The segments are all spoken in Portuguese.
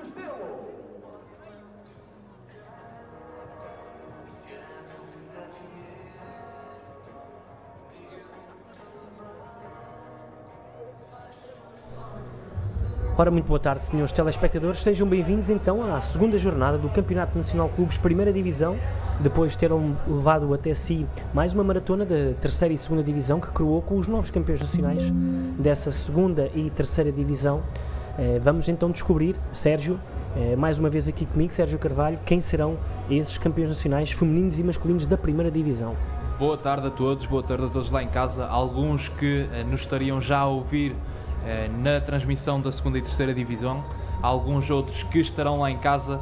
Ora, muito boa tarde, senhores telespectadores, sejam bem-vindos então à segunda jornada do Campeonato Nacional Clubes Primeira Divisão, depois de terem levado até si mais uma maratona da terceira e segunda divisão que coroou com os novos campeões nacionais dessa segunda e terceira divisão. Vamos então descobrir, Sérgio, mais uma vez aqui comigo, Sérgio Carvalho, quem serão esses campeões nacionais femininos e masculinos da primeira divisão. Boa tarde a todos lá em casa, alguns que nos estariam já a ouvir na transmissão da segunda e terceira divisão, alguns outros que estarão lá em casa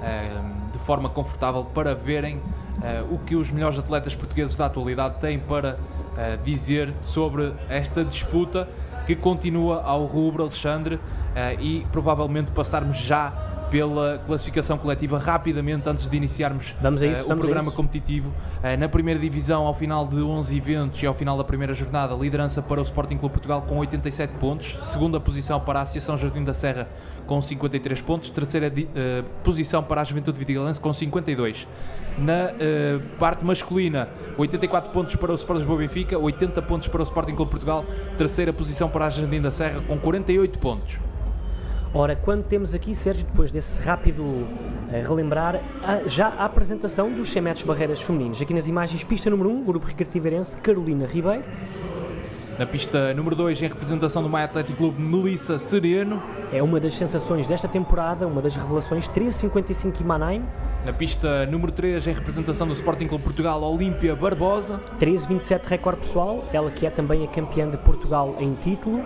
de forma confortável para verem o que os melhores atletas portugueses da atualidade têm para dizer sobre esta disputa que continua ao rubro, Alexandre, e provavelmente passarmos já pela classificação coletiva rapidamente antes de iniciarmos o programa competitivo. Na primeira divisão, ao final de 11 eventos e ao final da primeira jornada, liderança para o Sporting Clube Portugal com 87 pontos, segunda posição para a Associação Jardim da Serra com 53 pontos, terceira posição para a Juventude Vidigalense com 52. Na parte masculina, 84 pontos para o Sport Lisboa Benfica, 80 pontos para o Sporting Clube Portugal, terceira posição para a Jardim da Serra com 48 pontos. Ora, quando temos aqui, Sérgio, depois desse rápido relembrar, já a apresentação dos 100 metros barreiras femininos. Aqui nas imagens, pista número 1, Grupo Recreativeirense, Carolina Ribeiro. Na pista número 2, em representação do Maia Atlético Clube, Melissa Sereno. É uma das sensações desta temporada, uma das revelações, 13,55 Imanaim. Na pista número 3, em representação do Sporting Clube Portugal, Olímpia Barbosa. 13,27 recorde pessoal, ela que é também a campeã de Portugal em título.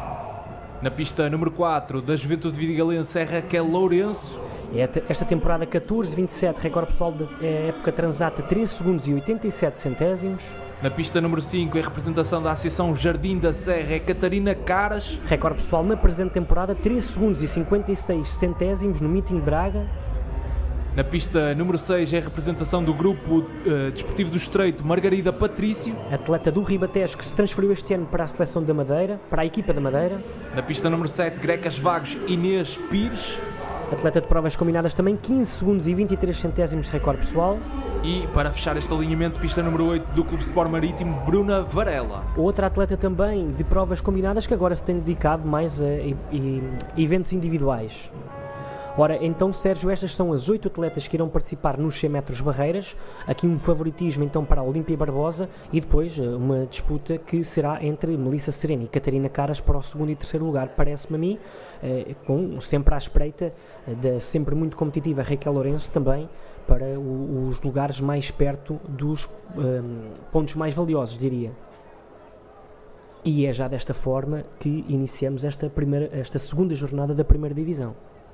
Na pista número 4, da Juventude Vidigalense, Raquel Lourenço. Esta temporada 14,27, recorde pessoal da época transata, 13 segundos e 87 centésimos. Na pista número 5, em representação da Associação Jardim da Serra, Catarina Caras. Recorde pessoal na presente temporada, 13 segundos e 56 centésimos no Meeting Braga. Na pista número 6, em representação do Grupo Desportivo do Estreito, Margarida Patrício. Atleta do Ribatejo que se transferiu este ano para a seleção da Madeira, para a equipa da Madeira. Na pista número 7, Grecas Vagos, Inês Pires. Atleta de provas combinadas também, 15 segundos e 23 centésimos de recorde pessoal. E para fechar este alinhamento, pista número 8 do Clube Sport Marítimo, Bruna Varela. Outra atleta também de provas combinadas que agora se tem dedicado mais a eventos individuais. Ora, então, Sérgio, estas são as 8 atletas que irão participar nos 100 metros barreiras. Aqui um favoritismo então para a Olímpia Barbosa e depois uma disputa que será entre Melissa Sereno e Catarina Caras para o segundo e terceiro lugar, parece-me a mim, com sempre à espreita da sempre muito competitiva Raquel Lourenço também para os lugares mais perto dos pontos mais valiosos, diria. E é já desta forma que iniciamos esta segunda jornada da primeira divisão.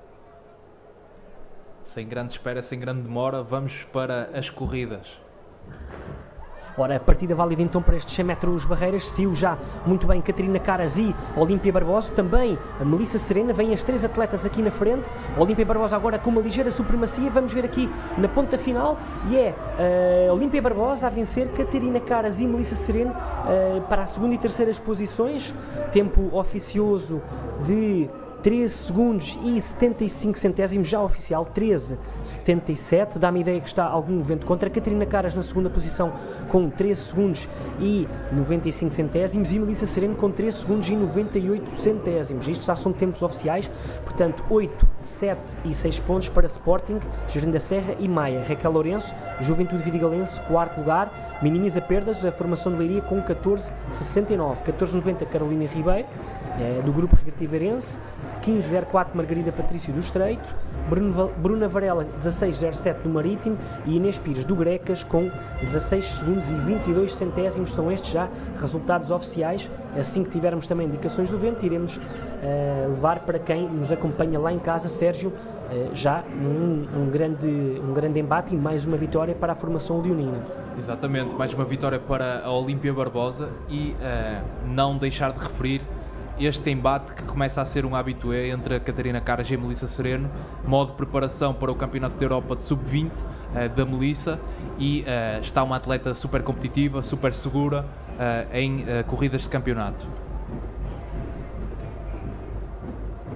Sem grande espera, sem grande demora, vamos para as corridas. Ora, a partida válida então para estes 100 metros barreiras, seguiu já muito bem Catarina Caras e Olímpia Barbosa, também a Melissa Serena, vêm as 3 atletas aqui na frente, Olímpia Barbosa agora com uma ligeira supremacia, vamos ver aqui na ponta final, e é Olímpia Barbosa a vencer Catarina Caras e Melissa Serena para a segunda e terceiras posições, tempo oficioso de 13 segundos e 75 centésimos, já oficial, 13,77. Dá-me ideia que está algum vento contra. Catarina Caras na segunda posição com 13 segundos e 95 centésimos e Melissa Sereno com 13 segundos e 98 centésimos. Isto já são tempos oficiais, portanto 8, 7 e 6 pontos para Sporting, Jardim da Serra e Maia. Raquel Lourenço, Juventude Vidigalense, quarto lugar, minimiza perdas, a formação de Leiria com 14,69. 14,90 Carolina Ribeiro, do Grupo Recreativeirense, 15,04 Margarida Patrício do Estreito, Bruna Varela 16,07 do Marítimo e Inês Pires do Grecas com 16 segundos e 22 centésimos. São estes já resultados oficiais. Assim que tivermos também indicações do vento, iremos levar para quem nos acompanha lá em casa, Sérgio, já um grande embate e mais uma vitória para a formação leonina. Exatamente, mais uma vitória para a Olímpia Barbosa e não deixar de referir este embate que começa a ser um habitué entre a Catarina Caras e a Melissa Sereno, modo de preparação para o Campeonato da Europa de Sub-20 da Melissa, e está uma atleta super competitiva, super segura em corridas de campeonato.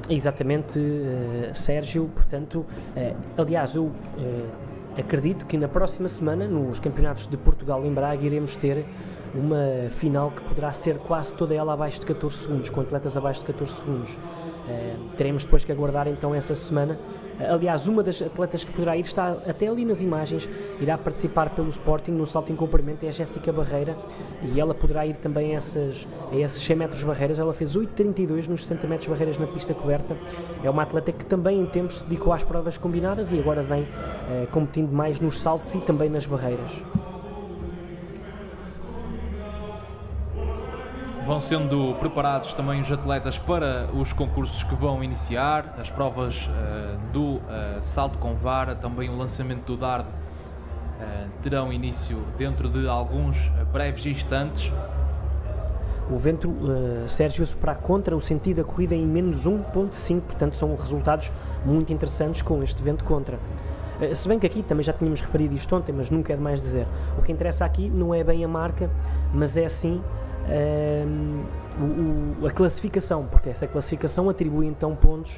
Exatamente, Sérgio, portanto, aliás, eu acredito que na próxima semana, nos campeonatos de Portugal em Braga, iremos ter uma final que poderá ser quase toda ela abaixo de 14 segundos, com atletas abaixo de 14 segundos. Teremos depois que aguardar então essa semana. Aliás, uma das atletas que poderá ir, está até ali nas imagens, irá participar pelo Sporting no salto em comprimento, é a Jéssica Barreira, e ela poderá ir também a esses 100 metros barreiras. Ela fez 8,32 nos 60 metros barreiras na pista coberta. É uma atleta que também em tempos se dedicou às provas combinadas e agora vem competindo mais nos saltos e também nas barreiras. Vão sendo preparados também os atletas para os concursos que vão iniciar, as provas do salto com vara, também o lançamento do dardo terão início dentro de alguns breves instantes. O vento, Sérgio, a soprar contra o sentido da corrida em menos 1,5, portanto são resultados muito interessantes com este vento contra. Se bem que aqui também já tínhamos referido isto ontem, mas nunca é demais dizer. O que interessa aqui não é bem a marca, mas é sim a classificação, porque essa classificação atribui então pontos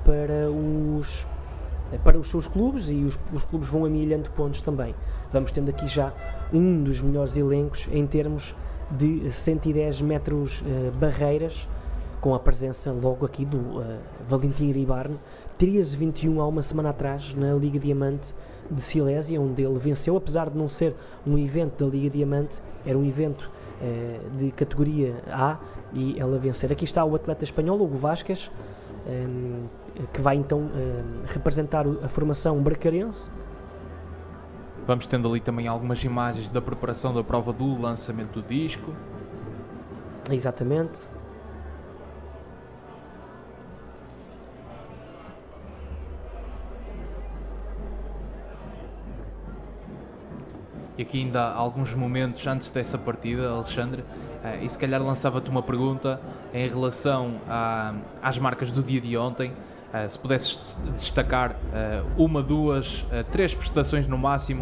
para os seus clubes, e os clubes vão amelhando pontos também. Vamos tendo aqui já um dos melhores elencos em termos de 110 metros barreiras, com a presença logo aqui do Valentim Iribarne, 13,21 há uma semana atrás na Liga Diamante de Silésia, onde ele venceu, apesar de não ser um evento da Liga Diamante, era um evento de categoria A, e ela vencer. Aqui está o atleta espanhol, Hugo Vázquez, que vai então representar a formação bracarense. Vamos tendo ali também algumas imagens da preparação da prova do lançamento do disco. Exatamente. E aqui ainda há alguns momentos antes dessa partida, Alexandre, e se calhar lançava-te uma pergunta em relação às marcas do dia de ontem. Se pudesses destacar uma, duas, três prestações no máximo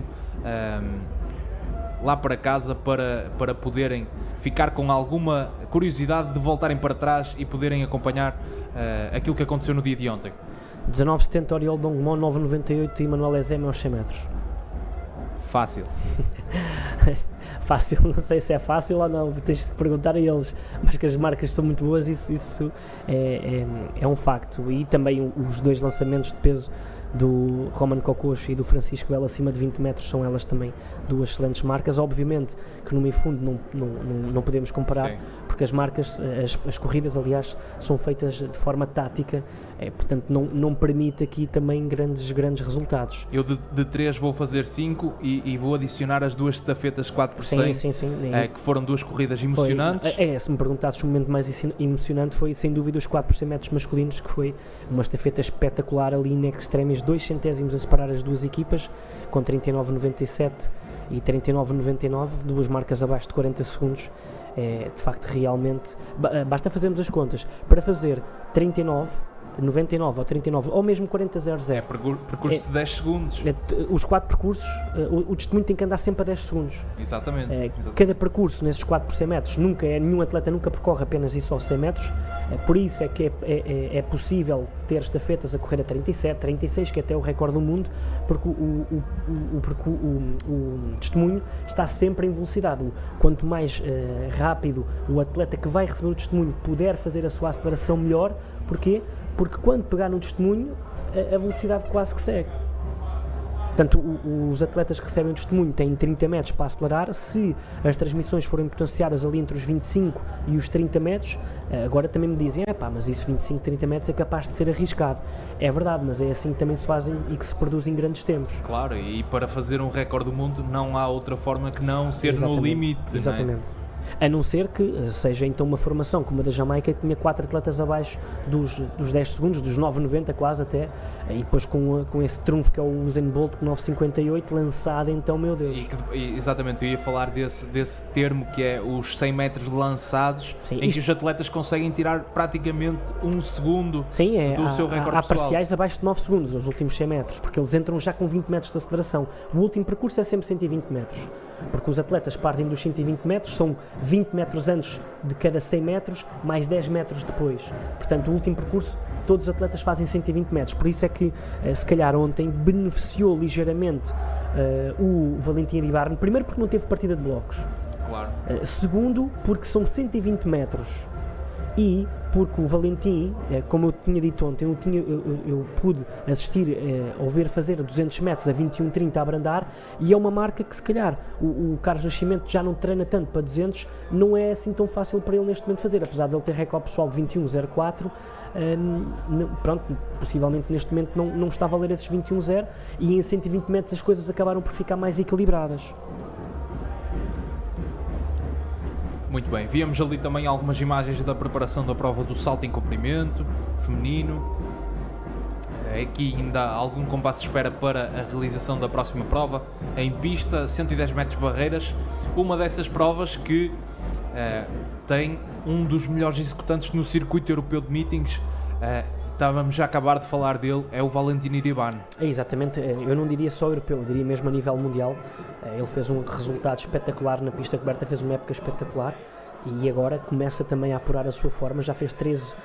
lá para casa para poderem ficar com alguma curiosidade de voltarem para trás e poderem acompanhar aquilo que aconteceu no dia de ontem. 19,70 Oriol Dongmon, 9,98 e Manuel Ezeme aos 100 metros. Fácil. Fácil, não sei se é fácil ou não, tens de perguntar a eles, mas que as marcas são muito boas, isso é um facto. E também os dois lançamentos de peso do Roman Kokosch e do Francisco Belo acima de 20 metros são elas também duas excelentes marcas. Obviamente que no meio fundo não podemos comparar. Sim. Porque as marcas, as corridas aliás, são feitas de forma tática, portanto não permite aqui também grandes resultados. Eu de 3 vou fazer 5 e vou adicionar as duas estafetas 4x100, sim. Que foram duas corridas emocionantes. Se me perguntasses o momento mais emocionante foi sem dúvida os 4 por 100 metros masculinos, que foi uma estafeta espetacular ali in extremis, 2 centésimos a separar as duas equipas, com 39,97 e 39,99, duas marcas abaixo de 40 segundos. De facto, realmente, basta fazermos as contas, para fazer 39, 99 ou 39, ou mesmo 40,00. É percurso de 10 segundos. Os 4 percursos, o testemunho tem que andar sempre a 10 segundos. Exatamente. Cada percurso nesses 4 por 100 metros, nenhum atleta nunca percorre apenas isso aos 100 metros, por isso é que é possível ter estafetas a correr a 37, 36, que é até o recorde do mundo, porque o testemunho está sempre em velocidade. Quanto mais rápido o atleta que vai receber o testemunho puder fazer a sua aceleração, melhor. Porquê? Porque quando pegar no testemunho, a velocidade quase que segue. Portanto, os atletas que recebem o testemunho têm 30 metros para acelerar. Se as transmissões forem potenciadas ali entre os 25 e os 30 metros, agora também me dizem, mas isso 25, 30 metros é capaz de ser arriscado. É verdade, mas é assim que também se fazem e que se produzem grandes tempos. Claro, e para fazer um recorde do mundo não há outra forma que não ser no limite. Exatamente. Não é? A não ser que seja então uma formação como a da Jamaica, que tinha 4 atletas abaixo dos 10 segundos, dos 9,90 quase até, e depois com esse trunfo que é o Usain Bolt, 9,58, lançado, então, meu Deus. Exatamente, eu ia falar desse termo que é os 100 metros lançados. Sim, em que os atletas conseguem tirar praticamente 1 segundo. Sim, do seu recorde há pessoal. parciais abaixo de 9 segundos, os últimos 100 metros, porque eles entram já com 20 metros de aceleração. O último percurso é sempre 120 metros. porque os atletas partem dos 120 metros, são 20 metros antes de cada 100 metros, mais 10 metros depois. Portanto, o último percurso, todos os atletas fazem 120 metros, por isso é que, se calhar ontem, beneficiou ligeiramente o Valentim Iribarne, primeiro porque não teve partida de blocos, Claro. Segundo porque são 120 metros e porque o Valentim, como eu tinha dito ontem, eu pude assistir ou ver fazer 200 metros a 21:30 a abrandar, e é uma marca que se calhar o Carlos Nascimento já não treina tanto para 200, não é assim tão fácil para ele neste momento fazer, apesar de ele ter recorde pessoal de 21:04. Pronto, possivelmente neste momento não está a valer esses 21:0, e em 120 metros as coisas acabaram por ficar mais equilibradas. Muito bem, víamos ali também algumas imagens da preparação da prova do salto em comprimento feminino. Aqui ainda há algum compasso de espera para a realização da próxima prova em pista, 110 metros barreiras, uma dessas provas que tem um dos melhores executantes no circuito europeu de meetings. Estávamos já a acabar de falar dele, é o Valentim Iribarne. É exatamente, eu não diria só europeu, eu diria mesmo a nível mundial. Ele fez um resultado espetacular na pista coberta, fez uma época espetacular e agora começa também a apurar a sua forma. Já fez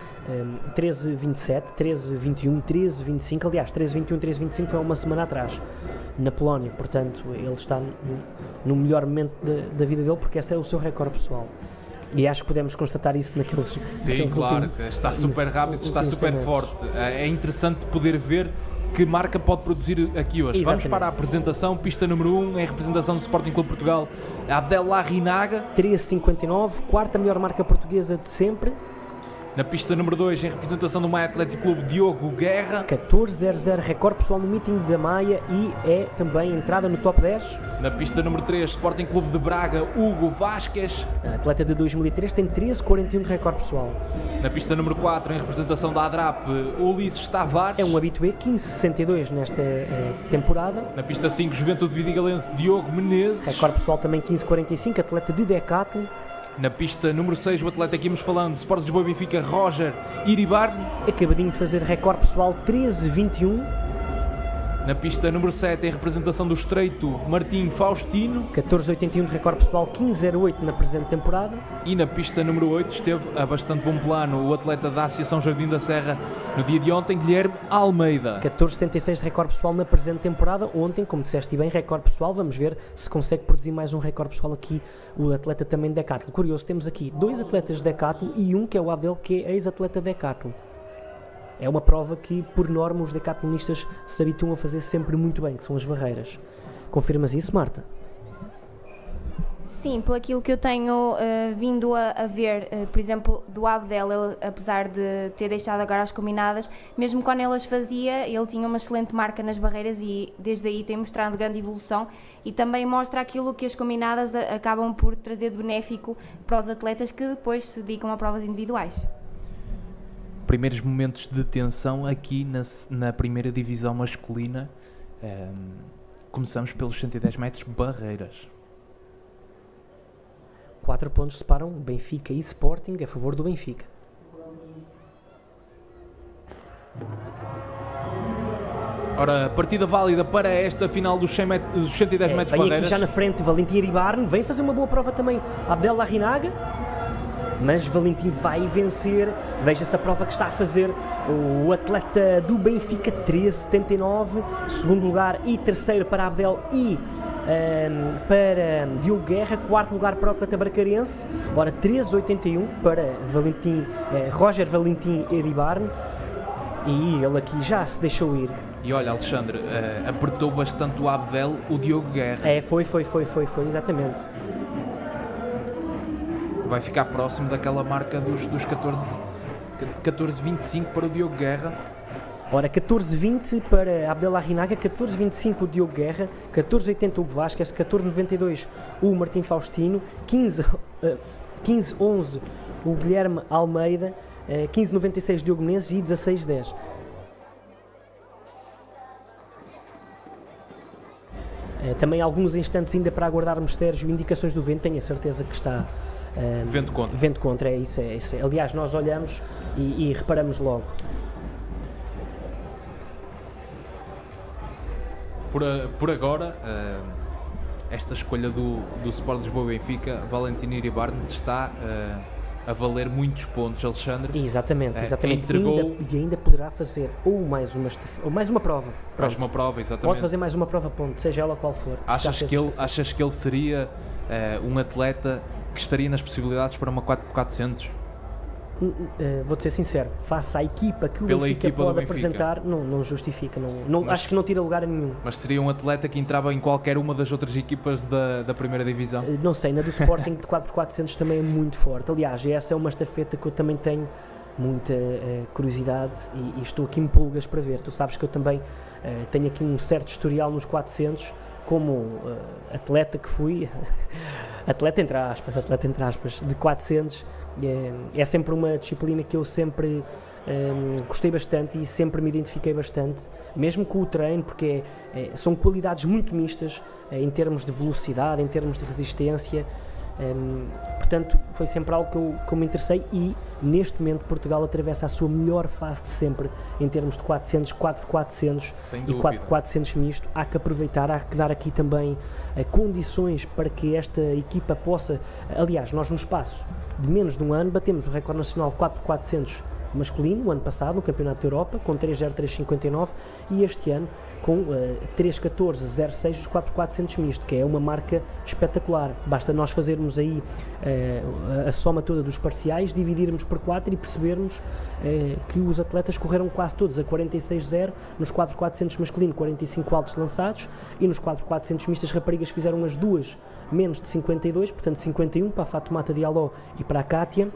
13:27, 13:21, 13:25, aliás 13:21, 13:25 foi uma semana atrás na Polónia, portanto ele está no melhor momento da vida dele, porque esse é o seu recorde pessoal. E acho que podemos constatar isso naqueles... Sim, claro, está super rápido, está super forte. É interessante poder ver que marca pode produzir aqui hoje. Exatamente. Vamos para a apresentação, pista número 1, em representação do Sporting Clube Portugal, Abdel Larrinaga. 13:59, quarta melhor marca portuguesa de sempre. Na pista número 2, em representação do Maia Atlético Clube, Diogo Guerra. 14:00, recorde pessoal no meeting da Maia e é também entrada no top 10. Na pista número 3, Sporting Clube de Braga, Hugo Vasquez. Atleta de 2003, tem 13:41 de recorde pessoal. Na pista número 4, em representação da ADRAP, Ulisses Tavares. É um habitué, 15:62 nesta temporada. Na pista 5, Juventude Vidigalense, Diogo Menezes. Recorde pessoal também 15:45, atleta de decathlon. Na pista número 6, o atleta que íamos falando, Sport Lisboa Benfica, Roger Iribarne. Acabadinho de fazer recorde pessoal 13:21. Na pista número 7, em representação do Estreito, Martim Faustino. 14:81 de recorde pessoal, 15:08 na presente temporada. E na pista número 8 esteve a bastante bom plano o atleta da Associação Jardim da Serra no dia de ontem, Guilherme Almeida. 14:76 de recorde pessoal na presente temporada. Ontem, como disseste bem, recorde pessoal. Vamos ver se consegue produzir mais um recorde pessoal aqui, o atleta também de decathlon. Curioso, temos aqui 2 atletas de decathlon e um que é o Abdel, que é ex-atleta de decathlon. É uma prova que, por norma, os decathlonistas se habituam a fazer sempre muito bem, que são as barreiras. Confirmas isso, Marta? Sim, pelo aquilo que eu tenho vindo a ver, por exemplo, do Abdel, ele, apesar de ter deixado agora as combinadas, mesmo quando ele as fazia, ele tinha uma excelente marca nas barreiras e desde aí tem mostrado grande evolução e também mostra aquilo que as combinadas acabam por trazer de benéfico para os atletas que depois se dedicam a provas individuais. Primeiros momentos de tensão aqui na primeira divisão masculina. Começamos pelos 110 metros barreiras. 4 pontos separam Benfica e Sporting a favor do Benfica. Ora, partida válida para esta final dos 110 metros vem barreiras. Aqui já na frente Valentim Iribarne, vem fazer uma boa prova também Abdel Larrinaga. Mas Valentim vai vencer. Veja essa prova que está a fazer o atleta do Benfica, 13:79, segundo lugar e terceiro para Abdel e para Diogo Guerra, quarto lugar para o atleta bracarense. Ora, 13:81 para Valentim, Roger Valentim Iribarne, e ele aqui já se deixou ir. E olha, Alexandre, apertou bastante o Abdel, o Diogo Guerra. Foi, exatamente. Vai ficar próximo daquela marca dos 14:25 para o Diogo Guerra. Ora, 14:20 para Abdel Larrinaga, 14:25 o Diogo Guerra, 14:80 o Hugo Vasquez, 14:92 o Martim Faustino, 15:11 o Guilherme Almeida, 15:96 Diogo Menezes e 16:10. Também alguns instantes ainda para aguardarmos, Sérgio, indicações do vento. Tenho a certeza que está... vento contra. Vento contra, é isso. Aliás, nós olhamos e reparamos logo. Por agora, esta escolha do Sport Lisboa e Benfica, Valentino Iribarne, está a valer muitos pontos, Alexandre. Exatamente. Entregou... ainda poderá fazer ou mais uma prova. Mais uma prova, exatamente. Pode fazer mais uma prova, ponto, seja ela qual for. Achas que ele seria um atleta que estaria nas possibilidades para uma 4x400? Vou-te ser sincero, face à equipa que o Pela Benfica equipa pode apresentar, não justifica, acho que não tira lugar a nenhum. Mas seria um atleta que entrava em qualquer uma das outras equipas da primeira divisão? Não sei, na do Sporting de 4x400 também é muito forte. Aliás, essa é uma estafeta que eu também tenho muita curiosidade e estou aqui em pulgas para ver. Tu sabes que eu também tenho aqui um certo historial nos 400, como atleta que fui, atleta entre aspas, de 400. É sempre uma disciplina que eu sempre gostei bastante e sempre me identifiquei bastante, mesmo com o treino, porque são qualidades muito mistas em termos de velocidade, em termos de resistência. Portanto, foi sempre algo que eu me interessei e neste momento Portugal atravessa a sua melhor fase de sempre em termos de 400, 4x400 e 4x400 misto. Há que aproveitar, há que dar aqui também condições para que esta equipa possa, aliás, nós no espaço de menos de um ano batemos o recorde nacional 4x400 masculino, o ano passado, no Campeonato da Europa, com 3.03.59 e este ano com 3.14.06 os 4x400 misto, que é uma marca espetacular. Basta nós fazermos aí a soma toda dos parciais, dividirmos por 4 e percebermos que os atletas correram quase todos a 46.0 nos 4x400 masculino, 45 altos lançados, e nos 4x400 mistas raparigas fizeram as duas menos de 52, portanto 51 para a Fatoumata Diallo e para a Cátia.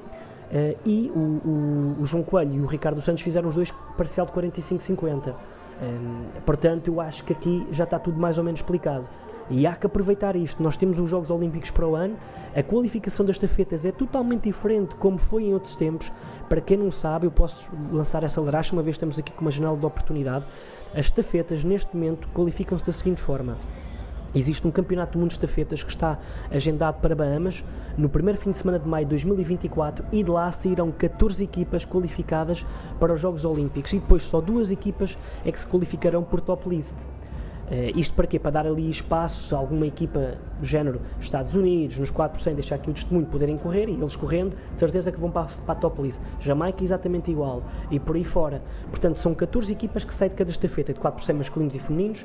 E o João Coelho e o Ricardo Santos fizeram os dois parcial de 45-50. Portanto, eu acho que aqui já está tudo mais ou menos explicado. E há que aproveitar isto. Nós temos os Jogos Olímpicos para o ano, a qualificação das estafetas é totalmente diferente como foi em outros tempos. Para quem não sabe, eu posso lançar essa laracha, uma vez estamos aqui com uma janela de oportunidade. As estafetas, neste momento, qualificam-se da seguinte forma. Existe um campeonato do mundo de estafetas que está agendado para Bahamas no primeiro fim de semana de maio de 2024 e de lá sairão 14 equipas qualificadas para os Jogos Olímpicos e depois só 2 equipas é que se qualificarão por top list. Isto para quê? Para dar ali espaço se alguma equipa do género Estados Unidos, nos 4%, deixar aqui o testemunho, poderem correr e eles correndo, de certeza que vão para a top list. Jamaica exatamente igual e por aí fora. Portanto, são 14 equipas que saem de cada estafeta, de 4% masculinos e femininos,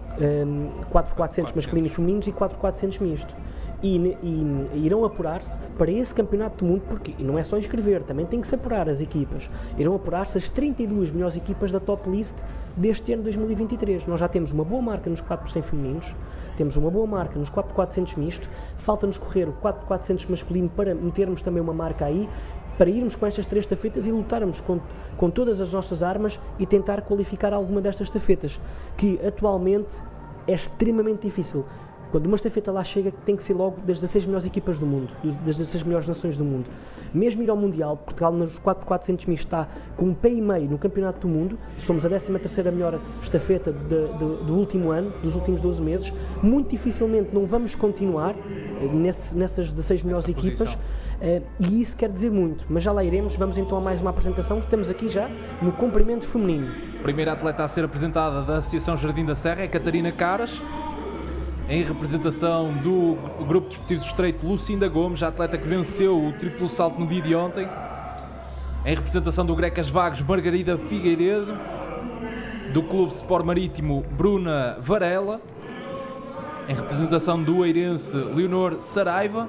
4x400 masculino e femininos e 4x400 misto. E irão apurar-se para esse campeonato do mundo, porque não é só inscrever, também tem que se apurar as equipas. Irão apurar-se as 32 melhores equipas da top list deste ano de 2023. Nós já temos uma boa marca nos 4% femininos, temos uma boa marca nos 4x400 misto, falta-nos correr o 4x400 masculino para metermos também uma marca aí, para irmos com estas 3 estafetas e lutarmos com todas as nossas armas e tentar qualificar alguma destas estafetas, que atualmente é extremamente difícil. Quando uma estafeta lá chega, tem que ser logo das 16 melhores equipas do mundo, das 16 melhores nações do mundo. Mesmo ir ao Mundial, Portugal nos 4x400 misto está com um pé e meio no Campeonato do Mundo, somos a 13ª melhor estafeta do último ano, dos últimos 12 meses, muito dificilmente não vamos continuar nessas 16 melhores equipas. E isso quer dizer muito, mas já lá iremos. Vamos então a mais uma apresentação. Estamos aqui já no comprimento feminino. Primeira atleta a ser apresentada da Associação Jardim da Serra é Catarina Caras, em representação do Grupo Desportivo do Estreito, Lucinda Gomes, a atleta que venceu o triplo salto no dia de ontem. Em representação do Grecas Vagos, Margarida Figueiredo, do Clube Sport Marítimo, Bruna Varela. Em representação do Eirense, Leonor Saraiva.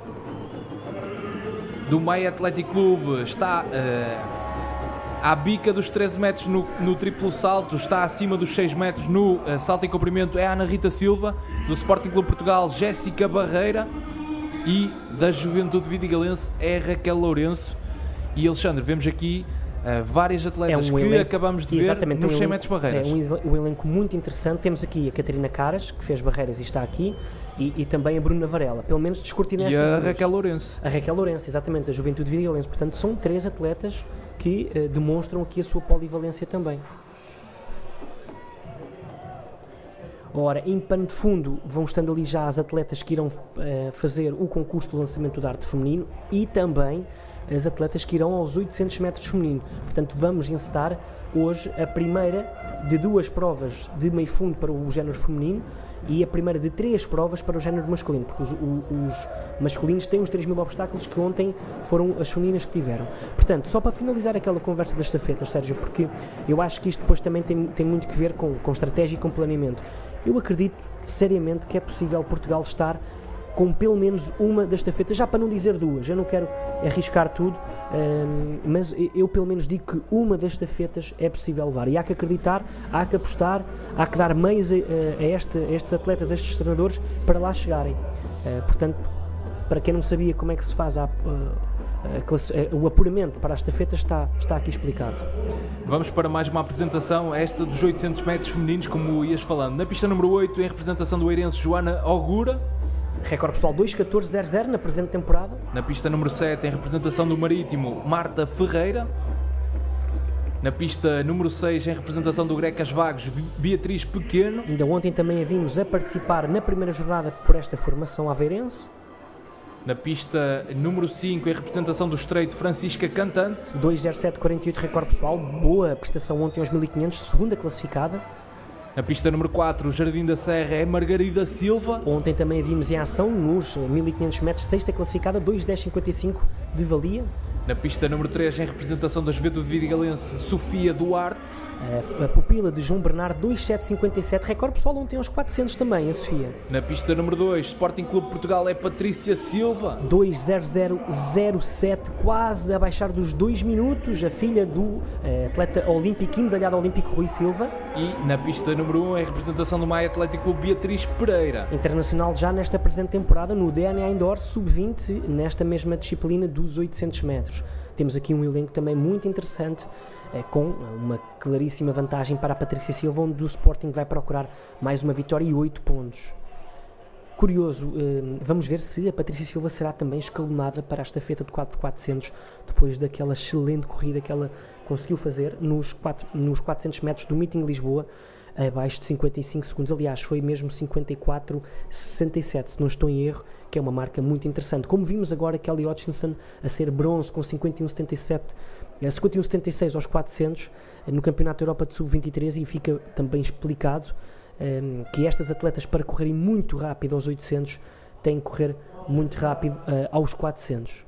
Do Maia Atlético Clube está à bica dos 13 metros no triplo salto, está acima dos 6 metros no salto em comprimento, é a Ana Rita Silva. Do Sporting Clube Portugal, Jéssica Barreira. E da Juventude Vidigalense é a Raquel Lourenço. E Alexandre, vemos aqui várias atletas que elenco, acabamos de ver nos 100 metros barreiras. É um elenco muito interessante. Temos aqui a Catarina Caras, que fez barreiras e está aqui, e também a Bruna Varela, pelo menos descortinar estas duas. E a Raquel Lourenço. A Raquel Lourenço, exatamente, da Juventude Vidigalense. Portanto, são 3 atletas que demonstram aqui a sua polivalência também. Ora, em pano de fundo vão estando ali já as atletas que irão fazer o concurso do lançamento do dardo feminino e também as atletas que irão aos 800 metros feminino. Portanto, vamos encetar hoje a primeira de 2 provas de meio fundo para o género feminino e a primeira de 3 provas para o género masculino, porque os masculinos têm os 3.000 obstáculos que ontem foram as femininas que tiveram. Portanto, só para finalizar aquela conversa das estafetas, Sérgio, porque eu acho que isto depois também tem muito que ver com estratégia e com planeamento. Eu acredito seriamente que é possível Portugal estar com pelo menos uma das estafetas, já para não dizer 2, eu não quero arriscar tudo, mas eu pelo menos digo que uma das estafetas é possível levar, e há que acreditar, há que apostar, há que dar meios a estes atletas, a estes treinadores, para lá chegarem. Portanto, para quem não sabia como é que se faz o apuramento para as estafetas, está aqui explicado. Vamos para mais uma apresentação, esta dos 800 metros femininos, como ias falando. Na pista número 8, em representação do eirense Joana Ogura. Recorde pessoal 2.14.00 na presente temporada. Na pista número 7, em representação do Marítimo, Marta Ferreira. Na pista número 6, em representação do Grecas Vagos, Beatriz Pequeno. Ainda ontem também a vimos a participar na primeira jornada por esta formação aveirense. Na pista número 5, em representação do Estreito, Francisca Cantante. 2.07.48 recorde pessoal, boa prestação ontem aos 1.500, segunda classificada. Na pista número 4, o Jardim da Serra, é Margarida Silva. Ontem também a vimos em ação nos 1.500 metros, sexta classificada, 2.10.55 de valia. Na pista número 3, em representação da Juventude Vidigalense, Sofia Duarte. A pupila de João Bernardo, 2.757, recorde pessoal ontem aos 400 também, a Sofia. Na pista número 2, Sporting Clube Portugal, é Patrícia Silva. 2.00.07, quase a baixar dos 2 minutos, a filha do atleta olímpico, medalhado olímpico Rui Silva. E na pista número 1, em representação do Maia Atlético Clube, Beatriz Pereira. Internacional já nesta presente temporada no DNA Indoor Sub-20, nesta mesma disciplina dos 800 metros. Temos aqui um elenco também muito interessante, com uma claríssima vantagem para a Patrícia Silva, onde o Sporting vai procurar mais uma vitória e 8 pontos. Curioso, vamos ver se a Patrícia Silva será também escalonada para a estafeta de 4x400, depois daquela excelente corrida que ela conseguiu fazer nos 400 metros do Meeting Lisboa, abaixo de 55 segundos, aliás foi mesmo 54,67, se não estou em erro, que é uma marca muito interessante. Como vimos agora Kelly Hutchinson a ser bronze com 51,76 aos 400 no Campeonato da Europa de Sub-23, e fica também explicado que estas atletas, para correrem muito rápido aos 800, têm que correr muito rápido aos 400.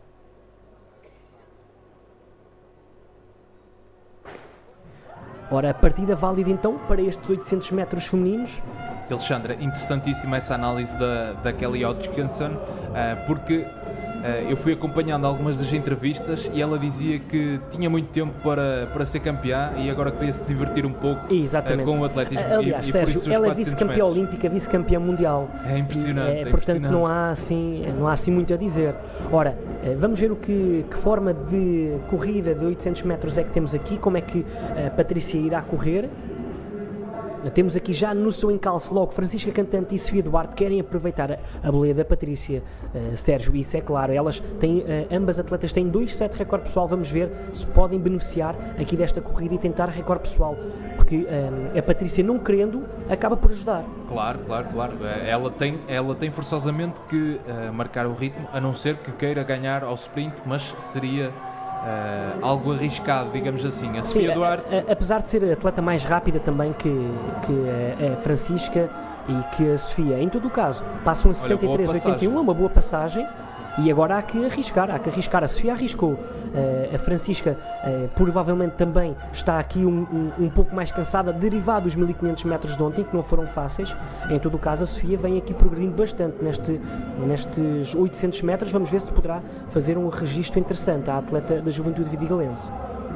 Ora, a partida válida então para estes 800 metros femininos. Alexandra, interessantíssima essa análise da Kelly Hutchinson, porque eu fui acompanhando algumas das entrevistas e ela dizia que tinha muito tempo para ser campeã e agora queria se divertir um pouco com o atletismo. Aliás, Sérgio, ela é vice-campeã olímpica, vice-campeã mundial. É impressionante. Portanto, não há assim muito a dizer. Ora, vamos ver que forma de corrida de 800 metros é que temos aqui, como é que a Patrícia irá correr. Temos aqui já no seu encalço logo Francisca Cantante e Sofia Duarte, querem aproveitar a boleia da Patrícia, Sérgio, isso é claro, elas têm, ambas atletas têm 2,7 recorde pessoal, vamos ver se podem beneficiar aqui desta corrida e tentar recorde pessoal, porque a Patrícia não querendo acaba por ajudar. Claro, ela tem forçosamente que marcar o ritmo, a não ser que queira ganhar ao sprint, mas seria algo arriscado, digamos assim. A Sofia Duarte, apesar de ser a atleta mais rápida também que a Francisca e que a Sofia, em todo o caso, passam a 63,81, é uma boa passagem. E agora há que arriscar. A Sofia arriscou, a Francisca provavelmente também está aqui um pouco mais cansada, derivado dos 1500 metros de ontem, que não foram fáceis. Em todo o caso, a Sofia vem aqui progredindo bastante nestes 800 metros. Vamos ver se poderá fazer um registro interessante, a atleta da Juventude Vidigalense.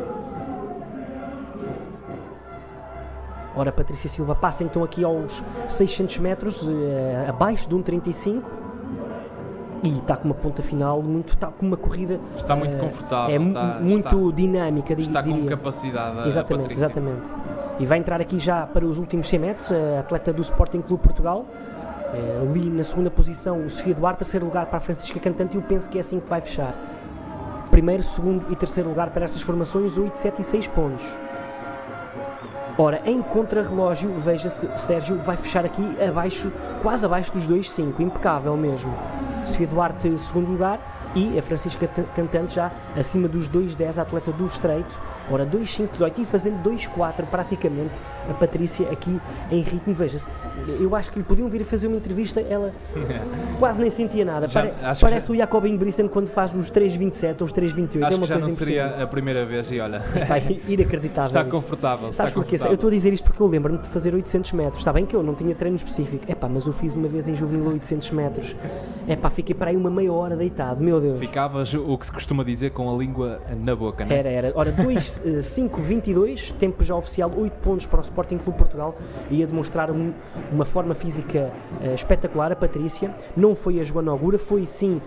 Ora, Patrícia Silva passa então aqui aos 600 metros, abaixo de 1,35. E está com uma ponta final, está com uma corrida... Está muito confortável. Muito dinâmica, está diria. Com capacidade. Exatamente. E vai entrar aqui já para os últimos 100 metros, a atleta do Sporting Clube Portugal. Ali na segunda posição, o Sofia Duarte, terceiro lugar para a Francisca Cantante, e eu penso que é assim que vai fechar. Primeiro, segundo e terceiro lugar para estas formações, 8, 7 e 6 pontos. Ora, em contrarrelógio, veja-se, Sérgio vai fechar aqui abaixo, quase abaixo dos 2,5, impecável mesmo. Sofia Duarte, segundo lugar, e a Francisca Cantante já acima dos 2,10, a atleta do estreito. Ora, 2,5,18 e fazendo 2,4 praticamente a Patrícia aqui em ritmo. Veja-se, eu acho que lhe podiam vir a fazer uma entrevista, ela quase nem sentia nada. Parece o Jacobin Brissen quando faz os 3,27 ou os 3,28. Acho é uma que já coisa não seria a primeira vez e olha, inacreditável. está confortável. Sabes porquê? Eu estou a dizer isto porque eu lembro-me de fazer 800 metros. Está bem que eu não tinha treino específico. Mas eu fiz uma vez em juvenil 800 metros. Fiquei para aí uma meia hora deitado, meu Deus. Ficavas o que se costuma dizer com a língua na boca, não é? Era. Ora, 2,5,22, tempo já oficial, 8 pontos para o Sporting Clube Portugal, ia demonstrar uma forma física espetacular. A Patrícia, não foi a Joana Ogura, foi sim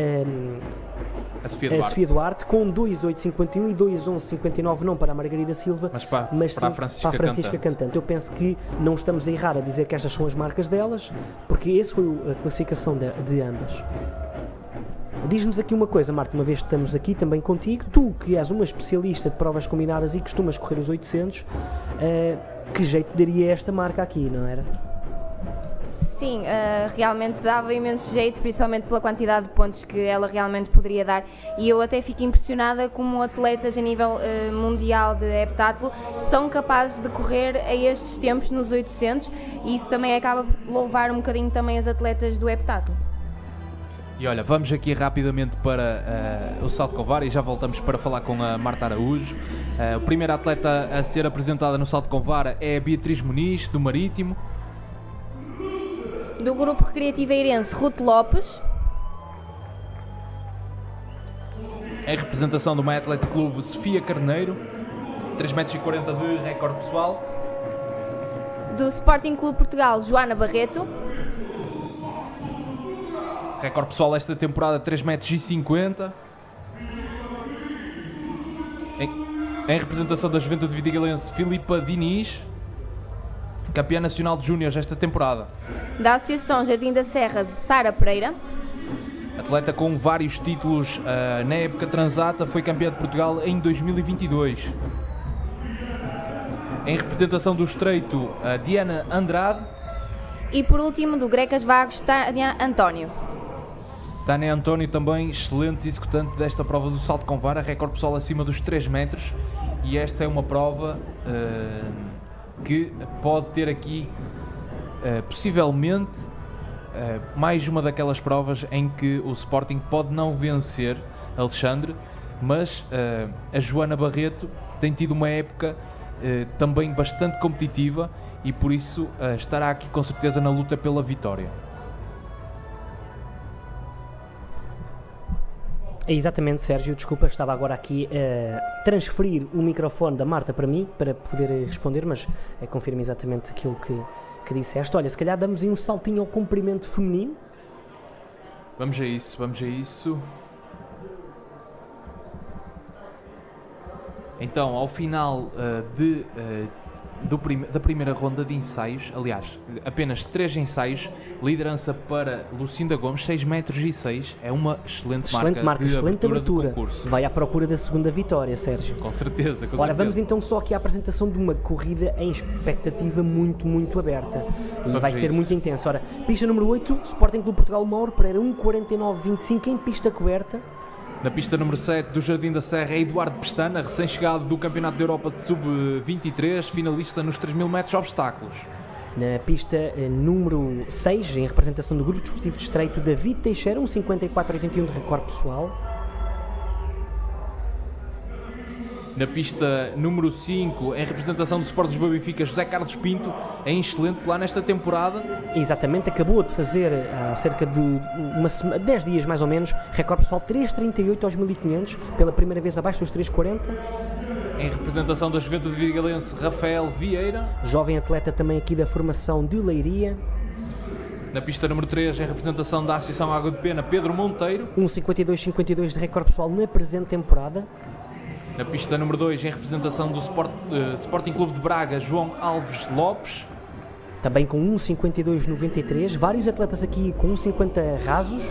a Sofia Duarte, com 2,8,51 e 2,11,59, não para a Margarida Silva, mas para a Francisca Cantante. Eu penso que não estamos a errar a dizer que estas são as marcas delas, porque essa foi a classificação de ambas. Diz-nos aqui uma coisa, Marta, uma vez que estamos aqui também contigo, tu que és uma especialista de provas combinadas e costumas correr os 800, que jeito daria esta marca aqui, não era? Sim, realmente dava imenso jeito, principalmente pela quantidade de pontos que ela realmente poderia dar, e eu até fico impressionada como atletas a nível mundial de heptatlo são capazes de correr a estes tempos nos 800, e isso também acaba por louvar um bocadinho também as atletas do heptatlo. E olha, vamos aqui rapidamente para o salto com vara e já voltamos para falar com a Marta Araújo. A primeira atleta a ser apresentada no salto com vara é a Beatriz Muniz, do Marítimo. Do grupo recreativo eirense, Ruth Lopes. Em representação do My Athletic Clube, Sofia Carneiro, 3,40 m de recorde pessoal. Do Sporting Clube Portugal, Joana Barreto. Recorde pessoal esta temporada, 3,50 m. Em representação da Juventude Vidigalense, Filipa Diniz, campeã nacional de júniores esta temporada. Da Associação Jardim da Serra, Sara Pereira. Atleta com vários títulos na época transata, foi campeã de Portugal em 2022. Em representação do Estreito, Diana Andrade. E por último, do Grecas Vagos, Tânia António. Tânia António também excelente executante desta prova do salto com vara, recorde pessoal acima dos 3 metros, e esta é uma prova que pode ter aqui possivelmente mais uma daquelas provas em que o Sporting pode não vencer Alexandre, mas a Joana Barreto tem tido uma época também bastante competitiva e por isso estará aqui com certeza na luta pela vitória. É exatamente, Sérgio, desculpa, estava agora aqui a transferir o microfone da Marta para mim, para poder responder, mas confirma exatamente aquilo que disseste. Olha, se calhar damos aí um saltinho ao comprimento feminino. Vamos a isso. Então, ao final da primeira ronda de ensaios, aliás, apenas 3 ensaios, liderança para Lucinda Gomes, 6,6 metros, é uma excelente marca, excelente abertura. Vai à procura da segunda vitória, Sérgio. Com certeza. Ora, vamos então só aqui à apresentação de uma corrida em expectativa muito, muito aberta. E vai ser muito intensa. Ora, pista número 8, Sporting Clube Portugal, Mauro Pereira, 1,49,25 em pista coberta. Na pista número 7 do Jardim da Serra é Eduardo Pestana, recém-chegado do Campeonato da Europa de Sub-23, finalista nos 3.000 metros obstáculos. Na pista número 6, em representação do Grupo Desportivo de Estreito, David Teixeira, 1,54,81 de recorde pessoal. Na pista número 5, em representação do Sport Lisboa Benfica, José Carlos Pinto, em excelente plano esta temporada. Exatamente, acabou de fazer há cerca de 10 dias mais ou menos, recorde pessoal 3,38 aos 1.500, pela primeira vez abaixo dos 3,40. Em representação da Juventude Vidigalense, Rafael Vieira. Jovem atleta também aqui da formação de Leiria. Na pista número 3, em representação da Associação Água de Pena, Pedro Monteiro. 1,52,52 de recorde pessoal na presente temporada. Na pista número 2, em representação do Sporting Clube de Braga, João Alves Lopes. Também com 1,52,93. Vários atletas aqui com 1,50 rasos.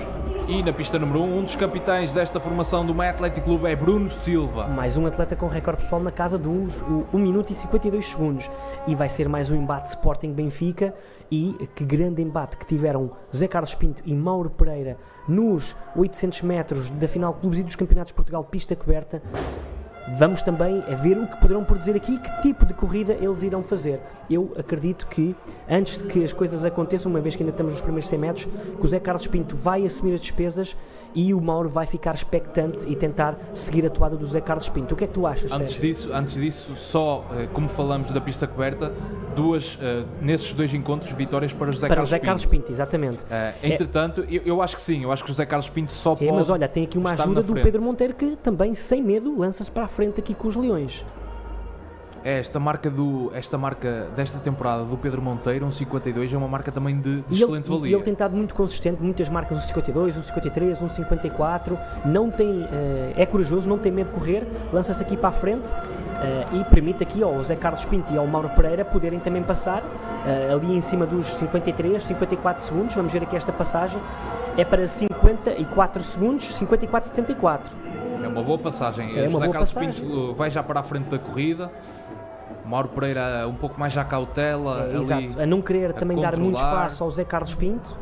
E na pista número 1, um dos capitães desta formação do Maia Atlético Clube é Bruno Silva. Mais um atleta com recorde pessoal na casa de 1 minuto e 52 segundos. E vai ser mais um embate Sporting-Benfica. E que grande embate que tiveram José Carlos Pinto e Mauro Pereira nos 800 metros da final de clubes e dos campeonatos de Portugal pista coberta. Vamos também ver o que poderão produzir aqui, que tipo de corrida eles irão fazer. Eu acredito que, antes de que as coisas aconteçam, uma vez que ainda estamos nos primeiros 100 metros, que o José Carlos Pinto vai assumir as despesas e o Mauro vai ficar expectante e tentar seguir a toada do José Carlos Pinto. O que é que tu achas, Sérgio? Antes disso, só como falamos da pista coberta, nesses dois encontros, vitórias para José Carlos Pinto, exatamente. Entretanto, eu acho que sim, eu acho que o José Carlos Pinto só pode. Mas olha, tem aqui uma ajuda do Pedro Monteiro que também, sem medo, lança-se para a frente aqui com os Leões. Esta marca desta temporada do Pedro Monteiro, 1,52, é uma marca também de excelente valia. E ele tem estado muito consistente, muitas marcas, 1,52, 1,53, 1,54, é corajoso, não tem medo de correr, lança-se aqui para a frente e permite aqui ao José Carlos Pinto e ao Mauro Pereira poderem também passar ali em cima dos 53, 54 segundos. Vamos ver aqui esta passagem, é para 54 segundos, 54,74. É uma boa passagem. José Carlos Pinto vai já para a frente da corrida. Mauro Pereira um pouco mais à cautela. Exato, a não querer também dar muito espaço ao José Carlos Pinto.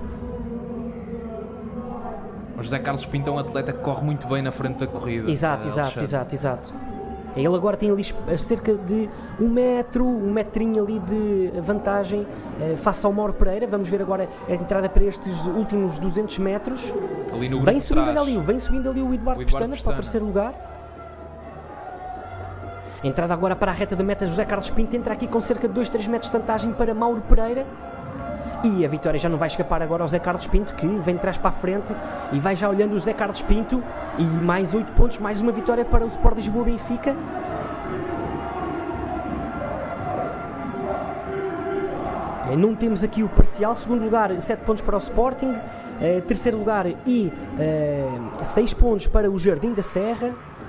O José Carlos Pinto é um atleta que corre muito bem na frente da corrida. Exato. Ele agora tem ali cerca de um metrinho ali de vantagem face ao Mauro Pereira. Vamos ver agora a entrada para estes últimos 200 metros. Ali no vem subindo ali o Eduardo Pestana para o terceiro lugar. Entrada agora para a reta da meta, José Carlos Pinto entra aqui com cerca de 2-3 metros de vantagem para Mauro Pereira. E a vitória já não vai escapar agora ao José Carlos Pinto, que vem de trás para a frente e vai já olhando o José Carlos Pinto. E mais 8 pontos, mais uma vitória para o Sport Lisboa Benfica. Não temos aqui o parcial. Segundo lugar, 7 pontos para o Sporting. Terceiro lugar e 6 pontos para o Jardim da Serra.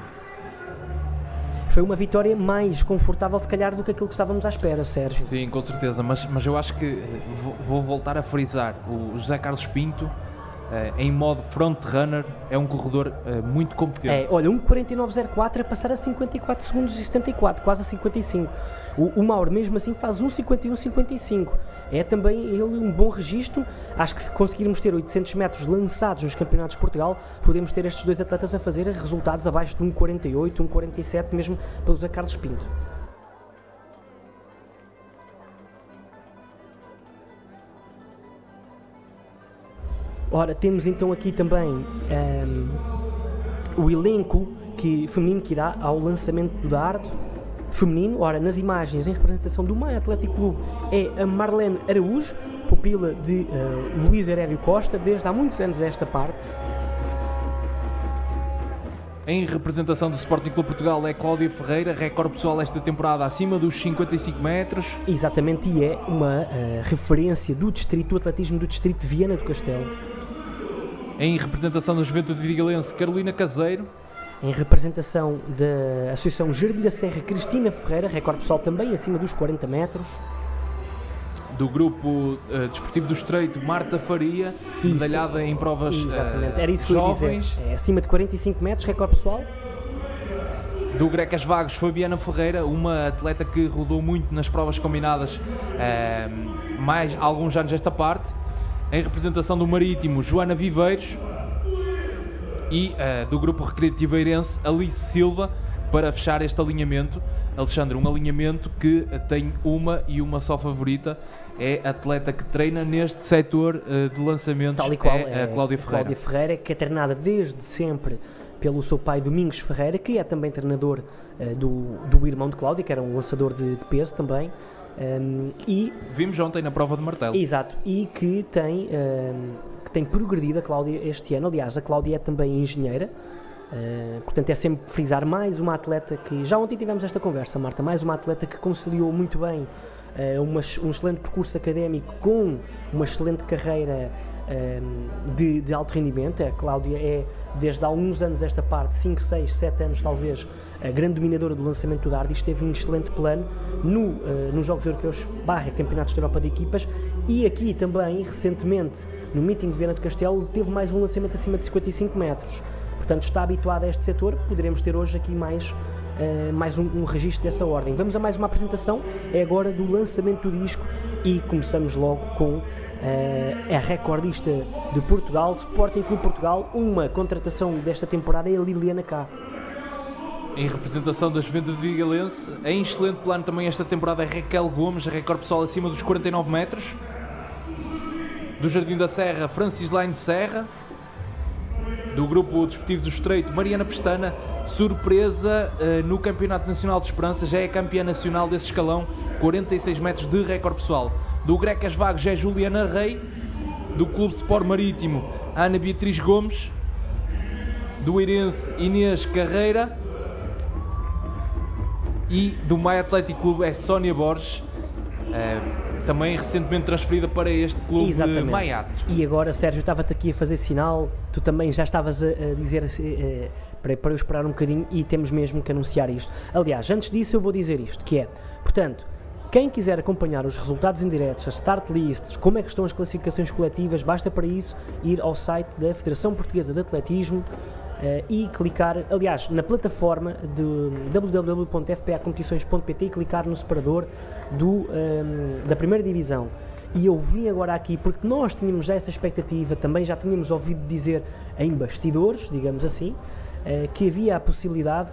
Foi uma vitória mais confortável, se calhar, do que aquilo que estávamos à espera, Sérgio. Sim, com certeza, mas eu acho que vou voltar a frisar. O José Carlos Pinto, em modo front-runner, é um corredor muito competente. Olha, 1,49,04 a passar a 54 segundos e 74, quase a 55. O Mauro, mesmo assim, faz 1,51,55. É também ele um bom registro. Acho que se conseguirmos ter 800 metros lançados nos campeonatos de Portugal, podemos ter estes dois atletas a fazer resultados abaixo de 1,48, 1,47, mesmo pelo José Carlos Pinto. Ora, temos então aqui também o elenco feminino que irá ao lançamento do dardo feminino. Ora, nas imagens, em representação do Maia Atlético Clube, é a Marlene Araújo, pupila de Luís Herédio Costa, desde há muitos anos esta parte. Em representação do Sporting Clube Portugal é Cláudia Ferreira, recorde pessoal esta temporada acima dos 55 metros. Exatamente, e é uma referência do atletismo do distrito de Viana do Castelo. Em representação da Juventude Vidigalense, Carolina Caseiro. Em representação da Associação Jardim da Serra, Cristina Ferreira, recorde pessoal também acima dos 40 metros. Do grupo desportivo do Estreito, Marta Faria, medalhada em provas era isso que jovens. Eu ia dizer. É acima de 45 metros, recorde pessoal. Do Grecas Vagos, Fabiana Ferreira, uma atleta que rodou muito nas provas combinadas mais alguns anos esta parte. Em representação do Marítimo, Joana Viveiros. E do grupo recreativo eirense, Alice Silva, para fechar este alinhamento. Alexandre, um alinhamento que tem uma só favorita, é a atleta que treina neste setor de lançamentos, tal e qual, é a Cláudia Ferreira. Cláudia Ferreira, que é treinada desde sempre pelo seu pai Domingos Ferreira, que é também treinador do irmão de Cláudia, que era um lançador de peso também. E vimos ontem na prova de martelo. Exato, e que tem progredido a Cláudia este ano. Aliás, a Cláudia é também engenheira, portanto é sempre frisar mais uma atleta que, já ontem tivemos esta conversa, Marta, mais uma atleta que conciliou muito bem um excelente percurso académico com uma excelente carreira de alto rendimento. A Cláudia é, desde há uns anos esta parte, 5, 6, 7 anos talvez, a grande dominadora do lançamento do dardo, e esteve em excelente plano nos Jogos Europeus / Campeonatos da Europa de Equipas, E aqui também, recentemente, no meeting de Viana do Castelo, teve mais um lançamento acima de 55 metros. Portanto, está habituado a este setor, poderemos ter hoje aqui mais um registro dessa ordem. Vamos a mais uma apresentação, é agora do lançamento do disco e começamos logo com a recordista de Portugal, Sporting Clube Portugal. Uma contratação desta temporada é a Liliana K. Em representação da Juventude Vigalense, em excelente plano também esta temporada é Raquel Gomes, recorde pessoal acima dos 49 metros. Do Jardim da Serra, Francislaine Serra. Do Grupo Desportivo do Estreito, Mariana Pestana, surpresa no Campeonato Nacional de Esperança, já é campeã nacional desse escalão, 46 metros de recorde pessoal. Do Grecas Vagos é Juliana Rei. Do Clube Sport Marítimo, Ana Beatriz Gomes. Do Eirense, Inês Carreira. E do Maia Atlético Clube é Sónia Borges, também recentemente transferida para este clube. Exatamente. De Maiato. E agora, Sérgio, estava-te aqui a fazer sinal, tu também já estavas a dizer para eu esperar um bocadinho e temos mesmo que anunciar isto. Aliás, antes disso eu vou dizer isto, que é, portanto, quem quiser acompanhar os resultados indiretos, as start lists, como é que estão as classificações coletivas, basta para isso ir ao site da Federação Portuguesa de Atletismo e clicar, aliás, na plataforma de www.fpacompetições.pt e clicar no separador da primeira divisão. E eu vim agora aqui porque nós tínhamos já essa expectativa, também já tínhamos ouvido dizer em bastidores, digamos assim, que havia a possibilidade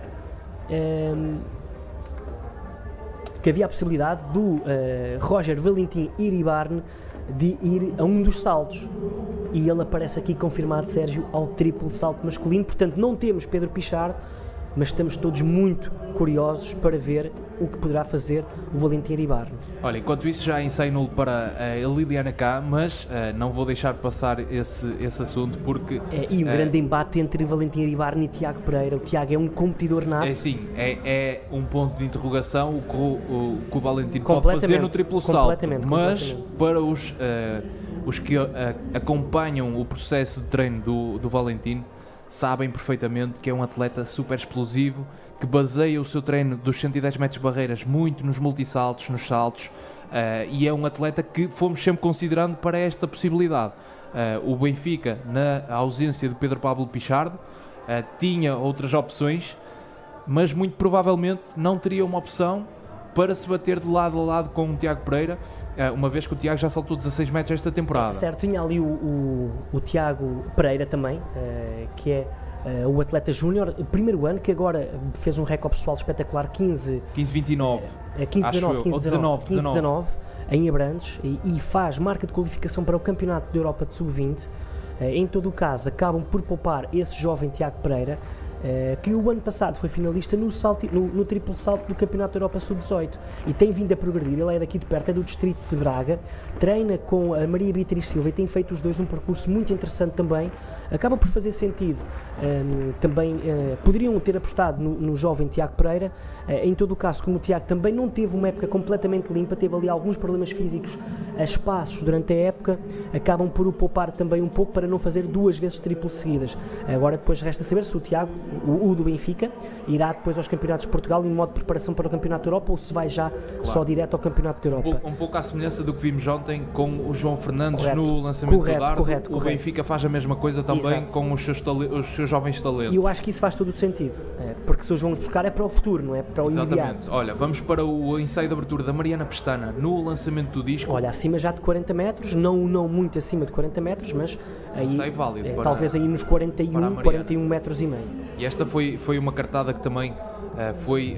do Roger Valentim Iribarne de ir a um dos saltos, e ele aparece aqui confirmado, Sérgio, ao triplo salto masculino. Portanto, não temos Pedro Pichardo, mas estamos todos muito curiosos para ver o que poderá fazer o Valentim Iribarne. Olha, enquanto isso já ensaio para a Liliana K, mas não vou deixar de passar esse assunto porque... E um grande embate entre Valentim Iribarne e Tiago Pereira. O Tiago é um competidor nato. É sim, é um ponto de interrogação o que o Valentim pode fazer no triplo salto, mas para os que acompanham o processo de treino do Valentim sabem perfeitamente que é um atleta super explosivo, que baseia o seu treino dos 110 metros de barreiras muito nos multissaltos, nos saltos, e é um atleta que fomos sempre considerando para esta possibilidade. O Benfica, na ausência de Pedro Pablo Pichardo, tinha outras opções, mas muito provavelmente não teria uma opção para se bater de lado a lado com o Tiago Pereira, uma vez que o Tiago já saltou 16 metros esta temporada. Certo, tinha ali o Tiago Pereira também, que é o atleta júnior, primeiro ano, que agora fez um recorde pessoal espetacular, 15-19, em Abrantes, e faz marca de qualificação para o Campeonato da Europa de Sub-20. Em todo o caso, acabam por poupar esse jovem Tiago Pereira, que o ano passado foi finalista no triplo salto do Campeonato da Europa Sub-18 e tem vindo a progredir. Ele é daqui de perto, é do distrito de Braga, treina com a Maria Beatriz Silva e tem feito os dois um percurso muito interessante também. Acaba por fazer sentido, também poderiam ter apostado no jovem Tiago Pereira. Em todo o caso, como o Tiago também não teve uma época completamente limpa, teve ali alguns problemas físicos a espaços durante a época, acabam por o poupar também um pouco para não fazer duas vezes triplo seguidas. Agora depois resta saber se o Tiago, o do Benfica, irá depois aos campeonatos de Portugal em modo de preparação para o Campeonato da Europa, ou se vai já só direto ao Campeonato da Europa. Um pouco à semelhança do que vimos ontem com o João Fernandes no lançamento do dardo. O Benfica faz a mesma coisa também. Exato. Com os seus jovens talentos. E eu acho que isso faz todo o sentido, porque se os vamos buscar é para o futuro, não é para o Exatamente. Imediato. Olha, vamos para o ensaio de abertura da Mariana Pestana no lançamento do disco. Olha, acima já de 40 metros, não muito acima de 40 metros, mas aí, ensaio válido para, talvez aí nos 41 metros e meio. E esta foi uma cartada que também foi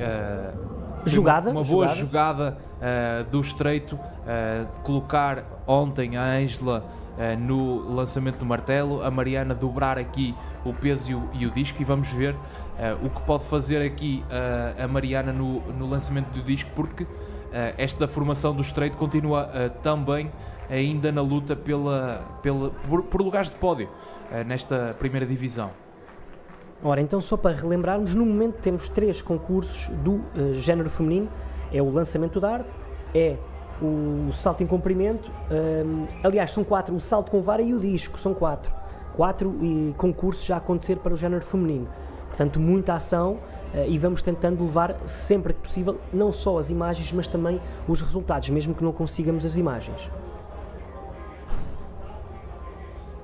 uma boa jogada do Estreito, colocar ontem a Ângela no lançamento do martelo, a Mariana dobrar aqui o peso e o disco, e vamos ver o que pode fazer aqui a Mariana no lançamento do disco, porque esta formação do Estreito continua também ainda na luta por lugares de pódio nesta primeira divisão. Ora, então só para relembrarmos, no momento temos 3 concursos do género feminino, é o lançamento do dardo, é o salto em comprimento, aliás são 4, o salto com vara e o disco, são 4 concursos já a acontecer para o género feminino, portanto muita ação, e vamos tentando levar sempre que possível não só as imagens, mas também os resultados, mesmo que não consigamos as imagens.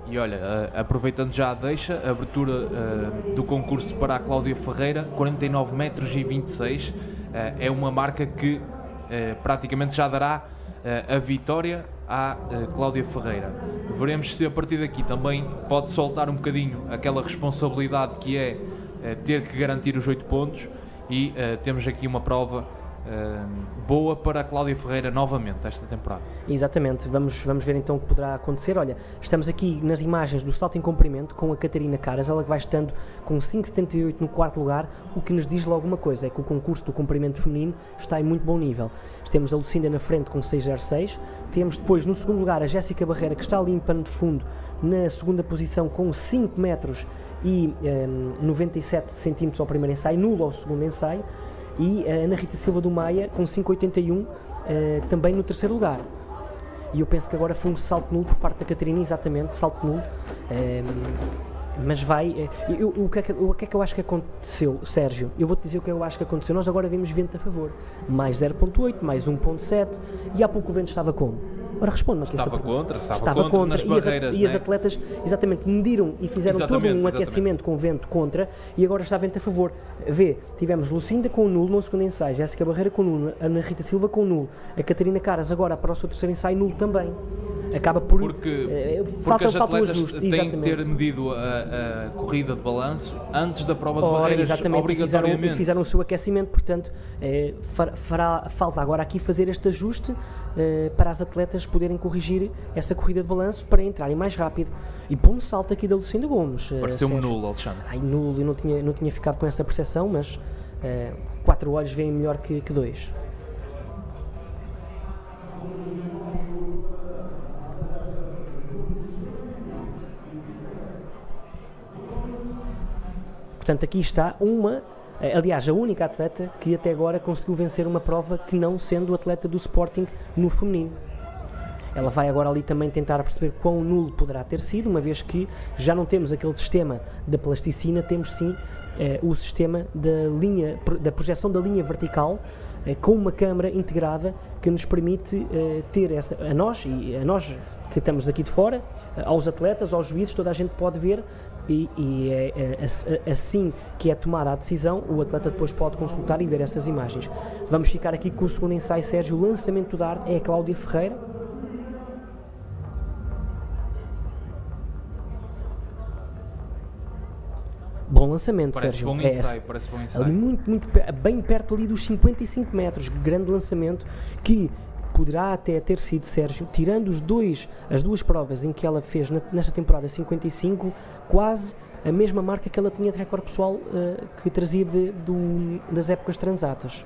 E olha, aproveitando já a deixa, a abertura do concurso para a Cláudia Ferreira, 49 metros e 26, é uma marca que praticamente já dará a vitória à Cláudia Ferreira. Veremos se a partir daqui também pode soltar um bocadinho aquela responsabilidade que é ter que garantir os 8 pontos e temos aqui uma prova boa para a Cláudia Ferreira novamente esta temporada. Exatamente, vamos ver então o que poderá acontecer. Olha, estamos aqui nas imagens do salto em comprimento com a Catarina Caras, ela que vai estando com 5,78 no quarto lugar, o que nos diz logo uma coisa, é que o concurso do comprimento feminino está em muito bom nível. Temos a Lucinda na frente com 6,06, temos depois no segundo lugar a Jéssica Barreira, que está ali em pano de fundo na segunda posição com 5 metros e 97 centímetros ao primeiro ensaio, nulo ao segundo ensaio, e a Ana Rita Silva do Maia com 5,81 também no terceiro lugar. E eu penso que agora foi um salto nulo por parte da Catarina, exatamente, salto nulo, mas vai... o que é que eu acho que aconteceu, Sérgio? Eu vou-te dizer o que eu acho que aconteceu. Nós agora vimos vento a favor, mais 0,8, mais 1,7, e há pouco o vento estava como? Ora, responde-me aqui. Estava contra nas barreiras. E as atletas, exatamente, mediram e fizeram todo um aquecimento com vento contra, e agora está vento a favor. Vê, tivemos Lucinda com nulo no segundo ensaio, Jéssica Barreira com nulo, Ana Rita Silva com nulo, a Catarina Caras agora para o seu terceiro ensaio nulo também. Acaba por... Porque as atletas têm que ter medido a corrida de balanço antes da prova de barreiras, obrigatoriamente. Fizeram o seu aquecimento, portanto, falta agora aqui fazer este ajuste para as atletas poderem corrigir essa corrida de balanço para entrarem mais rápido. E põe um salto aqui da Lucinda Gomes. Pareceu-me nulo, Alexandre. Nulo, eu não tinha ficado com essa percepção, mas 4 olhos veem melhor que 2. Portanto, aqui está aliás, a única atleta que até agora conseguiu vencer uma prova que não sendo atleta do Sporting no feminino. Ela vai agora ali também tentar perceber quão nulo poderá ter sido, uma vez que já não temos aquele sistema da plasticina, temos sim o sistema da projeção da linha vertical, com uma câmara integrada que nos permite ter a nós que estamos aqui de fora, aos atletas, aos juízes, toda a gente pode ver. E assim que é tomada a decisão, o atleta depois pode consultar e ver essas imagens. Vamos ficar aqui com o segundo ensaio, Sérgio. O lançamento do dar é a Cláudia Ferreira. Bom lançamento, parece Sérgio. Parece bom ensaio. Ali muito bem perto ali dos 55 metros. Grande lançamento que poderá até ter sido, Sérgio, tirando as duas provas em que ela fez nesta temporada 55, quase a mesma marca que ela tinha de recorde pessoal que trazia das épocas transatas.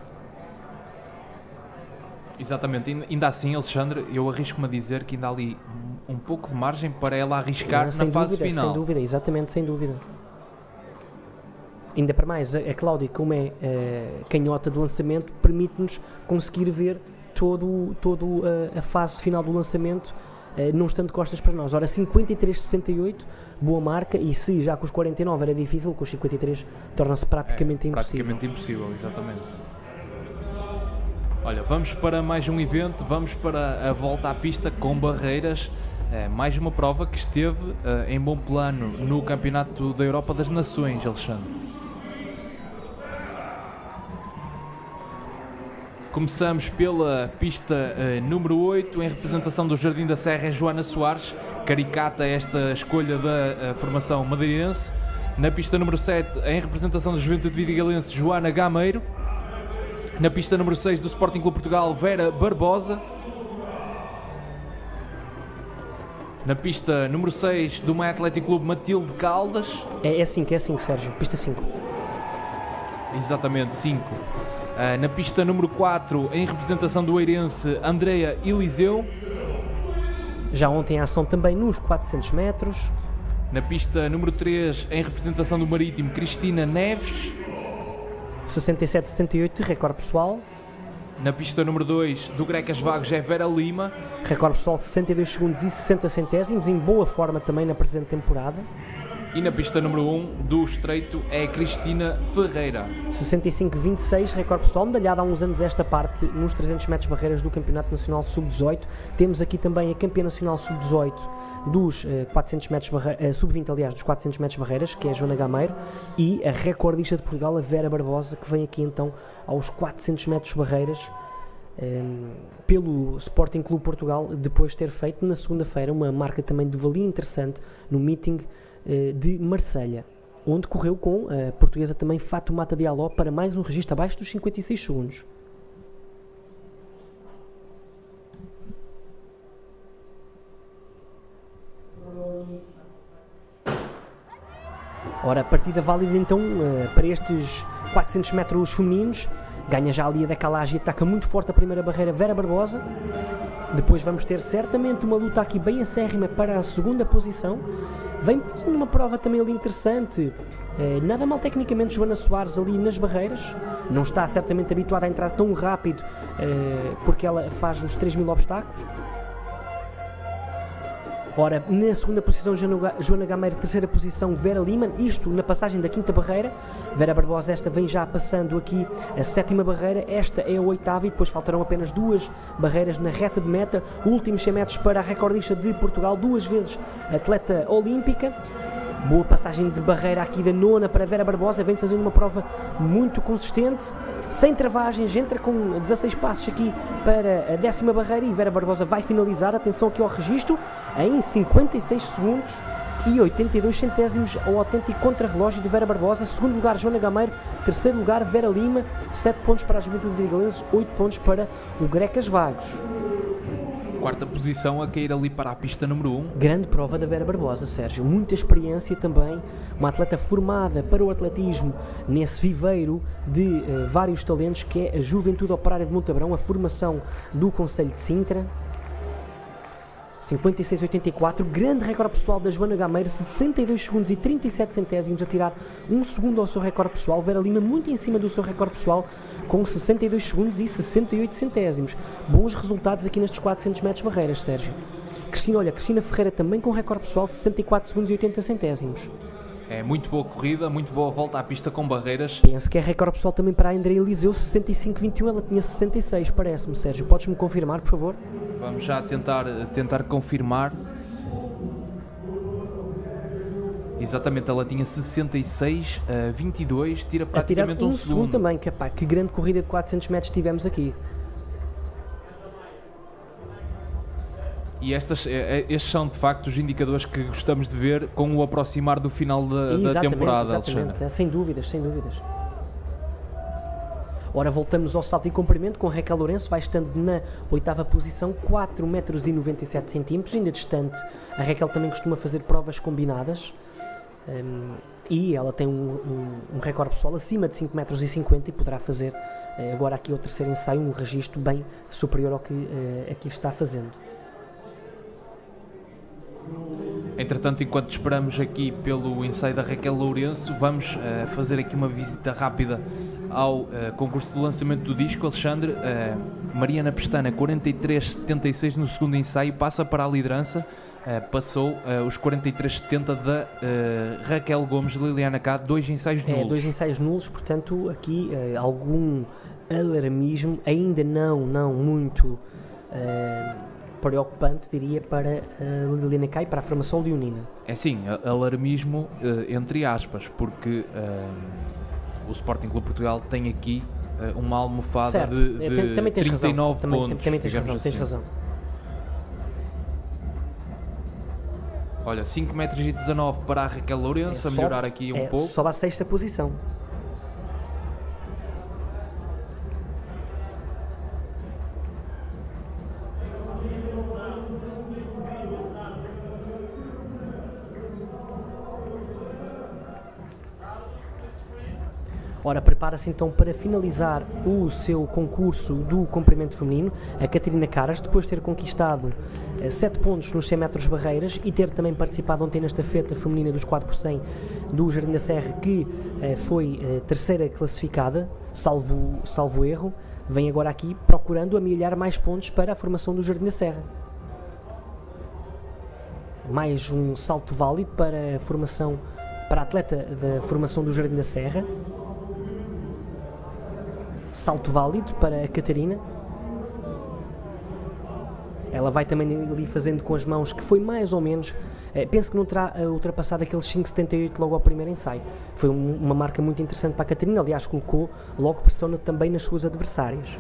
Exatamente, ainda assim, Alexandre, eu arrisco-me a dizer que ainda há ali um pouco de margem para ela arriscar na fase final. Sem dúvida, exatamente, sem dúvida. Ainda para mais, a Cláudia, como é canhota de lançamento, permite-nos conseguir ver toda a fase final do lançamento, não estando de costas para nós. Ora, 53,68, boa marca, e se já com os 49 era difícil, com os 53 torna-se praticamente impossível. Praticamente impossível, exatamente. Olha, vamos para mais um evento, vamos para a volta à pista com barreiras, mais uma prova que esteve em bom plano no Campeonato da Europa das Nações, Alexandre. Começamos pela pista número 8, em representação do Jardim da Serra, é Joana Soares, caricata esta escolha da formação madeirense. Na pista número 7, em representação do Juventude Vidigalense, Joana Gameiro. Na pista número 6 do Sporting Clube Portugal, Vera Barbosa. Na pista número 6 do Maia Atlético Clube, Matilde Caldas. É 5, Sérgio, pista 5. Exatamente, 5. Na pista número 4, em representação do Eirense, Andreia Eliseu. Já ontem a ação também nos 400 metros. Na pista número 3, em representação do Marítimo, Cristina Neves. 67,78 de recorde pessoal. Na pista número 2, do Grecas Vagos, é Vera Lima. Recorde pessoal 62 segundos e 60 centésimos, em boa forma também na presente temporada. E na pista número 1 do Estreito é Cristina Ferreira. 65,26, recorde pessoal, medalhada há uns anos esta parte nos 300 metros barreiras do Campeonato Nacional Sub-18. Temos aqui também a campeã nacional Sub-18 dos 400 metros sub-20, aliás, dos 400 metros barreiras, que é a Joana Gameiro, e a recordista de Portugal, a Vera Barbosa, que vem aqui então aos 400 metros barreiras, pelo Sporting Clube Portugal, depois de ter feito na segunda-feira uma marca também de valia interessante no meeting de Marselha, onde correu com a portuguesa também Fatoumata Diallo para mais um registro abaixo dos 56 segundos. Ora, partida válida então para estes 400 metros femininos. Ganha já ali a decalagem e ataca muito forte a primeira barreira Vera Barbosa. Depois vamos ter certamente uma luta aqui bem acérrima para a segunda posição. Vem fazendo uma prova também ali interessante. Nada mal tecnicamente Joana Soares ali nas barreiras. Não está certamente habituada a entrar tão rápido, porque ela faz os 3.000 obstáculos. Ora, na segunda posição Joana Gameiro, terceira posição Vera Lima, isto na passagem da quinta barreira. Vera Barbosa, esta vem já passando aqui a sétima barreira, esta é a oitava e depois faltarão apenas 2 barreiras na reta de meta. Últimos 100 metros para a recordista de Portugal, 2 vezes atleta olímpica. Boa passagem de barreira aqui da nona para Vera Barbosa, vem fazendo uma prova muito consistente, sem travagens, entra com 16 passos aqui para a décima barreira e Vera Barbosa vai finalizar, atenção aqui ao registro, em 56 segundos e 82 centésimos ao autêntico contrarrelógio de Vera Barbosa. Segundo lugar Joana Gameiro, terceiro lugar Vera Lima, 7 pontos para a Juventude Vigalense, 8 pontos para o Grecas Vagos. Quarta posição a cair ali para a pista número 1. Grande prova da Vera Barbosa, Sérgio. Muita experiência também. Uma atleta formada para o atletismo nesse viveiro de vários talentos que é a Juventude Operária de Montabrão, a formação do Concelho de Sintra. 56,84, grande recorde pessoal da Joana Gameiro, 62 segundos e 37 centésimos, a tirar 1 segundo ao seu recorde pessoal. Vera Lima muito em cima do seu recorde pessoal, com 62 segundos e 68 centésimos. Bons resultados aqui nestes 400 metros barreiras, Sérgio. Cristina Ferreira também com recorde pessoal, 64 segundos e 80 centésimos. É muito boa corrida, muito boa volta à pista com barreiras. Penso que é recorde pessoal também para a Andrea Eliseu, 65,21, ela tinha 66, parece-me, Sérgio. Podes-me confirmar, por favor? Vamos já tentar confirmar. Exatamente, ela tinha 66,22, tira praticamente um segundo também, que grande corrida de 400 metros tivemos aqui. E estes são de facto os indicadores que gostamos de ver com o aproximar do final da temporada, Alexandre. Sem dúvidas, sem dúvidas. Ora, voltamos ao salto e comprimento com Raquel Lourenço, vai estando na oitava posição, 4,97 metros, ainda distante. A Raquel também costuma fazer provas combinadas e ela tem um recorde pessoal acima de 5,50 metros e poderá fazer agora aqui ao terceiro ensaio um registro bem superior ao que aqui está fazendo. Entretanto, enquanto esperamos aqui pelo ensaio da Raquel Lourenço, vamos fazer aqui uma visita rápida ao concurso de lançamento do disco. Alexandre, Mariana Pestana, 43,76 no segundo ensaio, passa para a liderança, passou os 43,70 da Raquel Gomes, Liliana K, 2 ensaios nulos. 2 ensaios nulos, portanto aqui algum alarmismo, ainda não muito preocupante, diria, para a Liliana K e para a formação leonina. É sim, alarmismo entre aspas, porque o Sporting Clube Portugal tem aqui uma almofada de 39 pontos. Também tens razão. Olha, 5,19 metros para a Raquel Lourenço, a melhorar aqui um pouco. Sobe à sexta posição. Ora, prepara-se então para finalizar o seu concurso do comprimento feminino, a Catarina Caras, depois de ter conquistado 7 pontos nos 100 metros barreiras e ter também participado ontem na estafeta feminina dos 4 por 100 do Jardim da Serra, que foi terceira classificada, salvo erro, vem agora aqui procurando amelhar mais pontos para a formação do Jardim da Serra. Mais um salto válido para a formação, para a atleta da formação do Jardim da Serra. Salto válido para a Catarina. Ela vai também ali fazendo com as mãos, que foi mais ou menos, penso que não terá ultrapassado aqueles 5,78 logo ao primeiro ensaio. Foi uma marca muito interessante para a Catarina, aliás colocou logo pressão também nas suas adversárias.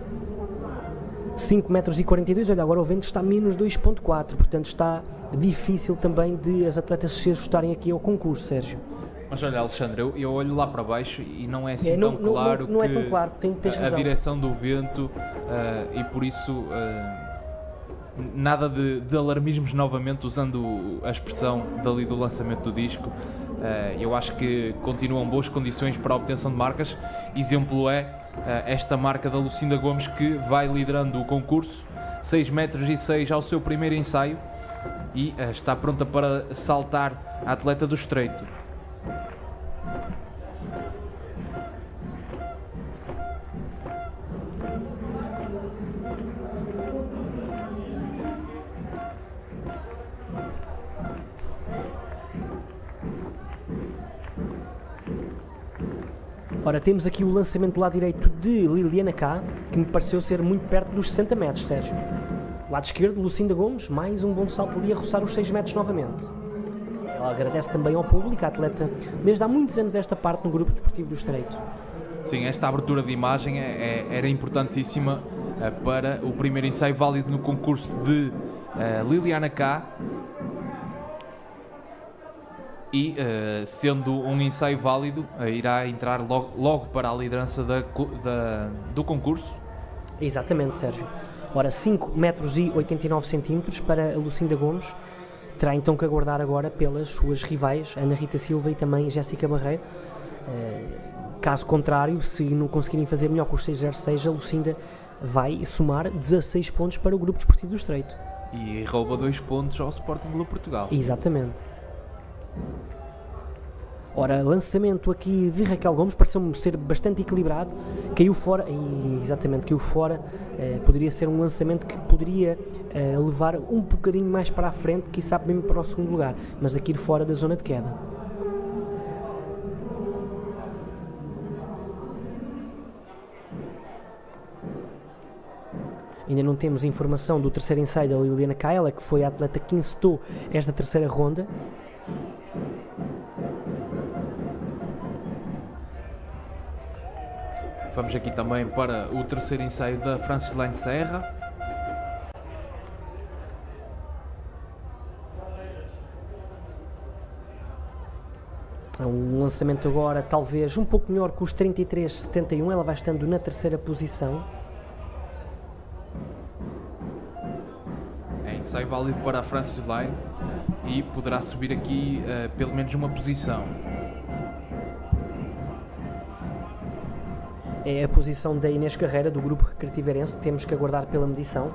5,42 m, olha, agora o vento está menos 2,4, portanto está difícil também de as atletas se ajustarem aqui ao concurso, Sérgio. Mas olha, Alexandre, eu olho lá para baixo e não é assim tão claro não é tão claro, tens razão. A direção do vento e por isso nada de alarmismos novamente, usando a expressão dali do lançamento do disco. Eu acho que continuam boas condições para a obtenção de marcas. Exemplo é esta marca da Lucinda Gomes, que vai liderando o concurso, 6,6 metros ao seu primeiro ensaio, e está pronta para saltar a atleta do estreito. Ora, temos aqui o lançamento do lado direito de Liliana K, que me pareceu ser muito perto dos 60 metros, Sérgio. Lado esquerdo, Lucinda Gomes, mais um bom salto ali a roçar os 6 metros novamente. Ela agradece também ao público, a atleta, desde há muitos anos esta parte no Grupo Desportivo do Estreito. Sim, esta abertura de imagem era importantíssima para o primeiro ensaio válido no concurso de Liliana K. E, sendo um ensaio válido, irá entrar logo para a liderança do concurso. Exatamente, Sérgio. Ora, 5,89 m para a Lucinda Gomes. Terá então que aguardar agora pelas suas rivais, Ana Rita Silva e também Jéssica Barreiro. Caso contrário, se não conseguirem fazer melhor que os 6,06, a Lucinda vai somar 16 pontos para o Grupo Desportivo do Estreito. E rouba 2 pontos ao Sporting Clube Portugal. Exatamente. Ora, lançamento aqui de Raquel Gomes, pareceu-me ser bastante equilibrado, caiu fora, exatamente, caiu fora, poderia ser um lançamento que poderia levar um bocadinho mais para a frente, quiçá mesmo para o segundo lugar, mas aqui fora da zona de queda. Ainda não temos informação do terceiro ensaio da Liliana Kaela, que foi a atleta que encetou esta terceira ronda. Vamos aqui também para o terceiro ensaio da Francislane Serra. Um lançamento agora talvez um pouco melhor que os 33,71, ela vai estando na terceira posição. É ensaio válido para a Francislane e poderá subir aqui pelo menos uma posição. É a posição da Inês Carreira, do Grupo Recreativerense, temos que aguardar pela medição.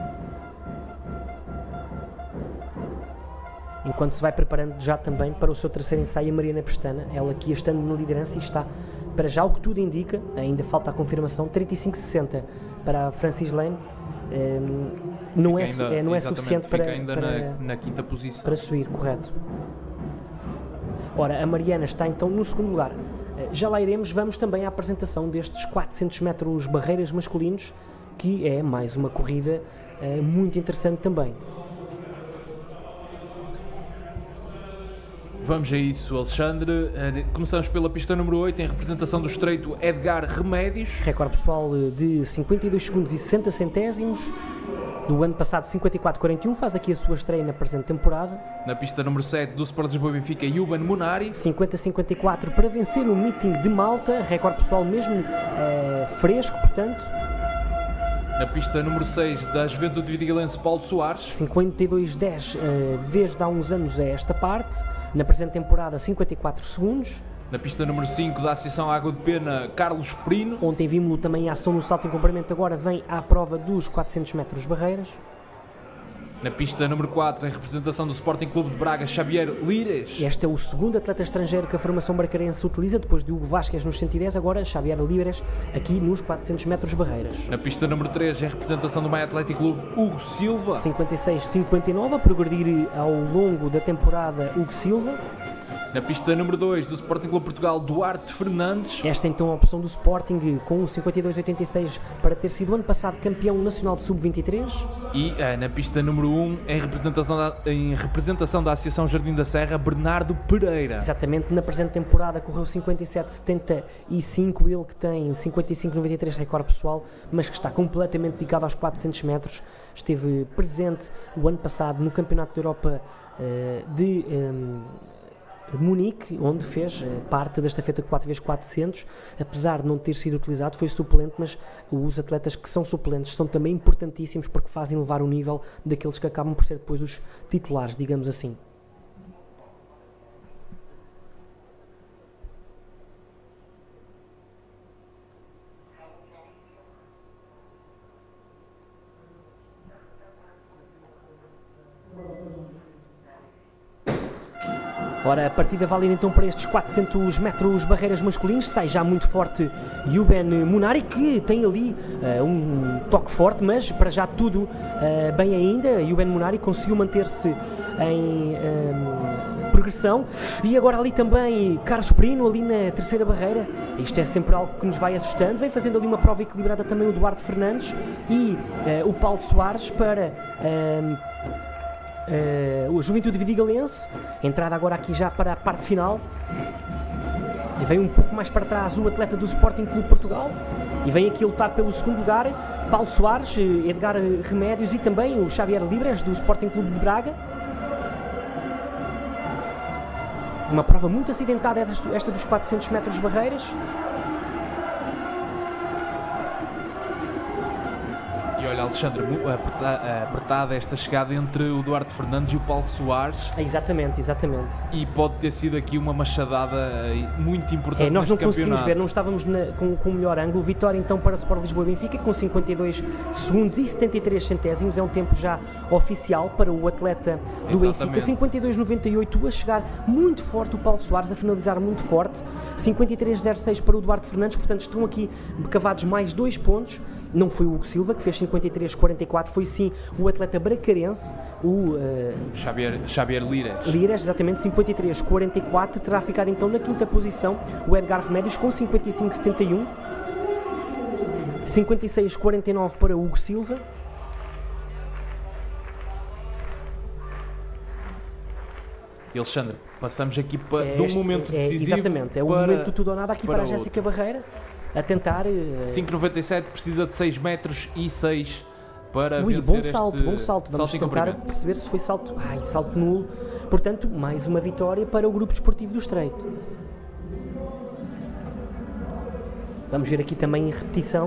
Enquanto se vai preparando já também para o seu terceiro ensaio a Mariana Pestana, ela aqui estando na liderança e está, para já o que tudo indica, ainda falta a confirmação, 35,60 para a Francislane, não é suficiente para na quinta posição. Para subir, correto. Ora, a Mariana está então no segundo lugar. Já lá iremos, vamos também à apresentação destes 400 metros barreiras masculinos, que é mais uma corrida muito interessante também. Vamos a isso, Alexandre. Começamos pela pista número 8, em representação do estreito Edgar Remédios. Recorde pessoal de 52 segundos e 60 centésimos. Do ano passado, 54,41, faz aqui a sua estreia na presente temporada. Na pista número 7 do Sport Lisboa Benfica, Yuban Munari. 50,54 para vencer o meeting de Malta, recorde pessoal mesmo fresco, portanto. Na pista número 6 da Juventude Vidigalense, Paulo Soares. 52,10 desde há uns anos a esta parte. Na presente temporada, 54 segundos. Na pista número 5 da Associação Água de Pena, Carlos Perino. Ontem vimos-lo também em ação no salto em comprimento, agora vem à prova dos 400 metros barreiras. Na pista número 4, em representação do Sporting Clube de Braga, Xavier Lires. Este é o segundo atleta estrangeiro que a formação bracarense utiliza, depois de Hugo Vasquez nos 110, agora Xavier Lires aqui nos 400 metros barreiras. Na pista número 3, em representação do Maia Atlético Clube, Hugo Silva. 56,59, a progredir ao longo da temporada Hugo Silva. Na pista número 2 do Sporting Clube Portugal, Duarte Fernandes. Esta então a opção do Sporting com o 52,86 para ter sido ano passado campeão nacional de sub-23. E na pista número 1, em representação da Associação Jardim da Serra, Bernardo Pereira. Exatamente, na presente temporada correu 57,75, ele que tem 55,93 recorde pessoal, mas que está completamente dedicado aos 400 metros. Esteve presente o ano passado no Campeonato da Europa de Munique, onde fez parte da estafeta de 4x400, apesar de não ter sido utilizado, foi suplente, mas os atletas que são suplentes são também importantíssimos porque fazem elevar o nível daqueles que acabam por ser depois os titulares, digamos assim. Ora, a partida válida então para estes 400 metros barreiras masculinos, sai já muito forte Youben Munari, que tem ali um toque forte, mas para já tudo bem ainda. Youben Munari conseguiu manter-se em progressão, e agora ali também Carlos Perino ali na terceira barreira. Isto é sempre algo que nos vai assustando, vem fazendo ali uma prova equilibrada também o Duarte Fernandes e o Paulo Soares para o Juventude Vidigalense. Entrada agora aqui já para a parte final, e vem um pouco mais para trás o atleta do Sporting Clube Portugal, e vem aqui a lutar pelo segundo lugar Paulo Soares, Edgar Remédios e também o Xavier Libres do Sporting Clube de Braga. Uma prova muito acidentada esta dos 400 metros barreiras. E olha, Alexandre, apertada esta chegada entre o Duarte Fernandes e o Paulo Soares. Exatamente. E pode ter sido aqui uma machadada muito importante. Nós não conseguimos campeonato. Ver, não estávamos com o melhor ângulo. Vitória então para o Sport Lisboa e Benfica com 52 segundos e 73 centésimos. É um tempo já oficial para o atleta do Benfica. 52,98 a chegar muito forte o Paulo Soares, a finalizar muito forte. 53,06 para o Duarte Fernandes. Portanto, estão aqui cavados mais 2 pontos. Não foi o Hugo Silva que fez 53,44, foi sim o atleta bracarense, o Xavier Lires. Lires, exatamente, 53,44. Terá ficado então na quinta posição o Edgar Remédios com 55,71. 56,49 para o Hugo Silva. E Alexandre, passamos aqui de um momento decisivo. Exatamente, é o momento do tudo ou nada aqui para a Jéssica Barreira. A tentar... 5,97, precisa de 6 metros e 6 para vencer bom salto. Vamos tentar perceber se foi salto nulo. Portanto, mais uma vitória para o Grupo Desportivo do Estreito. Vamos ver aqui também em repetição.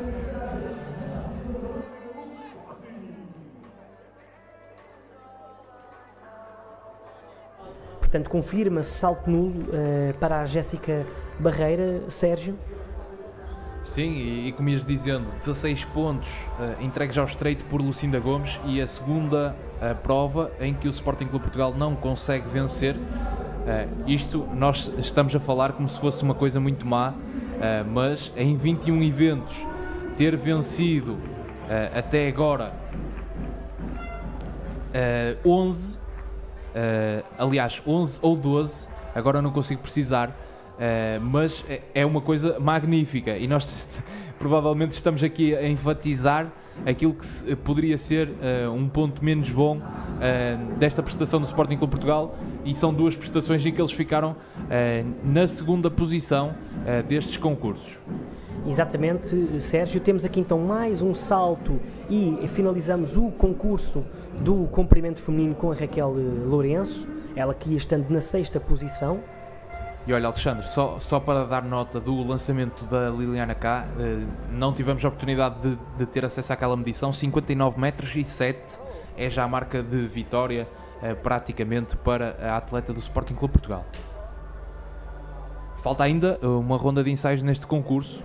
Portanto, confirma-se salto nulo para a Jéssica Barreira. Sérgio? Sim, e como ias dizendo, 16 pontos entregues ao Estreito por Lucinda Gomes, e a segunda prova em que o Sporting Clube Portugal não consegue vencer. Isto nós estamos a falar como se fosse uma coisa muito má, mas em 21 eventos ter vencido até agora 11, aliás 11 ou 12, agora não consigo precisar. Mas é uma coisa magnífica, e nós provavelmente estamos aqui a enfatizar aquilo que poderia ser um ponto menos bom desta prestação do Sporting Clube Portugal, e são duas prestações em que eles ficaram na segunda posição destes concursos. Exatamente, Sérgio. Temos aqui então mais um salto e finalizamos o concurso do comprimento feminino com a Raquel Lourenço, ela aqui estando na sexta posição. E olha, Alexandre, só para dar nota do lançamento da Liliana K, não tivemos a oportunidade de ter acesso àquela medição. 59 metros e 7 é já a marca de vitória praticamente para a atleta do Sporting Clube Portugal. Falta ainda uma ronda de ensaios neste concurso.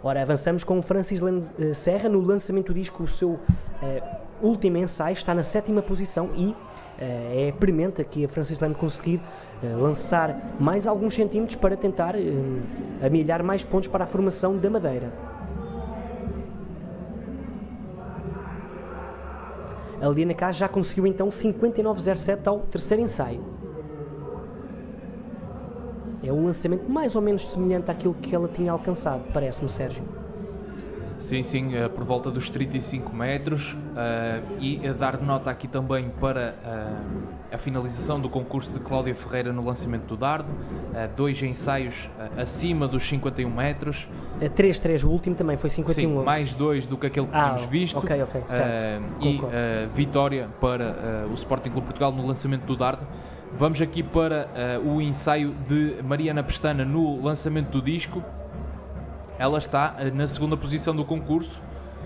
Ora, avançamos com Francis Lene Serra no lançamento do disco, o seu último ensaio, está na 7ª posição e é premente aqui a Francis Lene conseguir lançar mais alguns centímetros para tentar amelhar mais pontos para a formação da Madeira. A Liliana K já conseguiu então 59,07 ao terceiro ensaio. É um lançamento mais ou menos semelhante àquilo que ela tinha alcançado, parece-me, Sérgio. Sim, por volta dos 35 metros, e a dar nota aqui também para a finalização do concurso de Cláudia Ferreira no lançamento do dardo, 2 ensaios acima dos 51 metros. 3-3, o último também foi 51. Sim, mais 2 do que aquele que tínhamos visto. Ok, certo. E vitória para o Sporting Clube Portugal no lançamento do dardo. Vamos aqui para o ensaio de Mariana Pestana no lançamento do disco. Ela está na 2ª posição do concurso.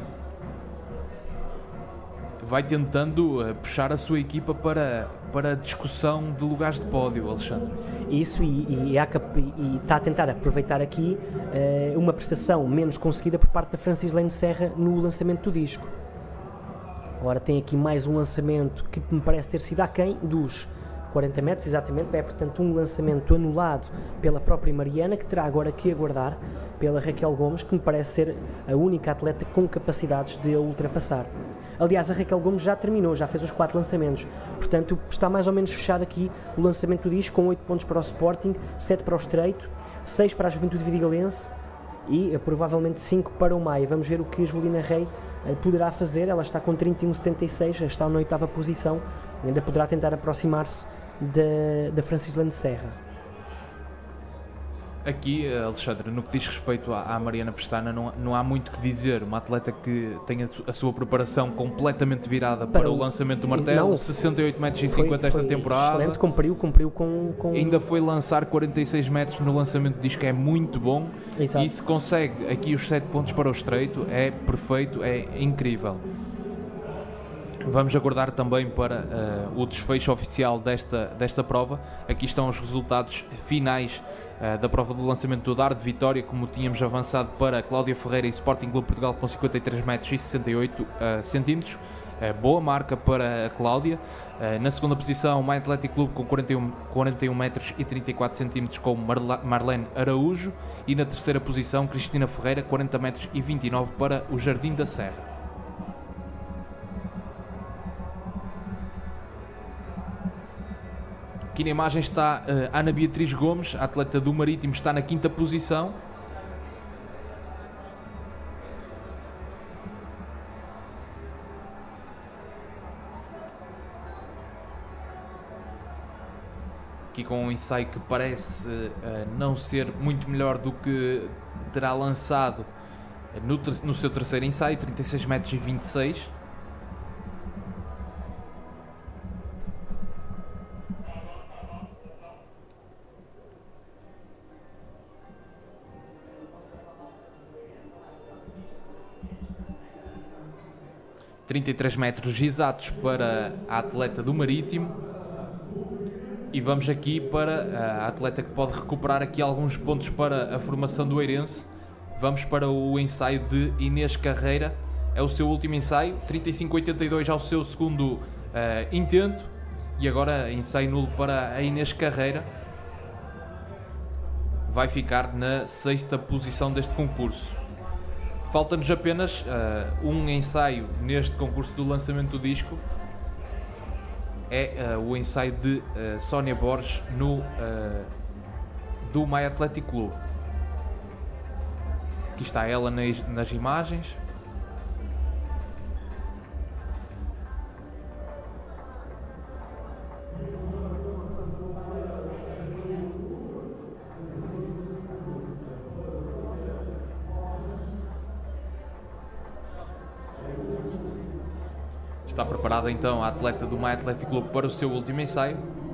Vai tentando puxar a sua equipa para a discussão de lugares de pódio, Alexandre. Isso, e está a tentar aproveitar aqui uma prestação menos conseguida por parte da Francis Lene Serra no lançamento do disco. Ora, tem aqui mais um lançamento que me parece ter sido aquém dos 40 metros, exatamente, é portanto um lançamento anulado pela própria Mariana, que terá agora que aguardar pela Raquel Gomes, que me parece ser a única atleta com capacidades de a ultrapassar. Aliás, a Raquel Gomes já terminou, já fez os 4 lançamentos, portanto está mais ou menos fechado aqui o lançamento do disco, com 8 pontos para o Sporting, 7 para o Estreito, 6 para a Juventude Vidigalense e provavelmente 5 para o Maia. Vamos ver o que a Juliana Rei poderá fazer. Ela está com 31,76, está na 8ª posição, ainda poderá tentar aproximar-se da Francis Lene Serra. Aqui, Alexandre, no que diz respeito à Mariana Pestana, não há muito que dizer. Uma atleta que tem a sua preparação completamente virada para o lançamento do martelo, 68 metros e 50 esta temporada. Excelente, cumpriu com... Ainda foi lançar 46 metros no lançamento do disco, é muito bom. Exato. E se consegue aqui os 7 pontos para o Estreito, é perfeito, é incrível. Vamos aguardar também para o desfecho oficial desta prova. Aqui estão os resultados finais da prova do lançamento do dardo. Vitória, como tínhamos avançado, para Cláudia Ferreira e Sporting Clube Portugal com 53 metros e 68 centímetros. Boa marca para a Cláudia. Na 2ª posição, Maia Atlético Clube com 41 metros e 34 centímetros com Marlene Araújo. E na 3ª posição, Cristina Ferreira, 40 metros e 29 para o Jardim da Serra. Aqui na imagem está Ana Beatriz Gomes, a atleta do Marítimo, está na 5ª posição. Aqui com um ensaio que parece não ser muito melhor do que terá lançado no seu 3º ensaio, 36 metros e 26. ...33 metros exatos para a atleta do Marítimo. E vamos aqui para a atleta que pode recuperar aqui alguns pontos para a formação do Eirense. Vamos para o ensaio de Inês Carreira. É o seu último ensaio, 35,82 ao seu 2º intento. E agora ensaio nulo para a Inês Carreira. Vai ficar na 6ª posição deste concurso. Falta-nos apenas um ensaio neste concurso do lançamento do disco. É o ensaio de Sónia Borges do Maia Atlético Clube. Aqui está ela nas imagens. Está preparada então a atleta do Maia Atlético Clube para o seu último ensaio.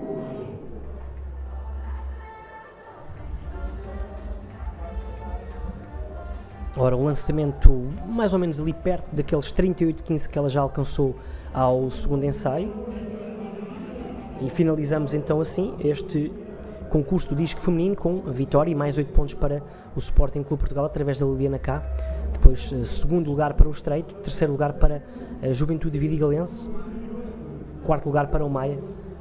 Ora, um lançamento mais ou menos ali perto daqueles 38,15 que ela já alcançou ao 2º ensaio. E finalizamos então assim este concurso do disco feminino, com vitória e mais 8 pontos para o Sporting Clube Portugal através da Liliana Cá. Depois, segundo lugar para o Estreito, terceiro lugar para a Juventude Vidigalense, quarto lugar para o Maia.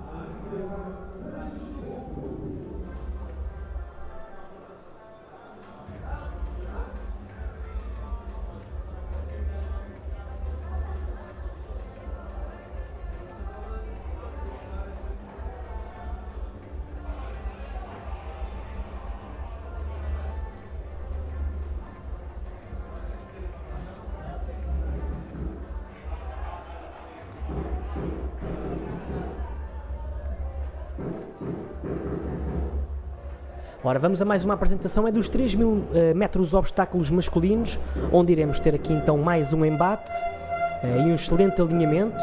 Ora, vamos a mais uma apresentação, é dos 3.000 metros obstáculos masculinos, onde iremos ter aqui então mais um embate e um excelente alinhamento.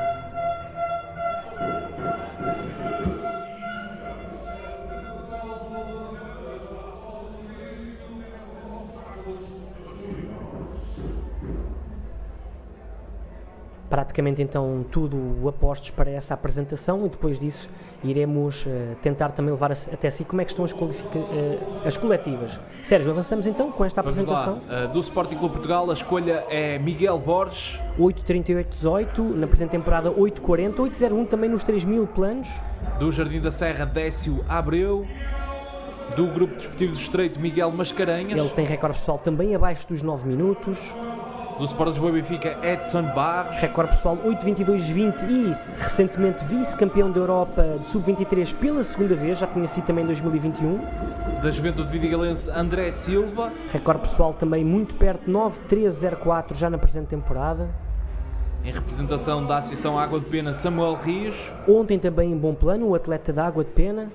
Praticamente então tudo apostos para essa apresentação, e depois disso iremos tentar também levar até si como é que estão as coletivas. Sérgio, avançamos então com esta apresentação. Do Sporting Clube Portugal, a escolha é Miguel Borges. 8.38.18, na presente temporada 8.40, 8.01 também nos 3.000 planos. Do Jardim da Serra, Décio Abreu. Do Grupo Desportivo do Estreito, Miguel Mascarenhas. Ele tem recorde pessoal também abaixo dos 9 minutos. Do Sport Lisboa e Benfica, Edson Barros. Recorde pessoal 8.22.20 e recentemente vice-campeão da Europa de Sub-23 pela segunda vez, já tinha sido também em 2021. Da Juventude Vidigalense, André Silva. Recorde pessoal também muito perto, 9.13.04 já na presente temporada. Em representação da Associação Água de Pena, Samuel Rios. Ontem também em bom plano, o atleta da Água de Pena.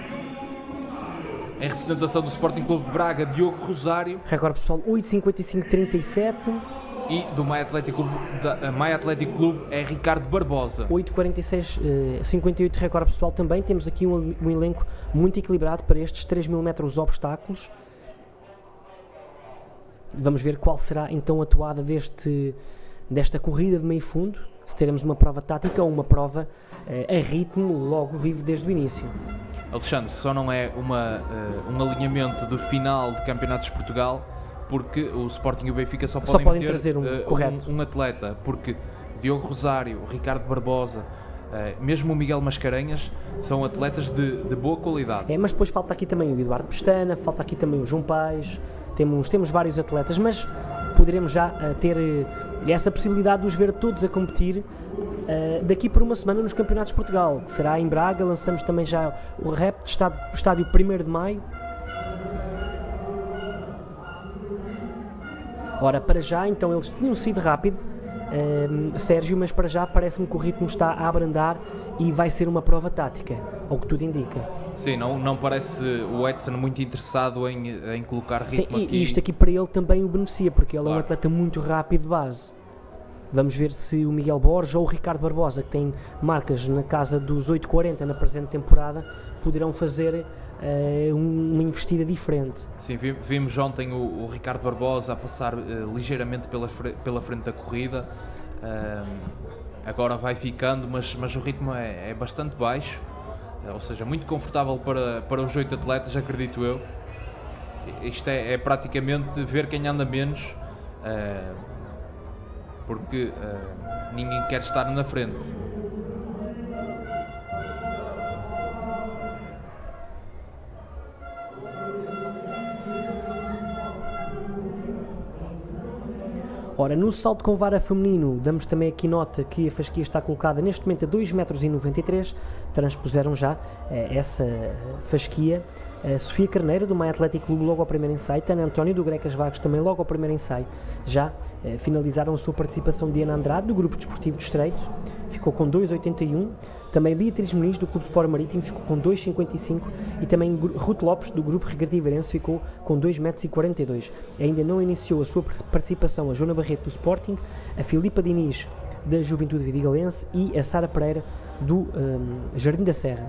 Em representação do Sporting Clube de Braga, Diogo Rosário. Recorde pessoal 8.55.37. E do Maia Atlético Clube é Ricardo Barbosa. 8.46.58 recorde pessoal também. Temos aqui um elenco muito equilibrado para estes 3.000 metros obstáculos. Vamos ver qual será então a toada desta corrida de meio fundo. Se teremos uma prova tática ou uma prova a ritmo logo vivo desde o início. Alexandre, só não é um alinhamento de final de Campeonatos de Portugal, porque o Sporting e o Benfica só podem ter trazer um atleta, porque Diogo Rosário, Ricardo Barbosa, mesmo o Miguel Mascarenhas, são atletas de boa qualidade. Mas depois falta aqui também o Eduardo Pestana, falta aqui também o João Paes, temos vários atletas, mas poderemos já ter essa possibilidade de os ver todos a competir daqui por uma semana nos Campeonatos de Portugal, que será em Braga. Lançamos também já o REP de estádio 1º de Maio. Ora, para já, então, eles tinham sido rápido, Sérgio, mas para já parece-me que o ritmo está a abrandar e vai ser uma prova tática, ao que tudo indica. Sim, não parece o Edson muito interessado em colocar ritmo. Sim, aqui. E isto aqui para ele também o beneficia, porque ele claro. É um atleta muito rápido de base. Vamos ver se o Miguel Borges ou o Ricardo Barbosa, que tem marcas na casa dos 8.40 na presente temporada, poderão fazer uma investida diferente. Sim, vimos ontem o Ricardo Barbosa a passar ligeiramente pela frente da corrida. Agora vai ficando, mas o ritmo é bastante baixo, ou seja, muito confortável para os 8 atletas, acredito eu. Isto é praticamente ver quem anda menos, porque ninguém quer estar na frente. Ora, no salto com vara feminino, damos também aqui nota que a fasquia está colocada neste momento a 2,93 m, transpuseram já essa fasquia. Sofia Carneiro, do Maia Atlético Clube, logo ao primeiro ensaio. Tânia António, do Grecas Vagos, também logo ao primeiro ensaio. Já finalizaram a sua participação de Ana Andrade, do Grupo Desportivo do Estreito, ficou com 2,81 m. Também Beatriz Muniz, do Clube Sport Marítimo, ficou com 2,55 m. E também Ruth Lopes, do Grupo Recreativeirense, ficou com 2,42 m. Ainda não iniciou a sua participação a Joana Barreto, do Sporting, a Filipa Diniz, da Juventude Vidigalense, e a Sara Pereira, do Jardim da Serra.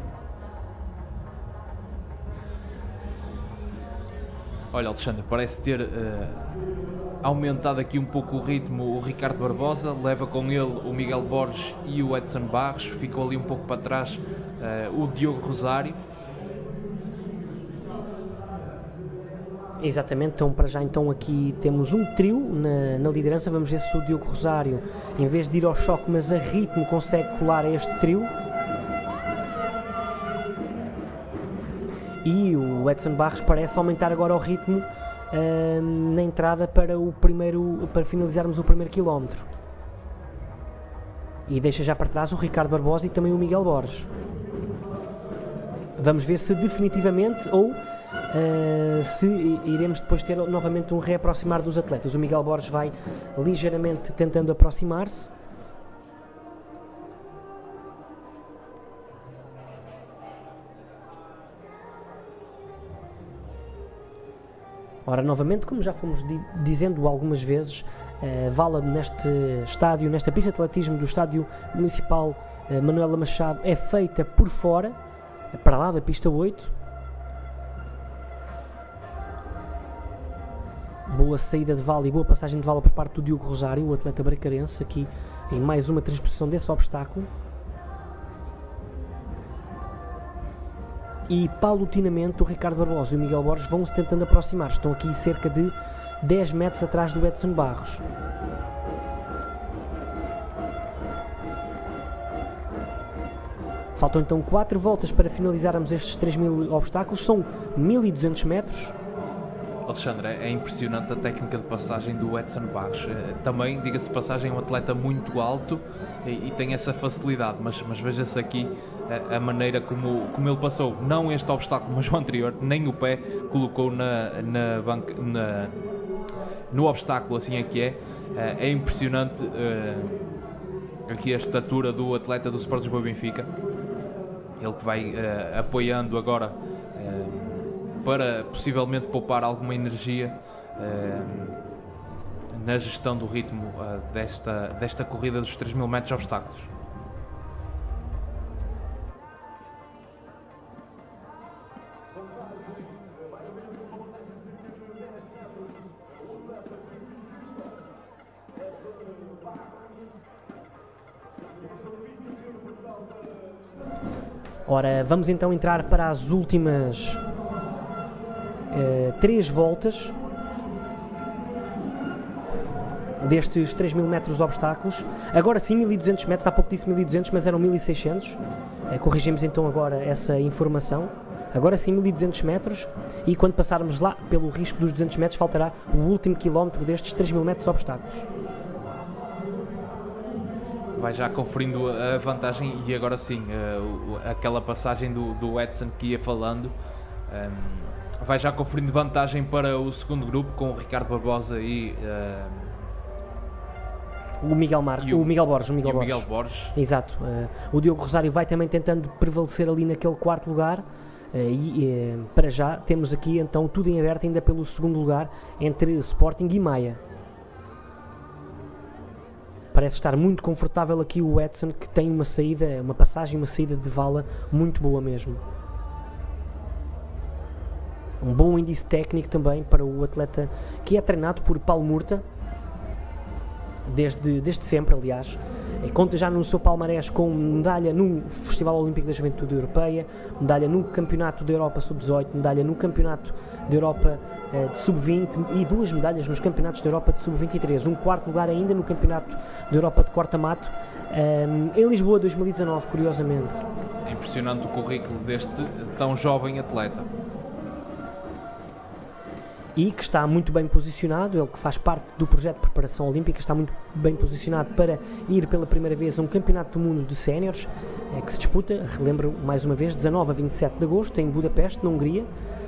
Olha, Alexandre, parece ter aumentado aqui um pouco o ritmo o Ricardo Barbosa, leva com ele o Miguel Borges e o Edson Barros, ficou ali um pouco para trás o Diogo Rosário. Exatamente, então para já então aqui temos um trio na liderança. Vamos ver se o Diogo Rosário, em vez de ir ao choque, mas a ritmo, consegue colar a este trio. E o Edson Barros parece aumentar agora o ritmo na entrada para finalizarmos o primeiro quilómetro. E deixa já para trás o Ricardo Barbosa e também o Miguel Borges. Vamos ver se definitivamente ou se iremos depois ter novamente um reaproximar dos atletas. O Miguel Borges vai ligeiramente tentando aproximar-se. Ora, novamente, como já fomos dizendo algumas vezes, vala neste estádio, nesta pista de atletismo do Estádio Municipal Manuela Machado, é feita por fora, para lá da pista 8. Boa saída de vala e boa passagem de vala por parte do Diogo Rosário, o atleta bracarense, aqui em mais uma transposição desse obstáculo. E paulatinamente o Ricardo Barbosa e o Miguel Borges vão-se tentando aproximar. Estão aqui cerca de 10 metros atrás do Edson Barros. Faltam então 4 voltas para finalizarmos estes 3.000 obstáculos. São 1.200 metros. Alexandre, é impressionante a técnica de passagem do Edson Barros. Também, diga-se de passagem, é um atleta muito alto e tem essa facilidade, mas veja-se aqui a maneira como ele passou, não este obstáculo, mas o anterior, nem o pé colocou no obstáculo, assim é que é. É impressionante aqui a estatura do atleta do Sport Lisboa Benfica. Ele que vai apoiando agora para possivelmente poupar alguma energia na gestão do ritmo desta corrida dos 3.000 metros de obstáculos. Ora, vamos então entrar para as últimas 3 voltas destes 3.000 metros de obstáculos. Agora sim 1.200 metros, há pouco disse 1.200, mas eram 1.600. Corrigimos então agora essa informação. Agora sim 1.200 metros e quando passarmos lá pelo risco dos 200 metros faltará o último quilómetro destes 3.000 metros de obstáculos. Vai já conferindo a vantagem e agora sim, aquela passagem do Edson que ia falando, vai já conferindo vantagem para o segundo grupo com o Ricardo Barbosa e o Miguel Borges. Exato. O Diogo Rosário vai também tentando prevalecer ali naquele quarto lugar e para já temos aqui então tudo em aberto ainda pelo segundo lugar entre Sporting e Maia. Parece estar muito confortável aqui o Edson, que tem uma passagem de vala muito boa mesmo. Um bom índice técnico também para o atleta que é treinado por Paulo Murta, desde sempre, aliás. Conta já no seu palmarés com medalha no Festival Olímpico da Juventude Europeia, medalha no Campeonato da Europa Sub-18, medalha no Campeonato da Europa de Sub-20 e 2 medalhas nos Campeonatos da Europa de Sub-23, um quarto lugar ainda no Campeonato da Europa de corta-mato em Lisboa 2019, curiosamente. É impressionante o currículo deste tão jovem atleta. E que está muito bem posicionado, ele que faz parte do projeto de preparação olímpica, está muito bem posicionado para ir pela primeira vez a um campeonato do mundo de séniores, que se disputa, relembro mais uma vez, 19 a 27 de agosto em Budapeste, na Hungria,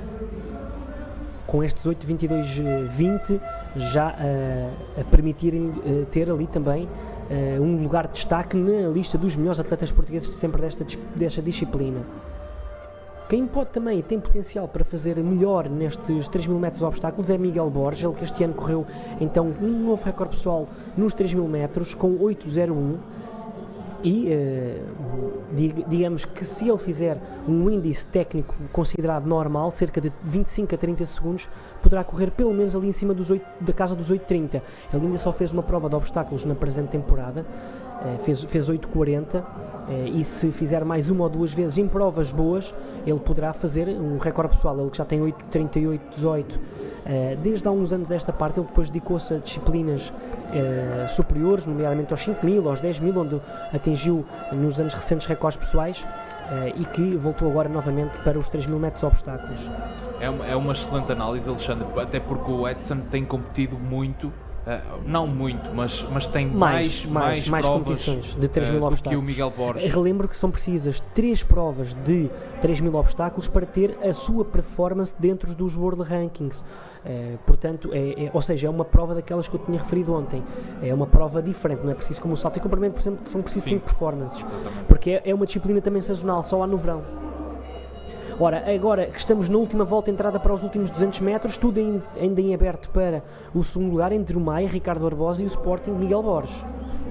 com estes 8, 22, 20 já a permitirem ter ali também um lugar de destaque na lista dos melhores atletas portugueses de sempre desta disciplina. Quem pode também tem potencial para fazer melhor nestes 3.000 metros de obstáculos é Miguel Borges, ele que este ano correu então um novo recorde pessoal nos 3.000 metros com 8.01 e digamos que se ele fizer um índice técnico considerado normal, cerca de 25 a 30 segundos, poderá correr pelo menos ali em cima da casa dos 8.30. Ele ainda só fez uma prova de obstáculos na presente temporada fez 8,40 e se fizer mais uma ou duas vezes em provas boas, ele poderá fazer um recorde pessoal. Ele que já tem 8,38,18 desde há uns anos esta parte. Ele depois dedicou-se a disciplinas superiores, nomeadamente aos 5.000, aos 10.000, onde atingiu nos anos recentes recordes pessoais, e que voltou agora novamente para os 3.000 metros obstáculos. É uma excelente análise, Alexandre, até porque o Edson tem competido muito, não muito, mas tem mais provas competições de 3.000 obstáculos do que o Miguel Borges. Relembro que são precisas 3 provas de 3.000 obstáculos para ter a sua performance dentro dos World Rankings. Portanto, ou seja, é uma prova daquelas que eu tinha referido ontem. É uma prova diferente, não é preciso como o salto e comprimento, por exemplo, que são precisos 5 performances. Exatamente. Porque é uma disciplina também sazonal, só há no verão. Ora, agora que estamos na última volta, entrada para os últimos 200 metros, tudo ainda em aberto para o segundo lugar, entre o Maia, Ricardo Barbosa, e o Sporting, Miguel Borges.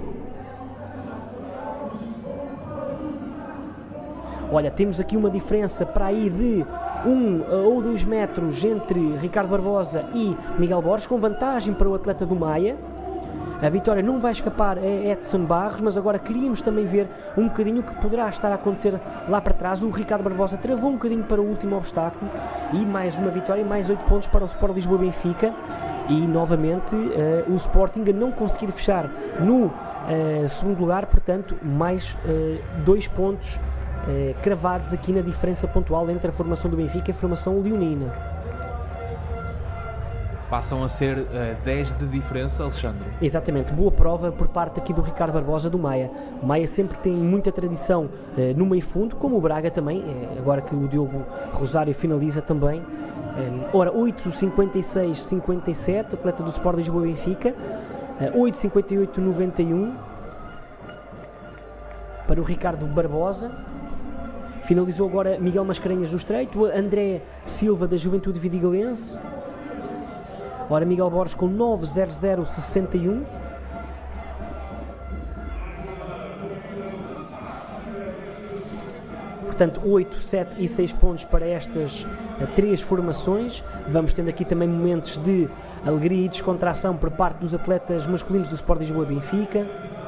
Olha, temos aqui uma diferença para aí de 1 ou 2 metros entre Ricardo Barbosa e Miguel Borges, com vantagem para o atleta do Maia. A vitória não vai escapar a Edson Barros, mas agora queríamos também ver um bocadinho o que poderá estar a acontecer lá para trás. O Ricardo Barbosa travou um bocadinho para o último obstáculo e mais uma vitória, mais 8 pontos para o Sport Lisboa-Benfica. E novamente o Sporting a não conseguir fechar no segundo lugar, portanto mais 2 pontos cravados aqui na diferença pontual entre a formação do Benfica e a formação leonina. Passam a ser 10 de diferença, Alexandre. Exatamente, boa prova por parte aqui do Ricardo Barbosa do Maia. O Maia sempre tem muita tradição no meio fundo, como o Braga também, agora que o Diogo Rosário finaliza também. Ora, 8,56,57, atleta do Sport Lisboa-Benfica, 8,58,91 para o Ricardo Barbosa. Finalizou agora Miguel Mascarenhas do Estreito, André Silva da Juventude Vidigalense. Ora, Miguel Borges com 9,00,61. Portanto, 8, 7 e 6 pontos para estas 3 formações. Vamos tendo aqui também momentos de alegria e descontração por parte dos atletas masculinos do Sport Lisboa-Benfica.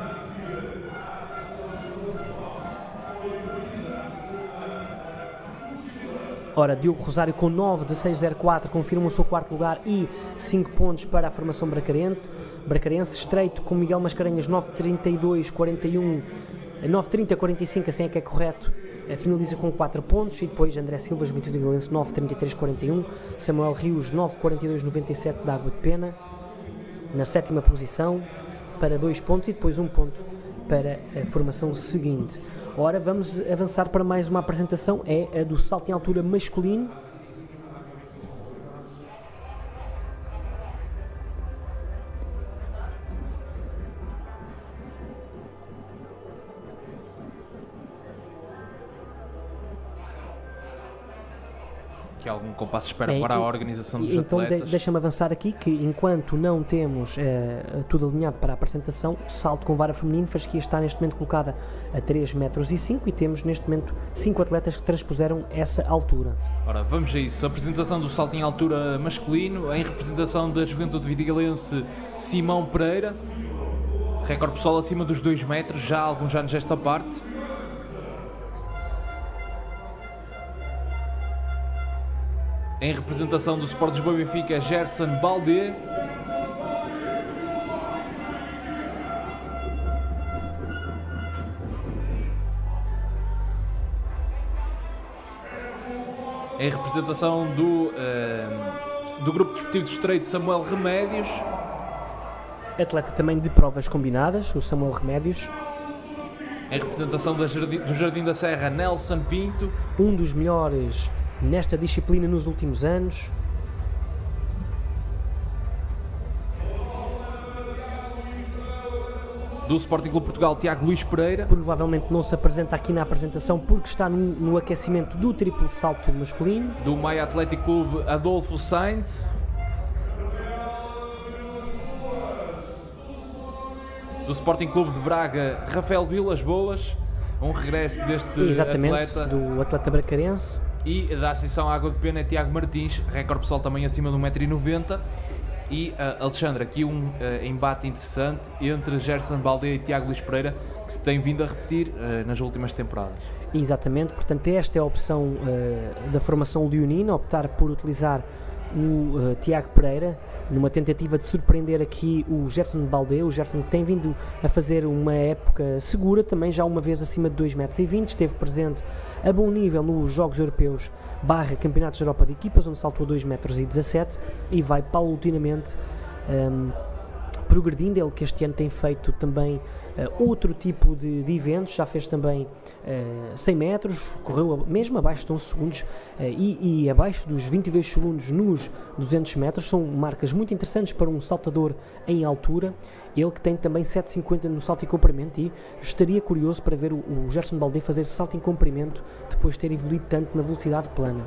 Ora, Diogo Rosário com 9,16,04 confirma o seu quarto lugar e 5 pontos para a formação bracarense. Estreito com Miguel Mascarenhas 9,32,41, 9,30,45, assim é que é correto, finaliza com 4 pontos. E depois André Silva, Juventude Vidigalense, 9,33,41, Samuel Rios 9,42,97 da Água de Pena na 7ª posição para 2 pontos e depois 1 ponto para a formação seguinte. Ora, vamos avançar para mais uma apresentação, é a do salto em altura masculino. Que algum compasso de espera para a organização dos então atletas. Então deixa-me avançar aqui que enquanto não temos tudo alinhado para a apresentação, salto com vara feminino, Fasquia está neste momento colocada a 3,05 metros e temos neste momento 5 atletas que transpuseram essa altura. Ora, vamos a isso. A apresentação do salto em altura masculino, em representação da Juventude Vidigalense, Simão Pereira. Recorde pessoal acima dos 2 metros, já há alguns anos esta parte. Em representação do Sport Lisboa-Benfica, Gerson Baldé. Em representação do Grupo Desportivo do Estreito, Samuel Remédios. Atleta também de provas combinadas, o Samuel Remédios. Em representação do Jardim da Serra, Nelson Pinto. Um dos melhores nesta disciplina nos últimos anos. Do Sporting Clube Portugal, Tiago Luís Pereira. Provavelmente não se apresenta aqui na apresentação porque está no aquecimento do triplo salto masculino. Do Maia Atlético Clube, Adolfo Sainz. Do Sporting Clube de Braga, Rafael Vilas Boas. Um regresso deste atleta. Do atleta bracarense. E da Associação Água de Pena é Tiago Martins, recorde pessoal também acima de 1,90 m. E Alexandre, aqui um embate interessante entre Gerson Baldé e Tiago Luís Pereira, que se tem vindo a repetir nas últimas temporadas. Exatamente, portanto esta é a opção da formação leonina, optar por utilizar o Tiago Pereira numa tentativa de surpreender aqui o Gerson Baldé. O Gerson tem vindo a fazer uma época segura, também já uma vez acima de 2,20 m, esteve presente a bom nível nos Jogos Europeus / Campeonatos da Europa de Equipas, onde saltou a 2,17 m e vai paulatinamente progredindo. Ele que este ano tem feito também outro tipo de eventos, já fez também 100 metros, correu mesmo abaixo de 11 segundos e abaixo dos 22 segundos nos 200 metros, são marcas muito interessantes para um saltador em altura. Ele que tem também 7,50 no salto em comprimento, e estaria curioso para ver o Gerson Baldé fazer salto em comprimento depois de ter evoluído tanto na velocidade plana.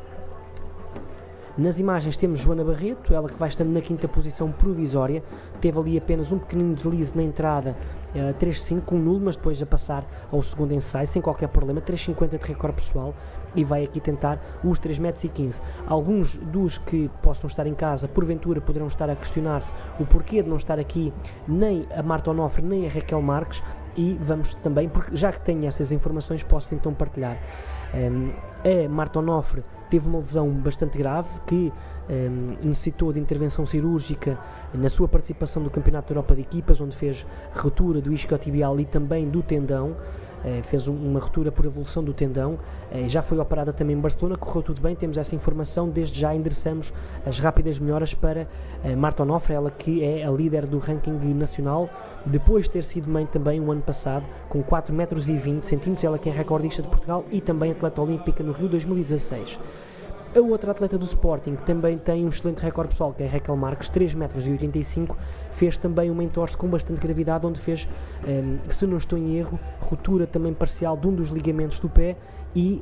Nas imagens temos Joana Barreto, ela que vai estando na 5ª posição provisória, teve ali apenas um pequenino deslize na entrada, 3,5 com nulo, mas depois a passar ao segundo ensaio sem qualquer problema, 3,50 de recorde pessoal, e vai aqui tentar os 3,15 m. Alguns dos que possam estar em casa, porventura, poderão estar a questionar-se o porquê de não estar aqui nem a Marta Onofre nem a Raquel Marques, e vamos também, porque já que tenho essas informações, posso então partilhar. A Marta Onofre teve uma lesão bastante grave que necessitou de intervenção cirúrgica na sua participação do Campeonato da Europa de Equipas, onde fez ruptura do isquiotibial e também do tendão. Fez uma ruptura por evolução do tendão, já foi operada também em Barcelona, correu tudo bem, temos essa informação. Desde já endereçamos as rápidas melhoras para Marta Onofre, ela que é a líder do ranking nacional, depois de ter sido mãe também o ano passado, com 4,20 m, ela que é recordista de Portugal e também atleta olímpica no Rio 2016. A outra atleta do Sporting, que também tem um excelente recorde pessoal, que é a Raquel Marques, 3,85 m, fez também uma entorse com bastante gravidade, onde fez, se não estou em erro, ruptura também parcial de um dos ligamentos do pé e,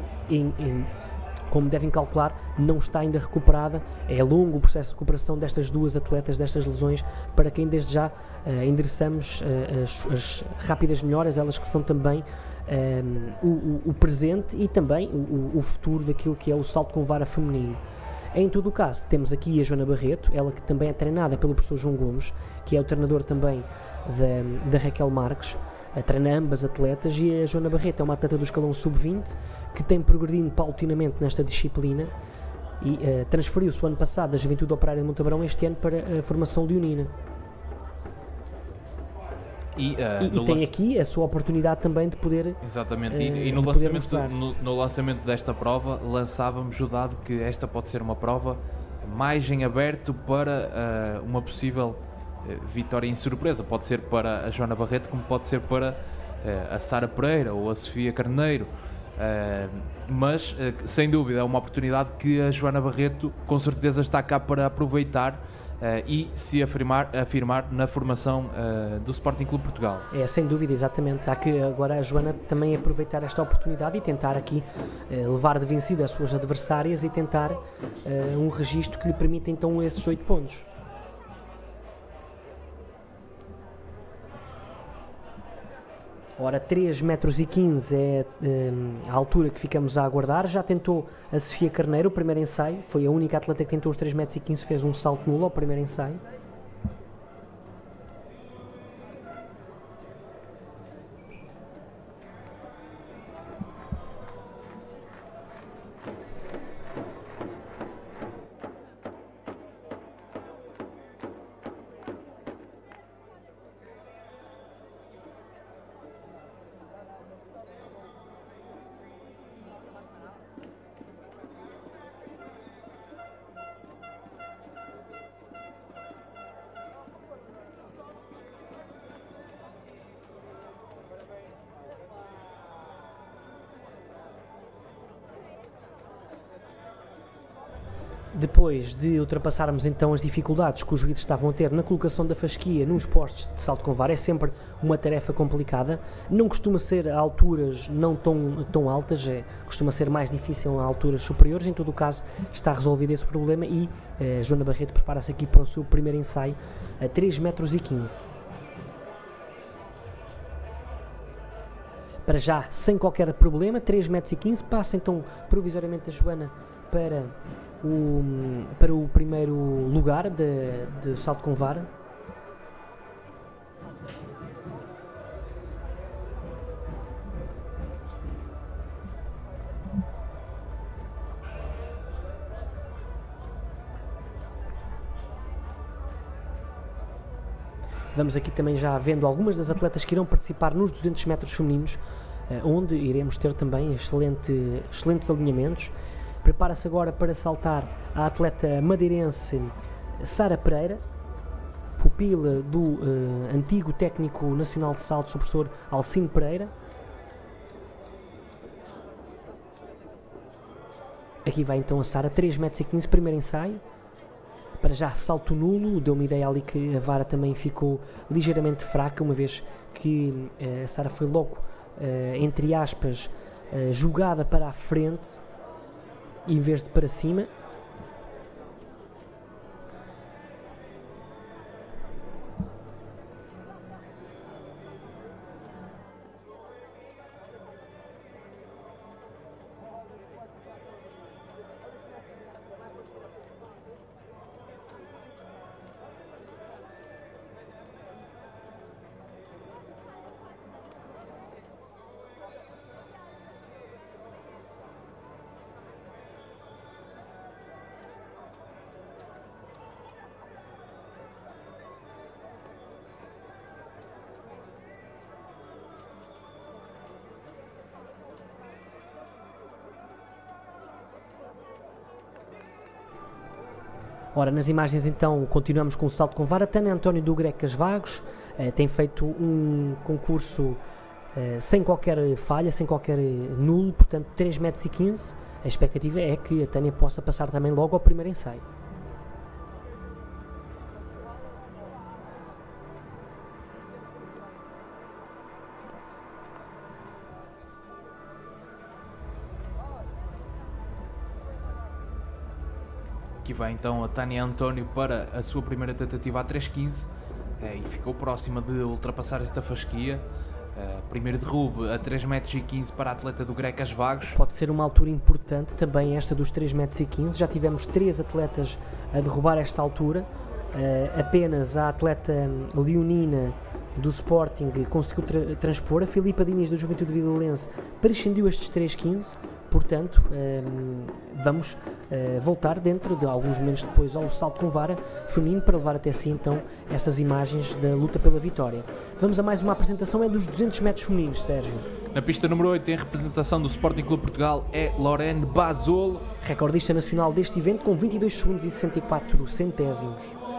como devem calcular, não está ainda recuperada. É longo o processo de recuperação destas duas atletas, destas lesões, para quem desde já endereçamos as rápidas melhoras, elas que são também o presente e também o futuro daquilo que é o salto com vara feminino. Em todo o caso, temos aqui a Joana Barreto, ela que também é treinada pelo professor João Gomes, que é o treinador também da Raquel Marques, treina ambas atletas, e a Joana Barreto é uma atleta do escalão sub-20 que tem progredido paulatinamente nesta disciplina e transferiu-se o ano passado da Juventude Operária de Montabrão este ano para a formação leonina. E tem aqui a sua oportunidade também de poder. Exatamente, e no lançamento desta prova lançávamos o dado que esta pode ser uma prova mais em aberto para uma possível vitória em surpresa. Pode ser para a Joana Barreto, como pode ser para a Sara Pereira ou a Sofia Carneiro, mas sem dúvida é uma oportunidade que a Joana Barreto com certeza está cá para aproveitar e se afirmar na formação do Sporting Clube Portugal. É, sem dúvida, exatamente. Há que agora a Joana também aproveitar esta oportunidade e tentar aqui levar de vencida as suas adversárias e tentar um registro que lhe permita então esses 8 pontos. Ora, 3,15 m é a altura que ficamos a aguardar. Já tentou a Sofia Carneiro o primeiro ensaio, foi a única atleta que tentou os 3,15 m, fez um salto nulo ao primeiro ensaio. Depois de ultrapassarmos então as dificuldades que os juízes estavam a ter na colocação da fasquia nos postos de salto com vara, é sempre uma tarefa complicada, não costuma ser a alturas não tão altas, costuma ser mais difícil a alturas superiores. Em todo o caso está resolvido esse problema e Joana Barreto prepara-se aqui para o seu primeiro ensaio a 3,15 m. Para já, sem qualquer problema, 3,15 m, passa então provisoriamente a Joana para para o primeiro lugar de salto com vara. Vamos aqui também já vendo algumas das atletas que irão participar nos 200 metros femininos, onde iremos ter também excelentes alinhamentos. Prepara-se agora para saltar a atleta madeirense Sara Pereira, pupila do antigo técnico nacional de saltos, o professor Alcino Pereira. Aqui vai então a Sara, 3,15 m, primeiro ensaio. Para já salto nulo, deu uma ideia ali que a vara também ficou ligeiramente fraca, uma vez que a Sara foi logo, entre aspas, jogada para a frente, em vez de para cima. Ora, nas imagens então continuamos com o salto com vara. Tânia António do Grecas Vagos tem feito um concurso sem qualquer falha, sem qualquer nulo, portanto 3,15 m. A expectativa é que a Tânia possa passar também logo ao primeiro ensaio. Aqui vai então a Tânia António para a sua primeira tentativa a 3,15 e ficou próxima de ultrapassar esta fasquia. Primeiro derrube a 3,15 m para a atleta do Grecas Vagos. Pode ser uma altura importante também esta dos 3,15 m. Já tivemos 3 atletas a derrubar esta altura. Apenas a atleta leonina do Sporting conseguiu transpor. A Filipa Diniz do Juventude Vilalense prescindiu estes 3,15. Portanto, vamos voltar dentro de alguns momentos depois ao salto com vara feminino para levar até si então estas imagens da luta pela vitória. Vamos a mais uma apresentação, é dos 200 metros femininos, Sérgio. Na pista número 8, em representação do Sporting Clube Portugal, é Lorene Basol, recordista nacional deste evento com 22 segundos e 64 centésimos.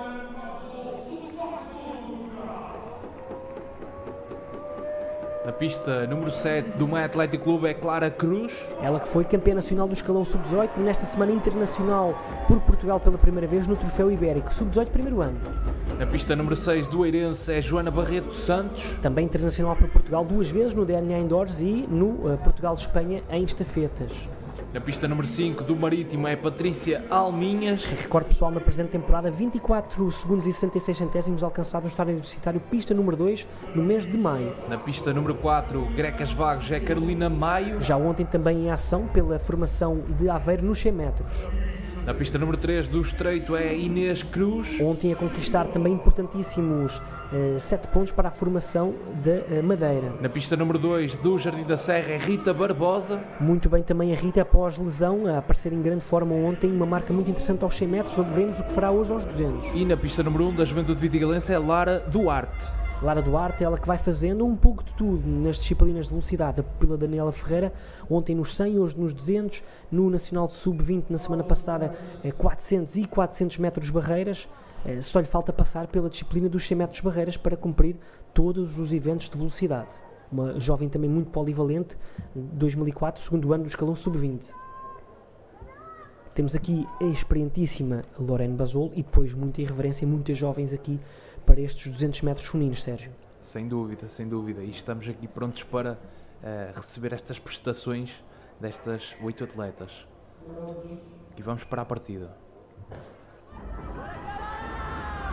Na pista número 7 do Maia Atlético Clube é Clara Cruz. Ela que foi campeã nacional do escalão sub-18 nesta semana internacional por Portugal pela primeira vez no Troféu Ibérico. Sub-18 primeiro ano. Na pista número 6 do Eirense é Joana Barreto Santos. Também internacional por Portugal duas vezes no DNA Indoors e no Portugal-Espanha em estafetas. Na pista número 5 do Marítimo é Patrícia Alminhas. Recorde pessoal na presente temporada, 24 segundos e 66 centésimos alcançado no estádio universitário, pista número 2, no mês de maio. Na pista número 4, Grecas Vagos, é Carolina Maio. Já ontem também em ação pela formação de Aveiro nos 100 metros. Na pista número 3 do Estreito é Inês Cruz. Ontem a conquistar também importantíssimos 7 pontos para a formação da Madeira. Na pista número 2 do Jardim da Serra é Rita Barbosa. Muito bem também a Rita após lesão, a aparecer em grande forma ontem, uma marca muito interessante aos 100 metros, veremos o que fará hoje aos 200. E na pista número 1 da Juventude Vidigalense é Lara Duarte. Lara Duarte, ela que vai fazendo um pouco de tudo nas disciplinas de velocidade, a pupila Daniela Ferreira, ontem nos 100, hoje nos 200, no Nacional de Sub-20 na semana passada 400 e 400 metros barreiras, só lhe falta passar pela disciplina dos 100 metros barreiras para cumprir todos os eventos de velocidade. Uma jovem também muito polivalente, 2004, segundo ano do escalão Sub-20. Temos aqui a experientíssima Lorene Basol e depois muita irreverência, muitas jovens aqui para estes 200 metros femininos, Sérgio. Sem dúvida, sem dúvida. E estamos aqui prontos para receber estas prestações destas 8 atletas. E vamos para a partida.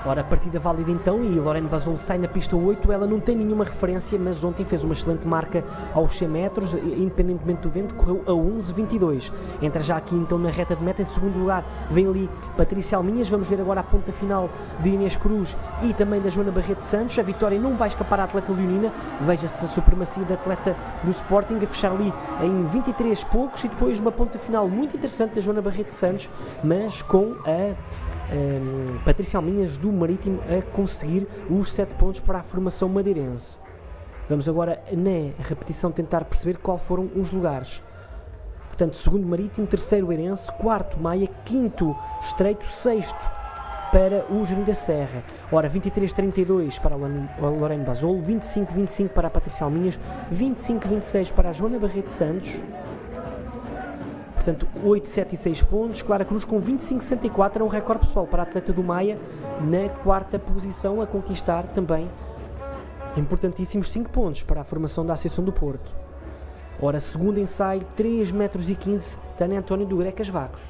Ora, a partida válida então, e Lorraine Basol sai na pista 8, ela não tem nenhuma referência, mas ontem fez uma excelente marca aos 100 metros, independentemente do vento, correu a 11:22. Entra já aqui então na reta de meta, em segundo lugar vem ali Patrícia Alminhas, vamos ver agora a ponta final de Inês Cruz e também da Joana Barreto Santos. A vitória não vai escapar à atleta leonina, veja-se a supremacia da atleta do Sporting, a fechar ali em 23 poucos, e depois uma ponta final muito interessante da Joana Barreto Santos, mas com a Patrícia Alminhas do Marítimo a conseguir os 7 pontos para a formação madeirense. Vamos agora na repetição tentar perceber qual foram os lugares. Portanto, segundo Marítimo, terceiro Eirense, quarto Maia, quinto Estreito, sexto para o Jardim da Serra. Ora, 23:32 para a Lorraine Basol, 25:25 para a Patrícia Alminhas, 25:26 para a Joana Barreto Santos. Portanto, 8, 7 e 6 pontos. Clara Cruz com 25:64, era um recorde pessoal para a atleta do Maia, na quarta posição, a conquistar também importantíssimos 5 pontos para a formação da Associação do Porto. Ora, segundo ensaio, 3,15 metros, Tânia António do Grecas Vagos.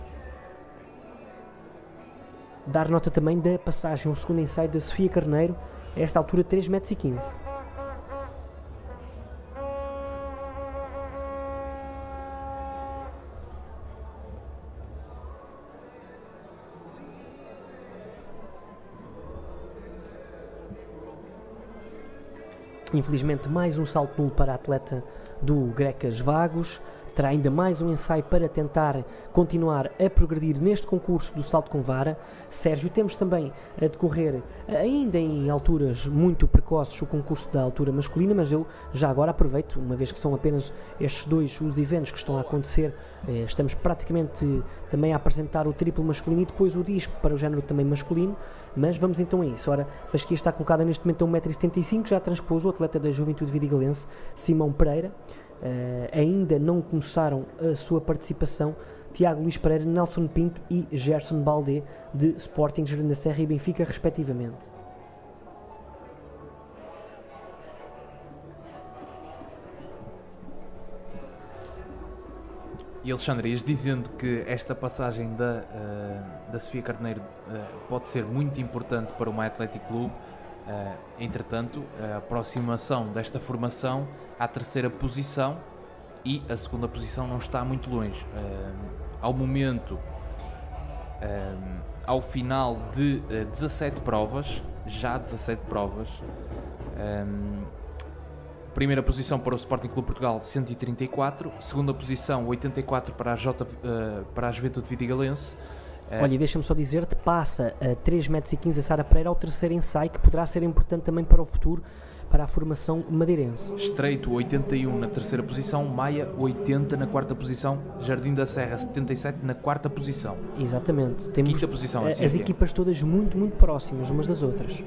Dar nota também da passagem ao segundo ensaio da Sofia Carneiro, a esta altura 3,15 metros. Infelizmente, mais um salto nulo para a atleta do Grecas Vagos. Terá ainda mais um ensaio para tentar continuar a progredir neste concurso do salto com vara. Sérgio, temos também a decorrer, ainda em alturas muito precoces, o concurso da altura masculina, mas eu já agora aproveito, uma vez que são apenas estes dois os eventos que estão a acontecer, estamos praticamente também a apresentar o triplo masculino e depois o disco para o género também masculino, mas vamos então a isso. Ora, a fasquia está colocada neste momento a 1,75 m, já transpôs o atleta da Juventude Vidigalense, Simão Pereira. Ainda não começaram a sua participação Tiago Luís Pereira, Nelson Pinto e Gerson Baldé, de Sporting, Jardim da Serra e Benfica, respectivamente. E Alexandre, ias dizendo que esta passagem da Sofia Carneiro pode ser muito importante para o Maia Atlético Clube. Entretanto, a aproximação desta formação à terceira posição, e a segunda posição não está muito longe. Ao momento, ao final de 17 provas, já 17 provas, primeira posição para o Sporting Clube Portugal, 134, segunda posição, 84 para a Juventude Vidigalense. Olha, deixa-me só dizer-te, passa a 3,15 metros a Sara Pereira ao terceiro ensaio, que poderá ser importante também para o futuro, para a formação madeirense. Estreito, 81 na terceira posição, Maia, 80 na quarta posição, Jardim da Serra, 77 na quarta posição. Exatamente. Temos quinta posição, assim as equipas todas muito, muito próximas umas das outras.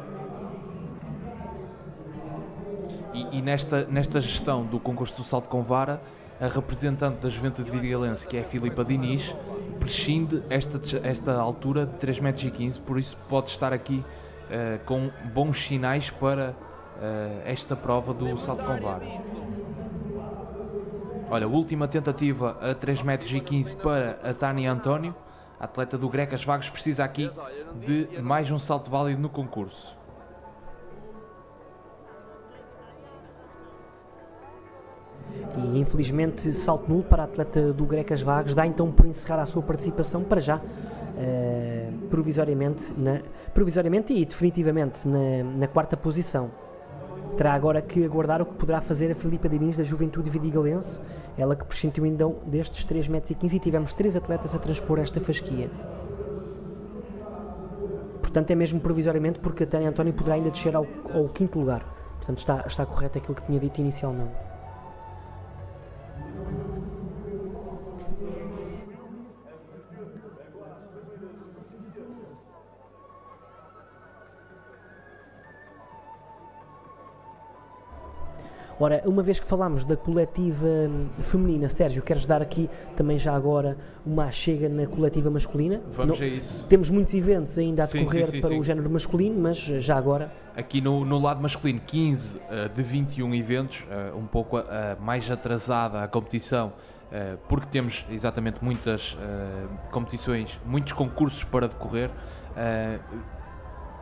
E nesta gestão do concurso do salto com vara, a representante da Juventude Vidigalense, que é a Filipa Diniz, prescinde esta altura de 3,15 metros, por isso pode estar aqui com bons sinais para esta prova do salto com vara. Olha, última tentativa a 3,15 metros para a Tânia António, a atleta do Grecas Vagos, precisa aqui de mais um salto válido no concurso. E infelizmente salto nulo para a atleta do Grecas Vagos, dá então por encerrar a sua participação para já, provisoriamente e definitivamente na quarta posição. Terá agora que aguardar o que poderá fazer a Filipa Diniz da Juventude Vidigalense, ela que prescindiu então destes 3,15 metros, e tivemos 3 atletas a transpor esta fasquia. Portanto é mesmo provisoriamente, porque a Tânia António poderá ainda descer ao quinto lugar. Portanto está correto aquilo que tinha dito inicialmente. Ora, uma vez que falámos da coletiva feminina, Sérgio, queres dar aqui também já agora uma chega na coletiva masculina? Vamos a isso. Temos muitos eventos ainda a decorrer para o género masculino, mas já agora... Aqui no lado masculino, 15 de 21 eventos, um pouco mais atrasada a competição, porque temos exatamente muitas competições, muitos concursos para decorrer.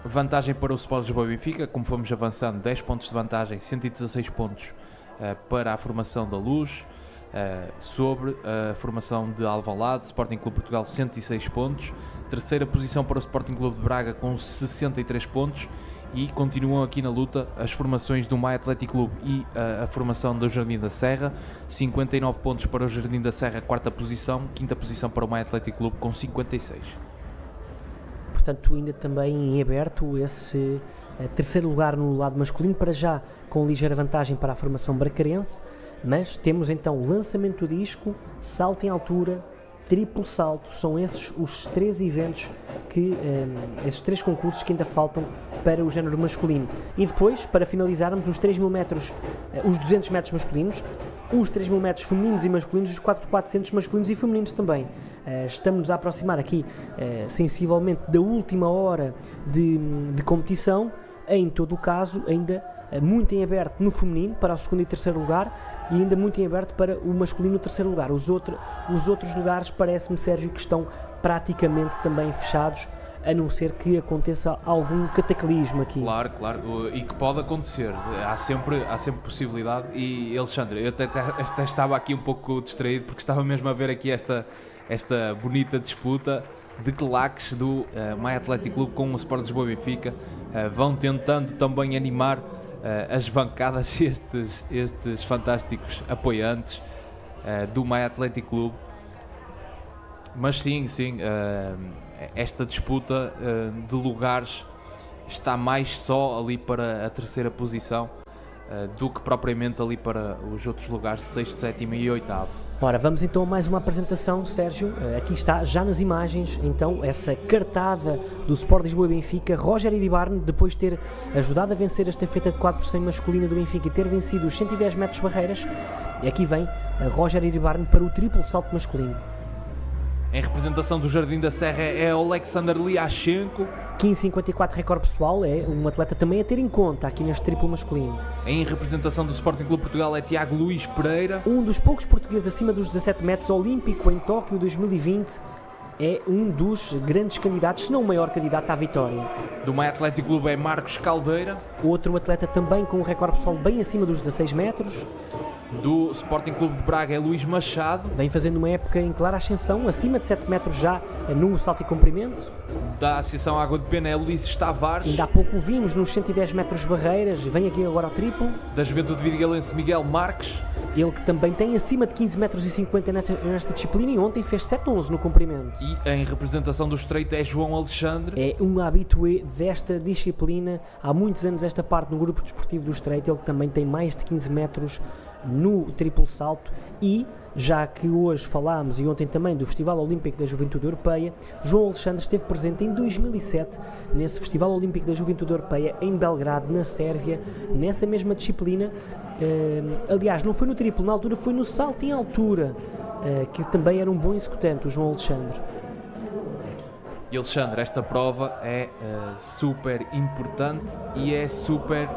Vantagem para o Sport Lisboa e Benfica, como fomos avançando, 10 pontos de vantagem, 116 pontos para a formação da Luz, sobre a formação de Alvalade, Sporting Clube Portugal 106 pontos, terceira posição para o Sporting Clube de Braga com 63 pontos e continuam aqui na luta as formações do Maia Atlético Clube e a formação do Jardim da Serra, 59 pontos para o Jardim da Serra, quarta posição, quinta posição para o Maia Atlético Clube com 56. Portanto, ainda também em aberto esse terceiro lugar no lado masculino, para já com ligeira vantagem para a formação bracarense, mas temos então o lançamento do disco, salto em altura, triplo salto, são esses os três eventos, esses três concursos que ainda faltam para o género masculino. E depois, para finalizarmos, os 3.000 metros, os 200 metros masculinos, os 3.000 metros femininos e masculinos, os 4x400 masculinos e femininos também. Estamos a aproximar aqui sensivelmente da última hora de competição, em todo o caso ainda muito em aberto no feminino para o segundo e terceiro lugar, e ainda muito em aberto para o masculino no terceiro lugar. Os outros lugares, parece-me, Sérgio, que estão praticamente também fechados, a não ser que aconteça algum cataclismo aqui. Claro, e que pode acontecer, há sempre possibilidade. E Alexandre, eu até estava aqui um pouco distraído, porque estava mesmo a ver aqui esta bonita disputa de claques do Maia Atlético Clube com o Sport Lisboa e Benfica. Vão tentando também animar as bancadas, estes fantásticos apoiantes do Maia Atlético Clube. Mas sim, esta disputa de lugares está mais só ali para a terceira posição do que propriamente ali para os outros lugares de sexto, sétimo e oitavo. Ora, vamos então a mais uma apresentação, Sérgio. Aqui está, já nas imagens, então, essa cartada do Sport Lisboa e Benfica. Roger Iribarne, depois de ter ajudado a vencer a estafeta de 4x100 masculina do Benfica e ter vencido os 110 metros barreiras, aqui vem Roger Iribarne para o triplo salto masculino. Em representação do Jardim da Serra é Alexander Liashenko. 15,54 recorde pessoal, é um atleta também a ter em conta aqui neste triplo masculino. Em representação do Sporting Clube Portugal é Tiago Luís Pereira. Um dos poucos portugueses acima dos 17 metros, olímpico em Tóquio 2020, é um dos grandes candidatos, se não o maior candidato à vitória. Do Maia Atlético Clube é Marcos Caldeira. Outro atleta também com um recorde pessoal bem acima dos 16 metros. Do Sporting Clube de Braga é Luís Machado. Vem fazendo uma época em clara ascensão, acima de 7 metros já no salto e comprimento. Da Associação Água de Pena é Ulisses Tavares. Ainda há pouco o vimos nos 110 metros barreiras, vem aqui agora ao triplo. Da Juventude Vidigalense Miguel Marques. Ele que também tem acima de 15,50 metros nesta disciplina e ontem fez 7,11 no comprimento. E em representação do estreito é João Alexandre. É um habitué desta disciplina, há muitos anos esta parte no grupo desportivo do estreito, ele que também tem mais de 15 metros no triplo salto. E já que hoje falámos e ontem também do Festival Olímpico da Juventude Europeia, João Alexandre esteve presente em 2007 nesse Festival Olímpico da Juventude Europeia em Belgrado, na Sérvia, nessa mesma disciplina. Aliás, não foi no triplo, na altura foi no salto em altura, que também era um bom executante, o João Alexandre. E Alexandre, esta prova é super importante e é super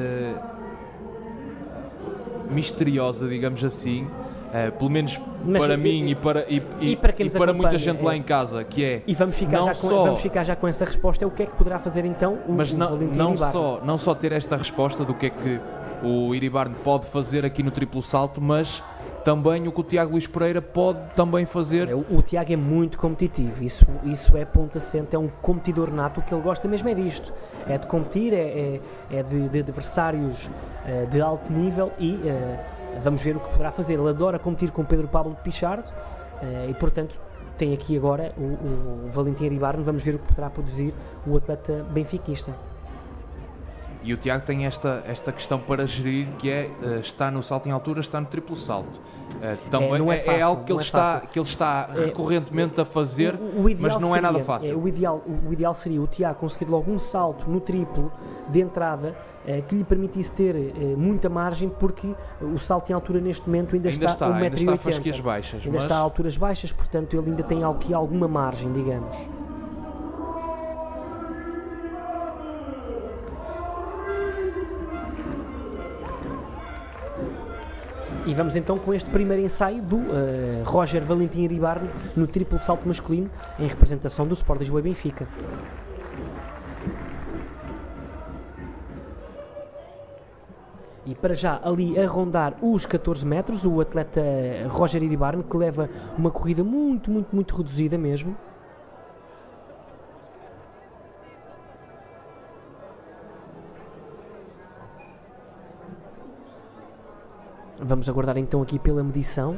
misteriosa, digamos assim, pelo menos para mim e para muita gente lá em casa, que é... E vamos ficar já com essa resposta, é o que é que poderá fazer então o Valentim Iribarne. Não só ter esta resposta do que é que o Iribarne pode fazer aqui no triplo salto, mas também o que o Tiago Luís Pereira pode também fazer. O Tiago é muito competitivo, isso é ponto assente, é um competidor nato, o que ele gosta mesmo é disto, é de competir, é de adversários de alto nível e vamos ver o que poderá fazer. Ele adora competir com Pedro Pablo de Pichardo e portanto tem aqui agora o Valentim Iribarne, vamos ver o que poderá produzir o atleta benfiquista. E o Tiago tem esta questão para gerir, que é está no salto em altura, está no triplo salto. Também não é fácil, é algo que ele está recorrentemente a fazer, mas não é nada fácil. O ideal seria o Tiago conseguir logo um salto no triplo de entrada que lhe permitisse ter muita margem, porque o salto em altura neste momento ainda está a 1,80 m. Ainda está a fasquias baixas. Ainda está a alturas baixas, portanto ele ainda tem aqui alguma margem, digamos. E vamos então com este primeiro ensaio do Roger Valentim Iribarne no triplo salto masculino em representação do Sport Lisboa e Benfica. E para já ali a rondar os 14 metros, o atleta Roger Iribarne, que leva uma corrida muito reduzida mesmo. Vamos aguardar então aqui pela medição.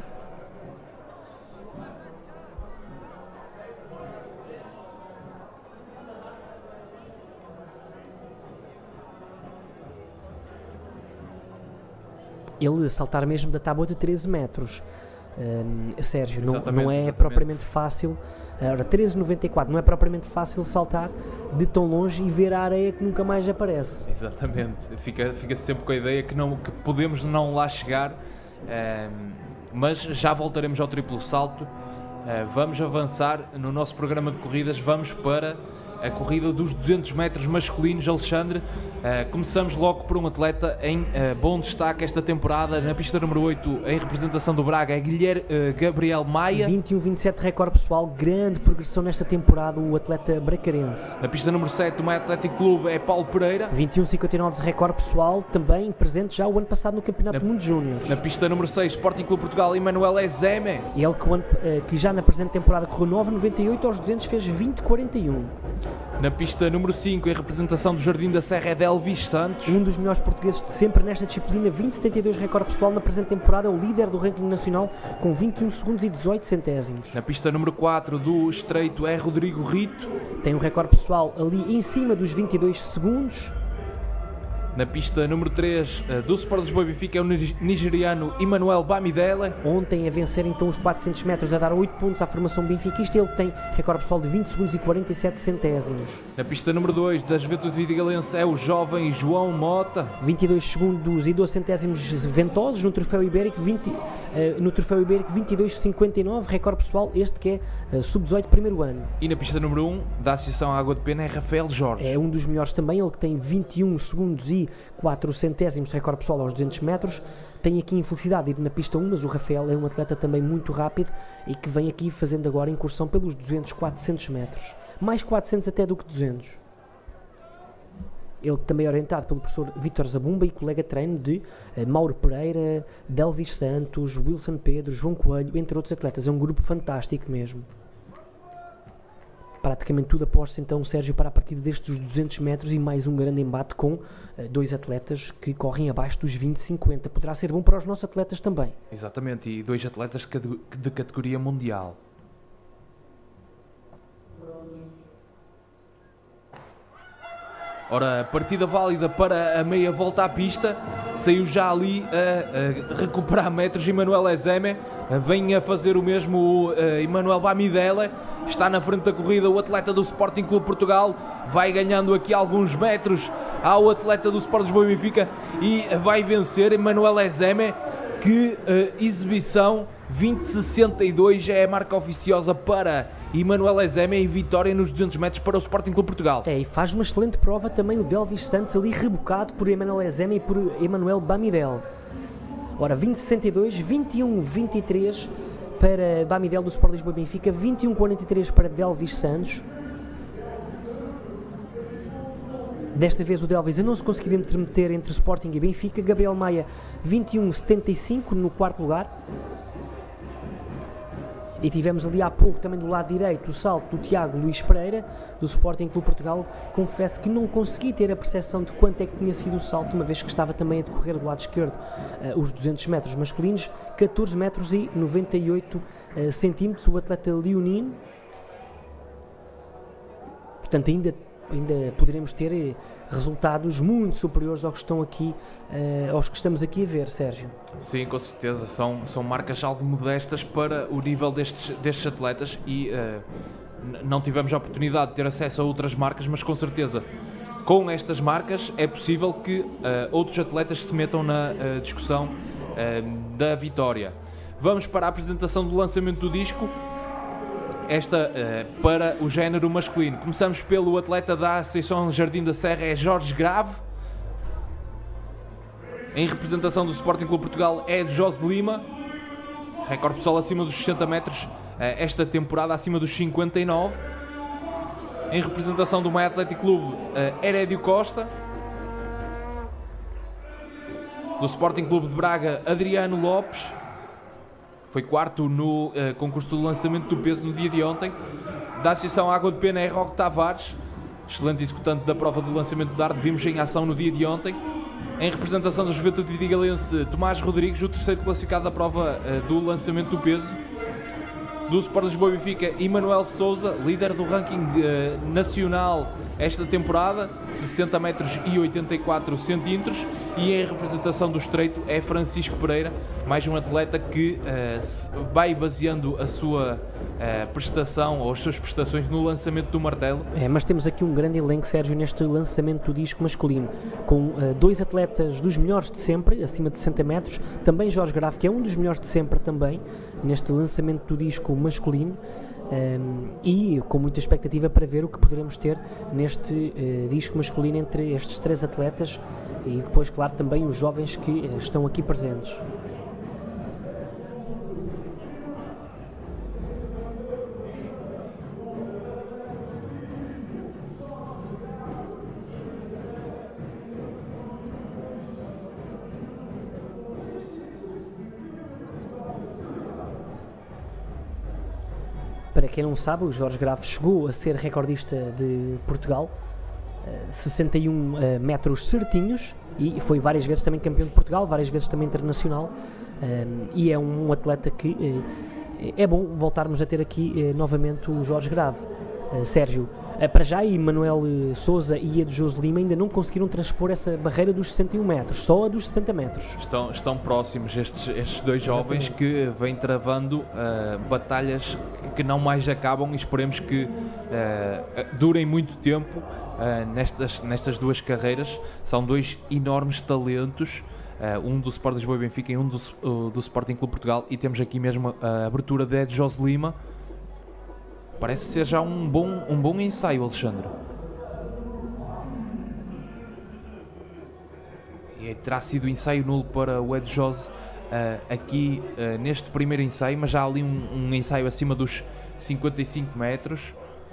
Ele saltar mesmo da tábua de 13 metros. Sérgio, não é propriamente fácil. Ora, 13,94, não é propriamente fácil saltar de tão longe e ver a areia que nunca mais aparece. Exatamente, fica sempre com a ideia que podemos não lá chegar, mas já voltaremos ao triplo salto. Vamos avançar no nosso programa de corridas, vamos para a corrida dos 200 metros masculinos. Alexandre, começamos logo por um atleta em bom destaque esta temporada, na pista número 8, em representação do Braga, é Gabriel Maia. 21,27 recorde pessoal, grande progressão nesta temporada, o atleta bracarense. Na pista número 7, do Maia Atlético Clube, é Paulo Pereira. 21,59 de recorde pessoal, também presente já o ano passado no Campeonato do Mundo Júnior. Na pista número 6, Sporting Clube Portugal, Emanuel Ezeme. Ele que já na presente temporada correu 9,98, aos 200 fez 20,41. Na pista número 5, em representação do Jardim da Serra, é Delvis Santos. Um dos melhores portugueses de sempre nesta disciplina, 20,72 recorde pessoal na presente temporada, é o líder do ranking nacional com 21 segundos e 18 centésimos. Na pista número 4 do Estreito é Rodrigo Rito. Tem um recorde pessoal ali em cima dos 22 segundos. Na pista número 3 do Sport Lisboa e Benfica é o nigeriano Emmanuel Bamidele. Ontem a vencer então os 400 metros, a dar 8 pontos à formação benfiquista. Ele tem recorde pessoal de 20 segundos e 47 centésimos. Na pista número 2 da Juventude Vidigalense é o jovem João Mota. 22 segundos e 12 centésimos ventosos no Troféu Ibérico, 22,59, recorde pessoal, este que é sub-18 primeiro ano. E na pista número 1 da Associação Água de Pena é Rafael Jorge. É um dos melhores também, ele que tem 21 segundos e 4 centésimos de recorde pessoal aos 200 metros. Tem aqui infelicidade de ir na pista 1, mas o Rafael é um atleta também muito rápido e que vem aqui fazendo agora incursão pelos 200, 400 metros. Mais 400 até do que 200. Ele também é orientado pelo professor Vítor Zabumba e colega de treino de Mauro Pereira, Delvis Santos, Wilson Pedro, João Coelho, entre outros atletas. É um grupo fantástico mesmo. Praticamente tudo aposta então, Sérgio, para a partida destes 200 metros e mais um grande embate com dois atletas que correm abaixo dos 20,50. Poderá ser bom para os nossos atletas também. Exatamente, e dois atletas de categoria mundial. Ora, partida válida para a meia volta à pista. Saiu já ali a recuperar metros Emmanuel Ezeme. Vem a fazer o mesmo o Emmanuel Bamidele. Está na frente da corrida o atleta do Sporting Clube Portugal. Vai ganhando aqui alguns metros ao atleta do Sport Lisboa e Benfica. E vai vencer Emmanuel Ezeme. Que exibição, 20,62 é a marca oficiosa para Emmanuel Ezeme e vitória nos 200 metros para o Sporting Clube Portugal. E faz uma excelente prova também o Delvis Santos, ali rebocado por Emmanuel Ezeme e por Emmanuel Bamidele. Ora, 20,62, 21,23 para Bamidele do Sport Lisboa e Benfica, 21,43 para Delvis Santos. Desta vez o Delvis a não se conseguir meter entre Sporting e Benfica. Gabriel Maia, 21,75 no quarto lugar. E tivemos ali há pouco também do lado direito o salto do Tiago Luís Pereira, do Sporting Clube Portugal. Confesso que não consegui ter a percepção de quanto é que tinha sido o salto, uma vez que estava também a decorrer do lado esquerdo os 200 metros masculinos, 14 metros e 98 centímetros, o atleta leonino. Portanto, ainda poderemos ter resultados muito superiores aos que estão aqui, aos que estamos aqui a ver, Sérgio. Sim, com certeza, são marcas algo modestas para o nível destes atletas e não tivemos a oportunidade de ter acesso a outras marcas, mas com certeza com estas marcas é possível que outros atletas se metam na discussão da vitória. Vamos para a apresentação do lançamento do disco. Esta para o género masculino. Começamos pelo atleta da Associação Jardim da Serra, é Jorge Grave. Em representação do Sporting Clube Portugal é de José de Lima. Recorde pessoal acima dos 60 metros esta temporada, acima dos 59. Em representação do Maia Atlético Clube, Herédio Costa. Do Sporting Clube de Braga, Adriano Lopes. Foi quarto no concurso do lançamento do peso no dia de ontem. Da Associação Água de Pena é Roque Tavares, excelente executante da prova do lançamento do dardo. Vimos em ação no dia de ontem. Em representação do Juventude Vidigalense, Tomás Rodrigues, o terceiro classificado da prova do lançamento do peso. Do Sport Lisboa Benfica, Emanuel Souza, líder do ranking nacional esta temporada, 60 metros e 84 centímetros. E em representação do estreito é Francisco Pereira, mais um atleta que vai baseando a sua prestação ou as suas prestações no lançamento do martelo. Mas temos aqui um grande elenco, Sérgio, neste lançamento do disco masculino, com dois atletas dos melhores de sempre, acima de 60 metros, também Jorge Graf, que é um dos melhores de sempre também, neste lançamento do disco masculino, e com muita expectativa para ver o que poderemos ter neste disco masculino entre estes três atletas e depois, claro, também os jovens que estão aqui presentes. Para quem não sabe, o Jorge Graf chegou a ser recordista de Portugal, 61 metros certinhos, e foi várias vezes também campeão de Portugal, várias vezes também internacional, e é um atleta que é bom voltarmos a ter aqui novamente o Jorge Graf. Sérgio, para já, Emanuel Souza e Edu José Lima ainda não conseguiram transpor essa barreira dos 61 metros, só a dos 60 metros. Estão próximos estes dois jovens. Exatamente. Que vêm travando batalhas que não mais acabam, e esperemos que durem muito tempo nestas duas carreiras. São dois enormes talentos, um do Sport Lisboa e Benfica e um do Sporting Clube Portugal, e temos aqui mesmo a abertura de Edu José Lima. Parece ser já um bom ensaio, Alexandre. E terá sido ensaio nulo para o Ed José aqui neste primeiro ensaio, mas já há ali um ensaio acima dos 55 metros.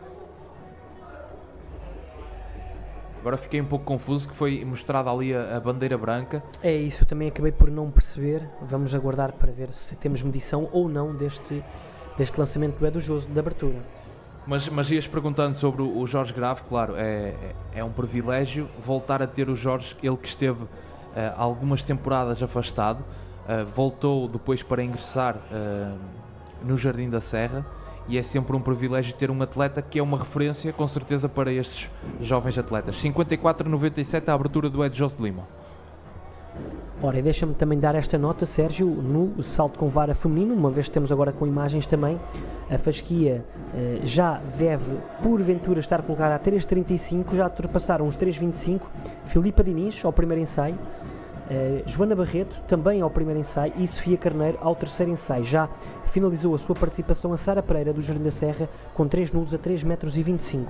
Agora fiquei um pouco confuso, que foi mostrada ali a bandeira branca. É isso, eu também acabei por não perceber. Vamos aguardar para ver se temos medição ou não deste lançamento do Edu José de abertura. Mas ias perguntando sobre o Jorge Graf. Claro, é um privilégio voltar a ter o Jorge, ele que esteve algumas temporadas afastado, voltou depois para ingressar no Jardim da Serra, e é sempre um privilégio ter um atleta que é uma referência, com certeza, para estes jovens atletas. 54,97 a abertura do Edu José Lima. Ora, deixa-me também dar esta nota, Sérgio, no salto com vara feminino, uma vez que temos agora com imagens também, a fasquia já deve, porventura, estar colocada a 3,35, já ultrapassaram os 3,25, Filipa Diniz ao primeiro ensaio, Joana Barreto também ao primeiro ensaio, e Sofia Carneiro ao terceiro ensaio. Já finalizou a sua participação a Sara Pereira do Jardim da Serra com 3 nulos a 3,25 metros.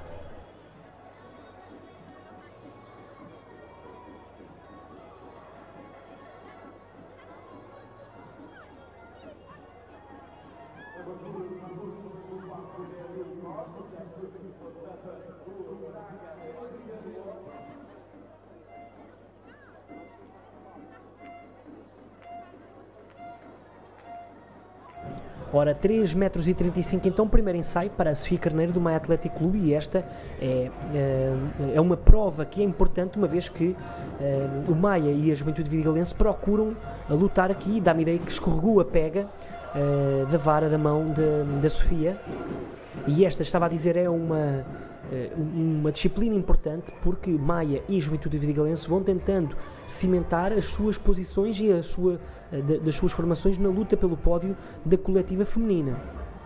Ora, 3,35 metros, então, primeiro ensaio para a Sofia Carneiro do Maia Atlético Clube, e esta é uma prova que é importante, uma vez que o Maia e a Juventude Vidigalense procuram lutar aqui. Dá-me ideia que escorregou a pega da vara da mão da Sofia, e esta, estava a dizer, é uma disciplina importante, porque Maia e Juventude Vidigalense vão tentando cimentar as suas posições e das suas formações na luta pelo pódio da coletiva feminina.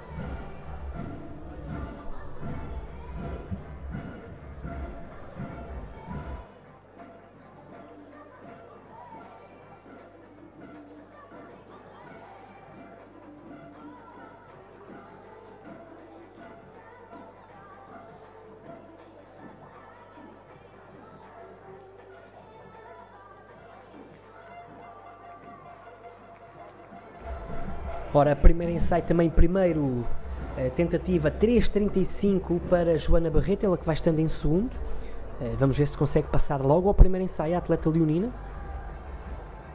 Ora, primeiro ensaio também, primeiro tentativa, 3,35 para Joana Barreto, ela que vai estando em segundo. Vamos ver se consegue passar logo ao primeiro ensaio a atleta leonina.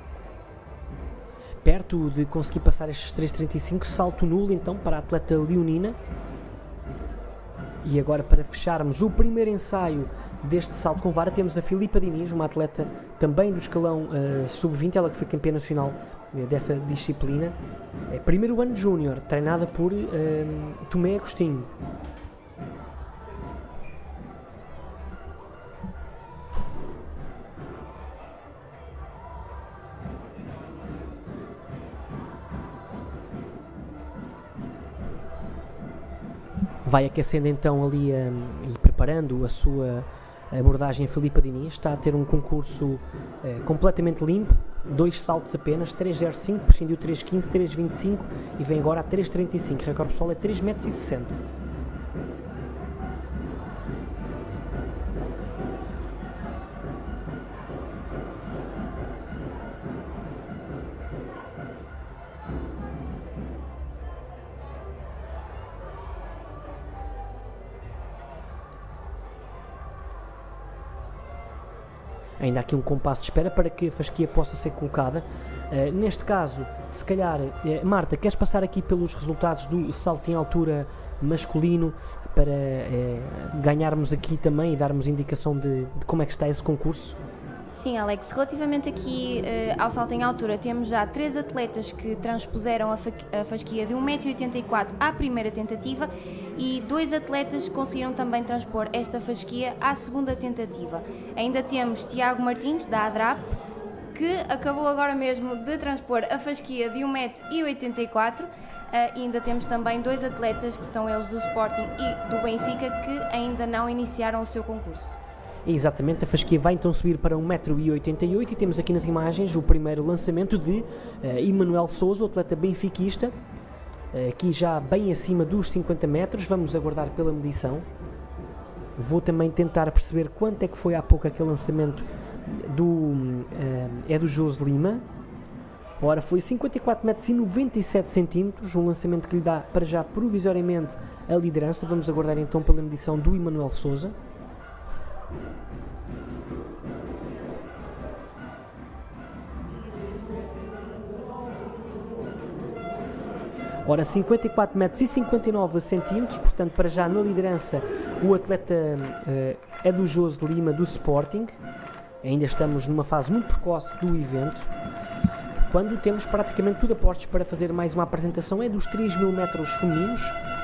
perto de conseguir passar estes 3.35, salto nulo então para a atleta leonina. E agora, para fecharmos o primeiro ensaio deste salto com vara, temos a Filipa Diniz, uma atleta também do escalão sub-20, ela que foi campeã nacional dessa disciplina. É primeiro ano de júnior, treinada por Tomé Agostinho. Vai aquecendo então ali e preparando a sua abordagem. Filipa Diniz está a ter um concurso completamente limpo, 2 saltos apenas, 3.05, prescindiu 3.15, 3.25 e vem agora a 3.35, o recorde pessoal é 3,60 m. Ainda há aqui um compasso de espera para que a fasquia possa ser colocada. Neste caso, se calhar, Marta, queres passar aqui pelos resultados do salto em altura masculino para ganharmos aqui também e darmos indicação de como é que está esse concurso? Sim, Alex, relativamente aqui ao salto em altura, temos já 3 atletas que transpuseram a fasquia de 1,84 m à primeira tentativa e 2 atletas que conseguiram também transpor esta fasquia à segunda tentativa. Ainda temos Tiago Martins, da ADRAP, que acabou agora mesmo de transpor a fasquia de 1,84 m. E ainda temos também 2 atletas, que são eles do Sporting e do Benfica, que ainda não iniciaram o seu concurso. Exatamente, a fasquia vai então subir para 1,88 m e temos aqui nas imagens o primeiro lançamento de Emanuel Sousa, o atleta benfiquista, aqui já bem acima dos 50 metros. Vamos aguardar pela medição. Vou também tentar perceber quanto é que foi há pouco aquele lançamento do José Lima. Ora, foi 54,97 m, um lançamento que lhe dá para já provisoriamente a liderança. Vamos aguardar então pela medição do Emanuel Sousa. Ora, 54,59 m, portanto, para já na liderança o atleta é do José Lima, do Sporting. Ainda estamos numa fase muito precoce do evento, quando temos praticamente tudo a postos para fazer mais uma apresentação. É dos 3.000 metros femininos.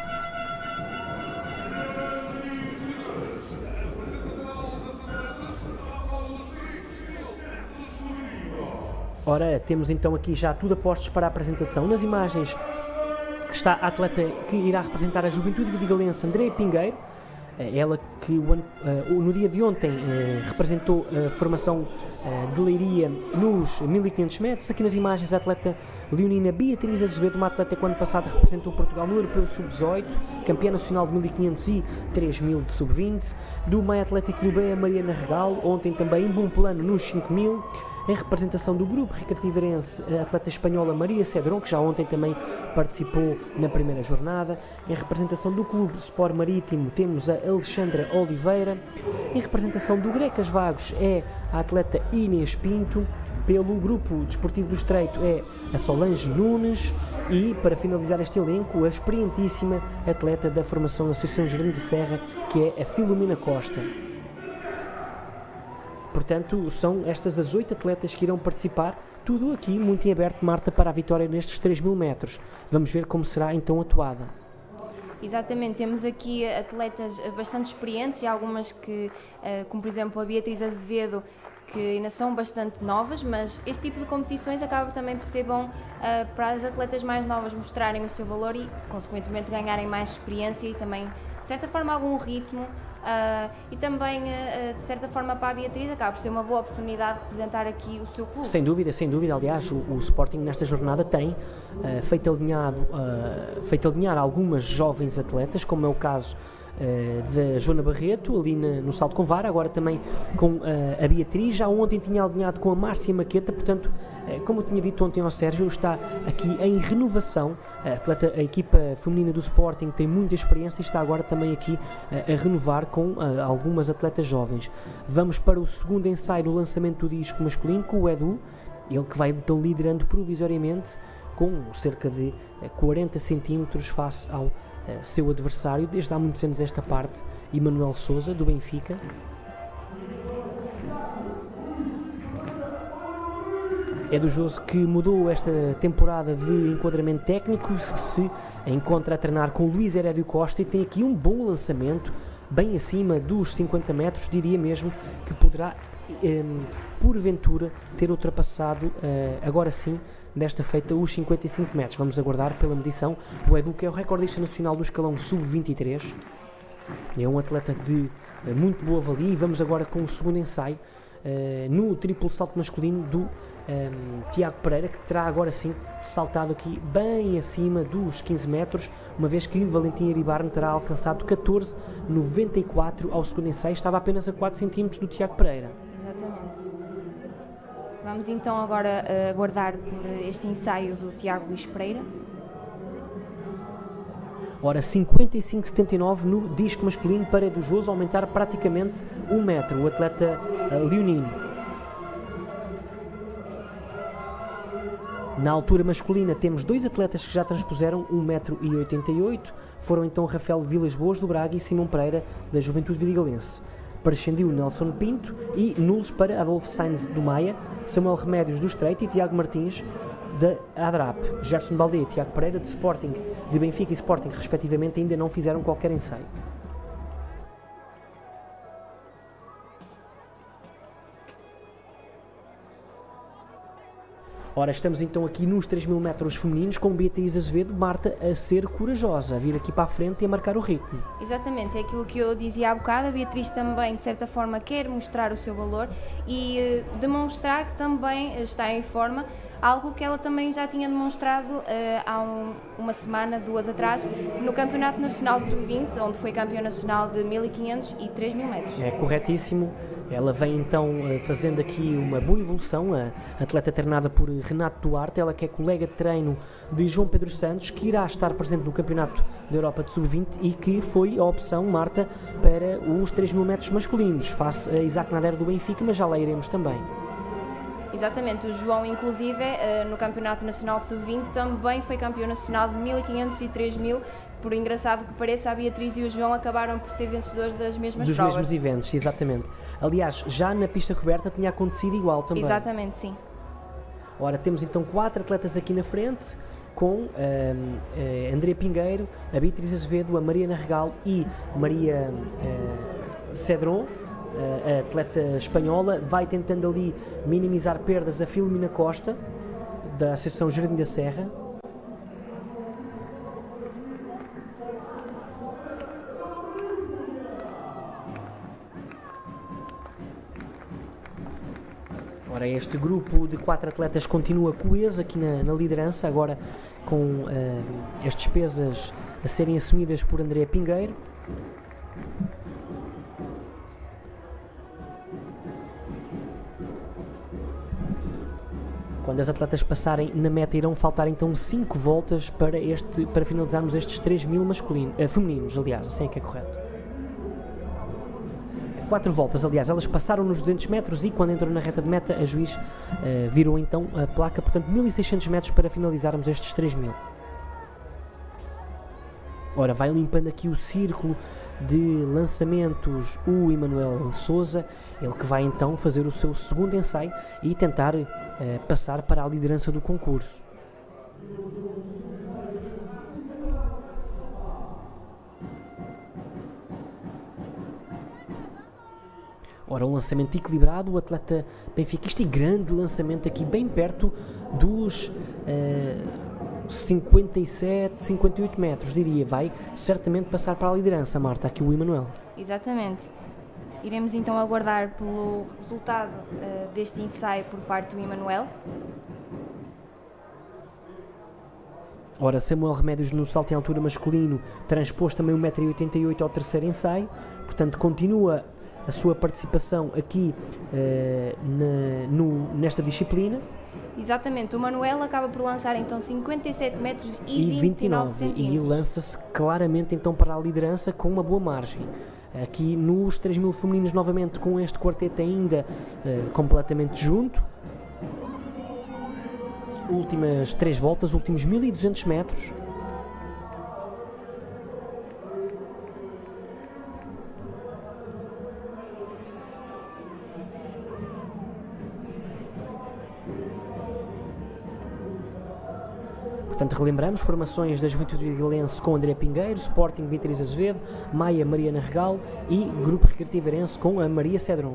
Ora, temos então aqui já tudo a postos para a apresentação. Nas imagens está a atleta que irá representar a Juventude Vidigalense, Andréa Pingueiro, ela que no dia de ontem representou a formação de Leiria nos 1500 metros. Aqui nas imagens a atleta leonina Beatriz Azevedo, uma atleta que o ano passado representou Portugal no Europeu Sub-18, campeã nacional de 1500 e 3000 de Sub-20. Do Maia Atlético Clube é a Mariana Regal, ontem também em bom plano nos 5000. Em representação do grupo Ricartivarense, a atleta espanhola Maria Cedron, que já ontem também participou na primeira jornada. Em representação do Clube Sport Marítimo, temos a Alexandra Oliveira. Em representação do Grecas Vagos é a atleta Inês Pinto. Pelo grupo desportivo do Estreito é a Solange Nunes. E, para finalizar este elenco, a experientíssima atleta da formação da Associação Jardim de Serra, que é a Filomena Costa. Portanto, são estas as 8 atletas que irão participar, tudo aqui muito em aberto, Marta, para a vitória nestes 3.000 metros. Vamos ver como será então atuada. Exatamente, temos aqui atletas bastante experientes e algumas que, como por exemplo a Beatriz Azevedo, que ainda são bastante novas, mas este tipo de competições acaba também por ser bom para as atletas mais novas mostrarem o seu valor e, consequentemente, ganharem mais experiência e também, de certa forma, algum ritmo. E também, de certa forma, para a Beatriz acaba por ser uma boa oportunidade de representar aqui o seu clube. Sem dúvida, sem dúvida. Aliás, o Sporting nesta jornada tem feito alinhar algumas jovens atletas, como é o caso da Joana Barreto, ali no salto com vara, agora também com a Beatriz. Já ontem tinha alinhado com a Márcia Maqueta, portanto, como eu tinha dito ontem ao Sérgio, está aqui em renovação. A equipa feminina do Sporting tem muita experiência e está agora também aqui a renovar com algumas atletas jovens. Vamos para o segundo ensaio do lançamento do disco masculino com o Edu. Ele que vai então liderando provisoriamente com cerca de 40 centímetros face ao seu adversário, desde há muitos anos esta parte, Emanuel Sousa, do Benfica. É do Joso que mudou esta temporada de enquadramento técnico, que se encontra a treinar com Luís Herédio Costa e tem aqui um bom lançamento, bem acima dos 50 metros, diria mesmo que poderá, porventura, ter ultrapassado, agora sim, desta feita, os 55 metros. Vamos aguardar pela medição. O Edu, que é o recordista nacional do escalão sub-23, é um atleta de muito boa valia, e vamos agora com o segundo ensaio no triplo salto masculino do Tiago Pereira, que terá agora sim saltado aqui bem acima dos 15 metros, uma vez que Valentim Iribarne terá alcançado 14,94 ao segundo ensaio, estava apenas a 4 cm do Tiago Pereira. Exatamente. Vamos então agora aguardar por este ensaio do Tiago Luís Pereira. Ora, 55,79 no disco masculino para Edu Joso, aumentar praticamente 1 metro, o atleta leonino. Na altura masculina temos dois atletas que já transpuseram 1,88 m, foram então Rafael Vilas Boas do Braga e Simão Pereira da Juventude Vidigalense. Prescindiu Nelson Pinto e nulos para Adolfo Sainz do Maia, Samuel Remédios do Estreito e Tiago Martins da ADRAP. Gerson Baldé e Tiago Pereira de Sporting, de Benfica e Sporting, respectivamente, ainda não fizeram qualquer ensaio. Ora, estamos então aqui nos 3.000 metros femininos com Beatriz Azevedo, Marta, a ser corajosa, a vir aqui para a frente e a marcar o ritmo. Exatamente, é aquilo que eu dizia há bocado. A Beatriz também, de certa forma, quer mostrar o seu valor e demonstrar que também está em forma, algo que ela também já tinha demonstrado há uma semana, duas atrás, no Campeonato Nacional de Sub-20, onde foi campeã nacional de 1.500 e 3.000 metros. É corretíssimo. Ela vem então fazendo aqui uma boa evolução, a atleta treinada por Renato Duarte, ela que é colega de treino de João Pedro Santos, que irá estar presente no Campeonato da Europa de Sub-20 e que foi a opção, Marta, para os 3.000 metros masculinos, face a Isaac Nader do Benfica, mas já lá iremos também. Exatamente, o João, inclusive, no Campeonato Nacional de Sub-20 também foi campeão nacional de 1.500 e 3.000. Por engraçado que pareça, a Beatriz e o João acabaram por ser vencedores das mesmas provas. Dos mesmos eventos, exatamente. Aliás, já na pista coberta tinha acontecido igual também. Exatamente, sim. Ora, temos então 4 atletas aqui na frente, com André Pingueiro, a Beatriz Azevedo, a Mariana Regal e Maria Cedron, a atleta espanhola. Vai tentando ali minimizar perdas a Filomena Costa, da Associação Jardim da Serra. Ora, este grupo de 4 atletas continua coeso aqui na liderança, agora com as despesas a serem assumidas por André Pingueiro. Quando as atletas passarem na meta, irão faltar então 5 voltas para finalizarmos estes 3.000 femininos, aliás, assim é que é correto. 4 voltas, aliás, elas passaram nos 200 metros e quando entrou na reta de meta, a juiz virou então a placa, portanto 1.600 metros para finalizarmos estes 3.000. Ora, vai limpando aqui o círculo de lançamentos o Emanuel Sousa, ele que vai então fazer o seu segundo ensaio e tentar passar para a liderança do concurso. Ora, um lançamento equilibrado, o atleta benfiquista, e grande lançamento aqui bem perto dos 57, 58 metros, diria. Vai certamente passar para a liderança, Marta, aqui o Emanuel. Exatamente. Iremos então aguardar pelo resultado deste ensaio por parte do Emanuel. Ora, Samuel Remédios no salto em altura masculino transpôs também 1,88 m ao terceiro ensaio, portanto continua a sua participação aqui nesta disciplina. Exatamente, o Manuel acaba por lançar então 57 metros e 29 centímetros. E lança-se claramente então para a liderança com uma boa margem. Aqui nos 3.000 femininos novamente com este quarteto ainda completamente junto. últimas 3 voltas, últimos 1200 metros. Portanto, relembramos, formações da Juventude Vigalense com André Pingueiro, Sporting Beatriz Azevedo, Maia Mariana Regal e Grupo Recreativo Eirense com a Maria Cedron.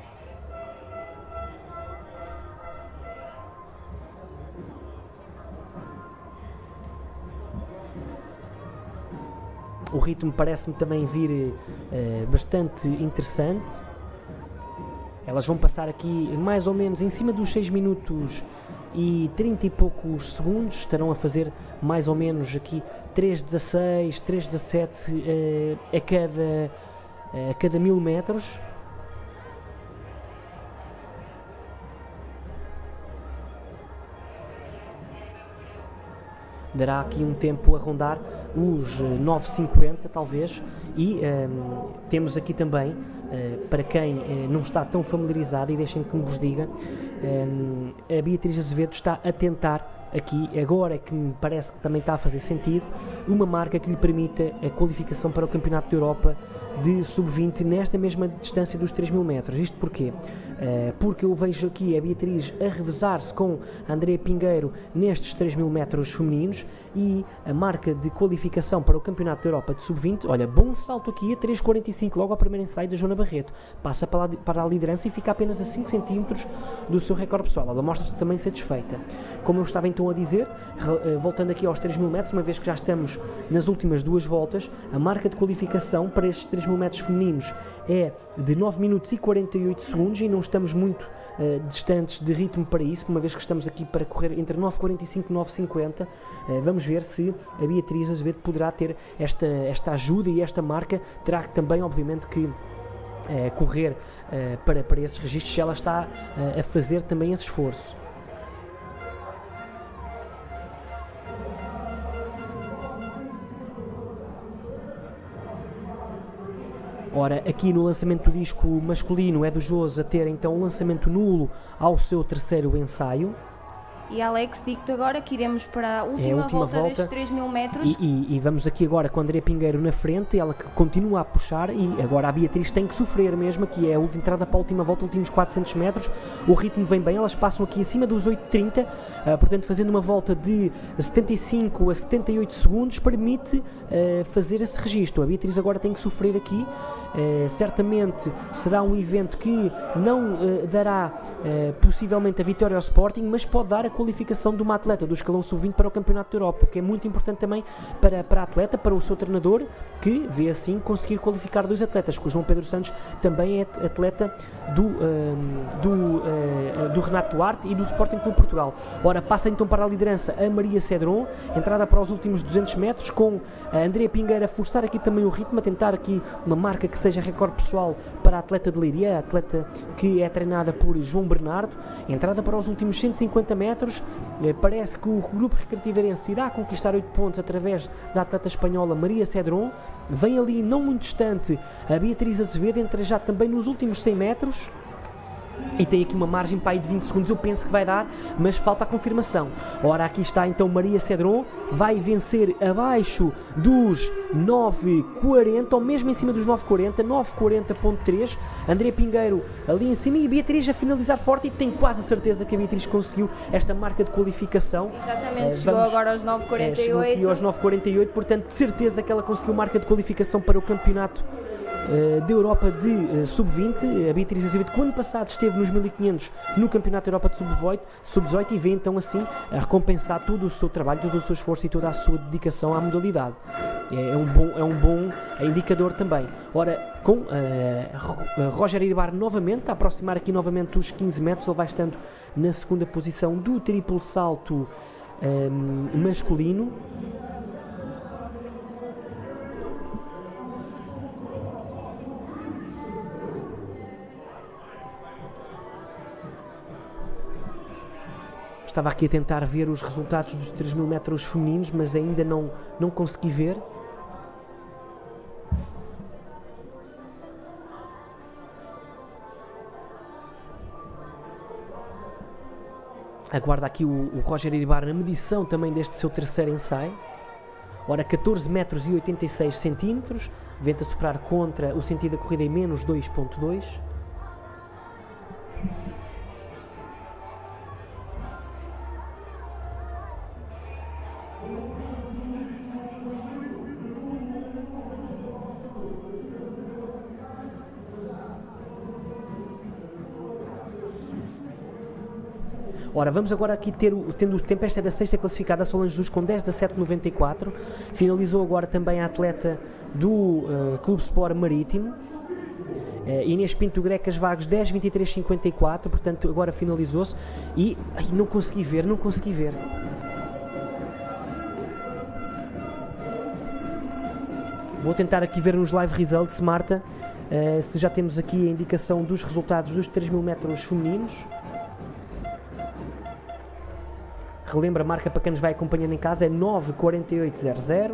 O ritmo parece-me também vir bastante interessante. Elas vão passar aqui mais ou menos em cima dos 6 minutos e 30 e poucos segundos, estarão a fazer mais ou menos aqui 3,16, 3,17 a cada 1000 metros. Dará aqui um tempo a rondar os 9,50 talvez, e temos aqui também, para quem não está tão familiarizado, e deixem que me vos diga, a Beatriz Azevedo está a tentar aqui, agora é que me parece que também está a fazer sentido, uma marca que lhe permita a qualificação para o Campeonato da Europa de Sub-20 nesta mesma distância dos 3.000 metros. Isto porquê? Porque eu vejo aqui a Beatriz a revezar-se com a Andrea Pingueiro nestes 3.000 metros femininos, e a marca de qualificação para o Campeonato da Europa de Sub-20, olha, bom salto aqui a 3,45, logo ao primeiro ensaio da Joana Barreto, passa para a liderança e fica apenas a 5 cm do seu recorde pessoal. Ela mostra-se também satisfeita. Como eu estava então a dizer, voltando aqui aos 3.000 metros, uma vez que já estamos nas últimas 2 voltas, a marca de qualificação para estes 3.000 metros femininos é de 9 minutos e 48 segundos, e não estamos muito distantes de ritmo para isso, uma vez que estamos aqui para correr entre 9,45 e 9,50. Vamos ver se a Beatriz Azevedo poderá ter esta ajuda, e esta marca terá também, obviamente, que correr para esses registros, se ela está a fazer também esse esforço. Ora, aqui no lançamento do disco masculino é do Jose a ter então um lançamento nulo ao seu terceiro ensaio. E Alex, digo-te agora que iremos para a última volta destes 3.000 metros. E vamos aqui agora com a Andrea Pingueiro na frente, ela que continua a puxar, e agora a Beatriz tem que sofrer mesmo, que é a entrada para a última volta, últimos 400 metros. O ritmo vem bem, elas passam aqui acima dos 8,30, portanto fazendo uma volta de 75 a 78 segundos, permite fazer esse registro. A Beatriz agora tem que sofrer aqui. Certamente será um evento que não dará possivelmente a vitória ao Sporting, mas pode dar a qualificação de uma atleta do escalão sub-20 para o Campeonato da Europa, o que é muito importante também para a atleta, para o seu treinador, que vê assim conseguir qualificar 2 atletas, que o João Pedro Santos também é atleta do Renato Duarte e do Sporting Clube Portugal. Ora, passa então para a liderança a Maria Cedron, entrada para os últimos 200 metros, com a Andrea Pingueiro a forçar aqui também o ritmo, a tentar aqui uma marca que seja recorde pessoal para a atleta de Leiria, a atleta que é treinada por João Bernardo. Entrada para os últimos 150 metros, parece que o Grupo Recreativo Eirense irá conquistar 8 pontos através da atleta espanhola Maria Cedron. Vem ali não muito distante a Beatriz Azevedo, entra já também nos últimos 100 metros. E tem aqui uma margem para aí de 20 segundos, eu penso que vai dar, mas falta a confirmação. Ora, aqui está então Maria Cedron, vai vencer abaixo dos 9,40, ou mesmo em cima dos 9,40, 9,40.3. Andrea Pingueiro ali em cima, e Beatriz a finalizar forte, e tenho quase a certeza que a Beatriz conseguiu esta marca de qualificação. Exatamente, chegou agora aos 9,48. Chegou aqui aos 9,48, portanto de certeza que ela conseguiu marca de qualificação para o Campeonato da Europa de Sub-20. A Beatriz Azevedo, que o ano passado esteve nos 1500 no Campeonato da Europa de Sub-18, e vê então assim a recompensar todo o seu trabalho, todo o seu esforço e toda a sua dedicação à modalidade. É um bom indicador também. Ora, com Roger Iribar novamente, a aproximar aqui novamente os 15 metros, ele vai estando na segunda posição do triplo salto masculino. Estava aqui a tentar ver os resultados dos 3.000 metros femininos, mas ainda não consegui ver. Aguarda aqui o Roger Iribar na medição também deste seu terceiro ensaio. Ora, 14 metros e 86 centímetros, vento a soprar contra o sentido da corrida em menos 2.2. Ora, vamos agora aqui tendo o tempo. Esta é da sexta classificada, Solange Luz, com 10:17:94. Finalizou agora também a atleta do Clube Sport Marítimo, Inês Pinto Grecas Vagos, 10:23:54. Portanto, agora finalizou-se e não consegui ver. Vou tentar aqui ver nos live results, Marta, se já temos aqui a indicação dos resultados dos 3.000 metros femininos. Relembra, a marca para quem nos vai acompanhando em casa é 9:48:00.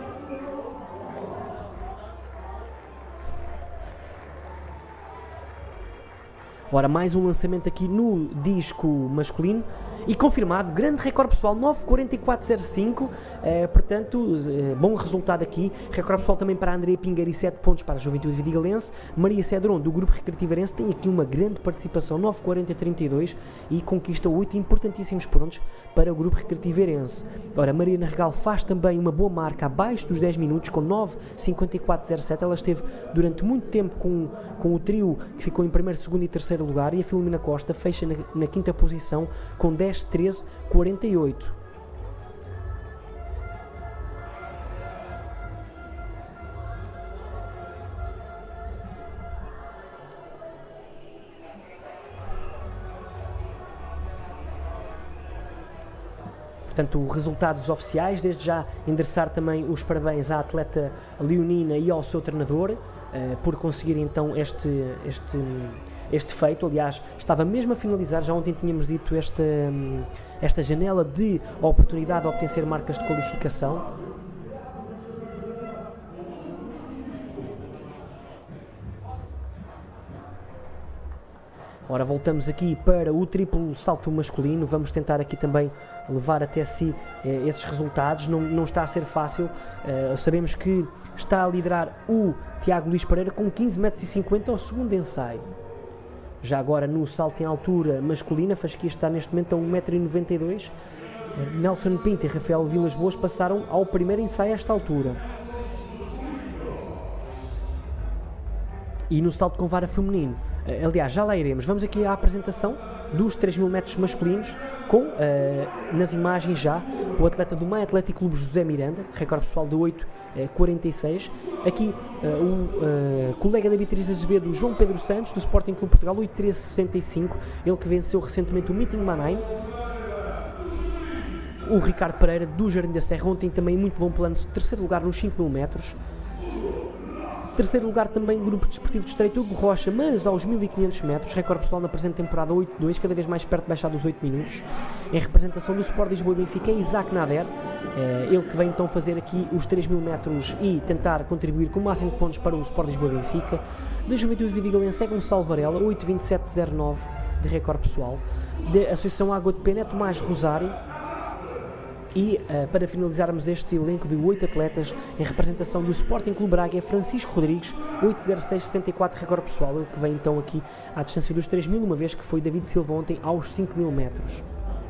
Ora, mais um lançamento aqui no disco masculino e confirmado, grande recorde pessoal, 9:44:05, portanto, bom resultado aqui. Recorde pessoal também para a Andrea Pingueiro e 7 pontos para a Juventude Vidigalense. Maria Cedron, do Grupo Recreativarense, tem aqui uma grande participação, 9:40:32, e conquista 8 importantíssimos pontos para o Grupo Recreativarense. Ora, Mariana Regal faz também uma boa marca abaixo dos 10 minutos, com 9:54:07. Ela esteve durante muito tempo com o trio que ficou em primeiro, segundo e terceiro lugar, e a Filomena Costa fecha na quinta posição com 10:13:48. Portanto, resultados oficiais, desde já endereçar também os parabéns à atleta leonina e ao seu treinador por conseguir então este feito. Aliás, estava mesmo a finalizar, já ontem tínhamos dito esta janela de oportunidade de obter marcas de qualificação. Ora, voltamos aqui para o triplo salto masculino. Vamos tentar aqui também levar até si esses resultados. Não está a ser fácil. Sabemos que está a liderar o Tiago Luís Pereira com 15,50 m ao segundo ensaio. Já agora no salto em altura masculina, Fasquia está neste momento a 1,92 m. Nelson Pinto e Rafael Vilas Boas passaram ao primeiro ensaio a esta altura. E no salto com vara feminino, aliás, já lá iremos. Vamos aqui à apresentação dos 3.000 metros masculinos com, nas imagens já, o atleta do Maia Atlético Clube José Miranda, recorde pessoal de 8,46. Aqui o colega da Beatriz Azevedo, João Pedro Santos, do Sporting Clube Portugal, 8,13,65. Ele que venceu recentemente o Meeting Mannheim. O Ricardo Pereira, do Jardim da Serra, ontem também muito bom plano, terceiro lugar nos 5.000 metros. Terceiro lugar também o Grupo Desportivo de Estreito, Hugo Rocha, mas aos 1.500 metros, recorde pessoal na presente temporada 8,2, cada vez mais perto de baixar dos 8 minutos. Em representação do Sport Lisboa e Benfica, Isaac Nader, ele que vem então fazer aqui os 3.000 metros e tentar contribuir com o máximo de pontos para o Sport Lisboa e Benfica. Da Juventude Vidigalense é Gonçalo Varela, 8,27,09 de recorde pessoal. Da Associação Água de Pena é Tomás Rosário. E para finalizarmos este elenco de 8 atletas, em representação do Sporting Clube Braga, é Francisco Rodrigues, 8,06,64 recorde pessoal, ele que vem então aqui à distância dos 3.000, uma vez que foi David Silva ontem aos 5.000 metros.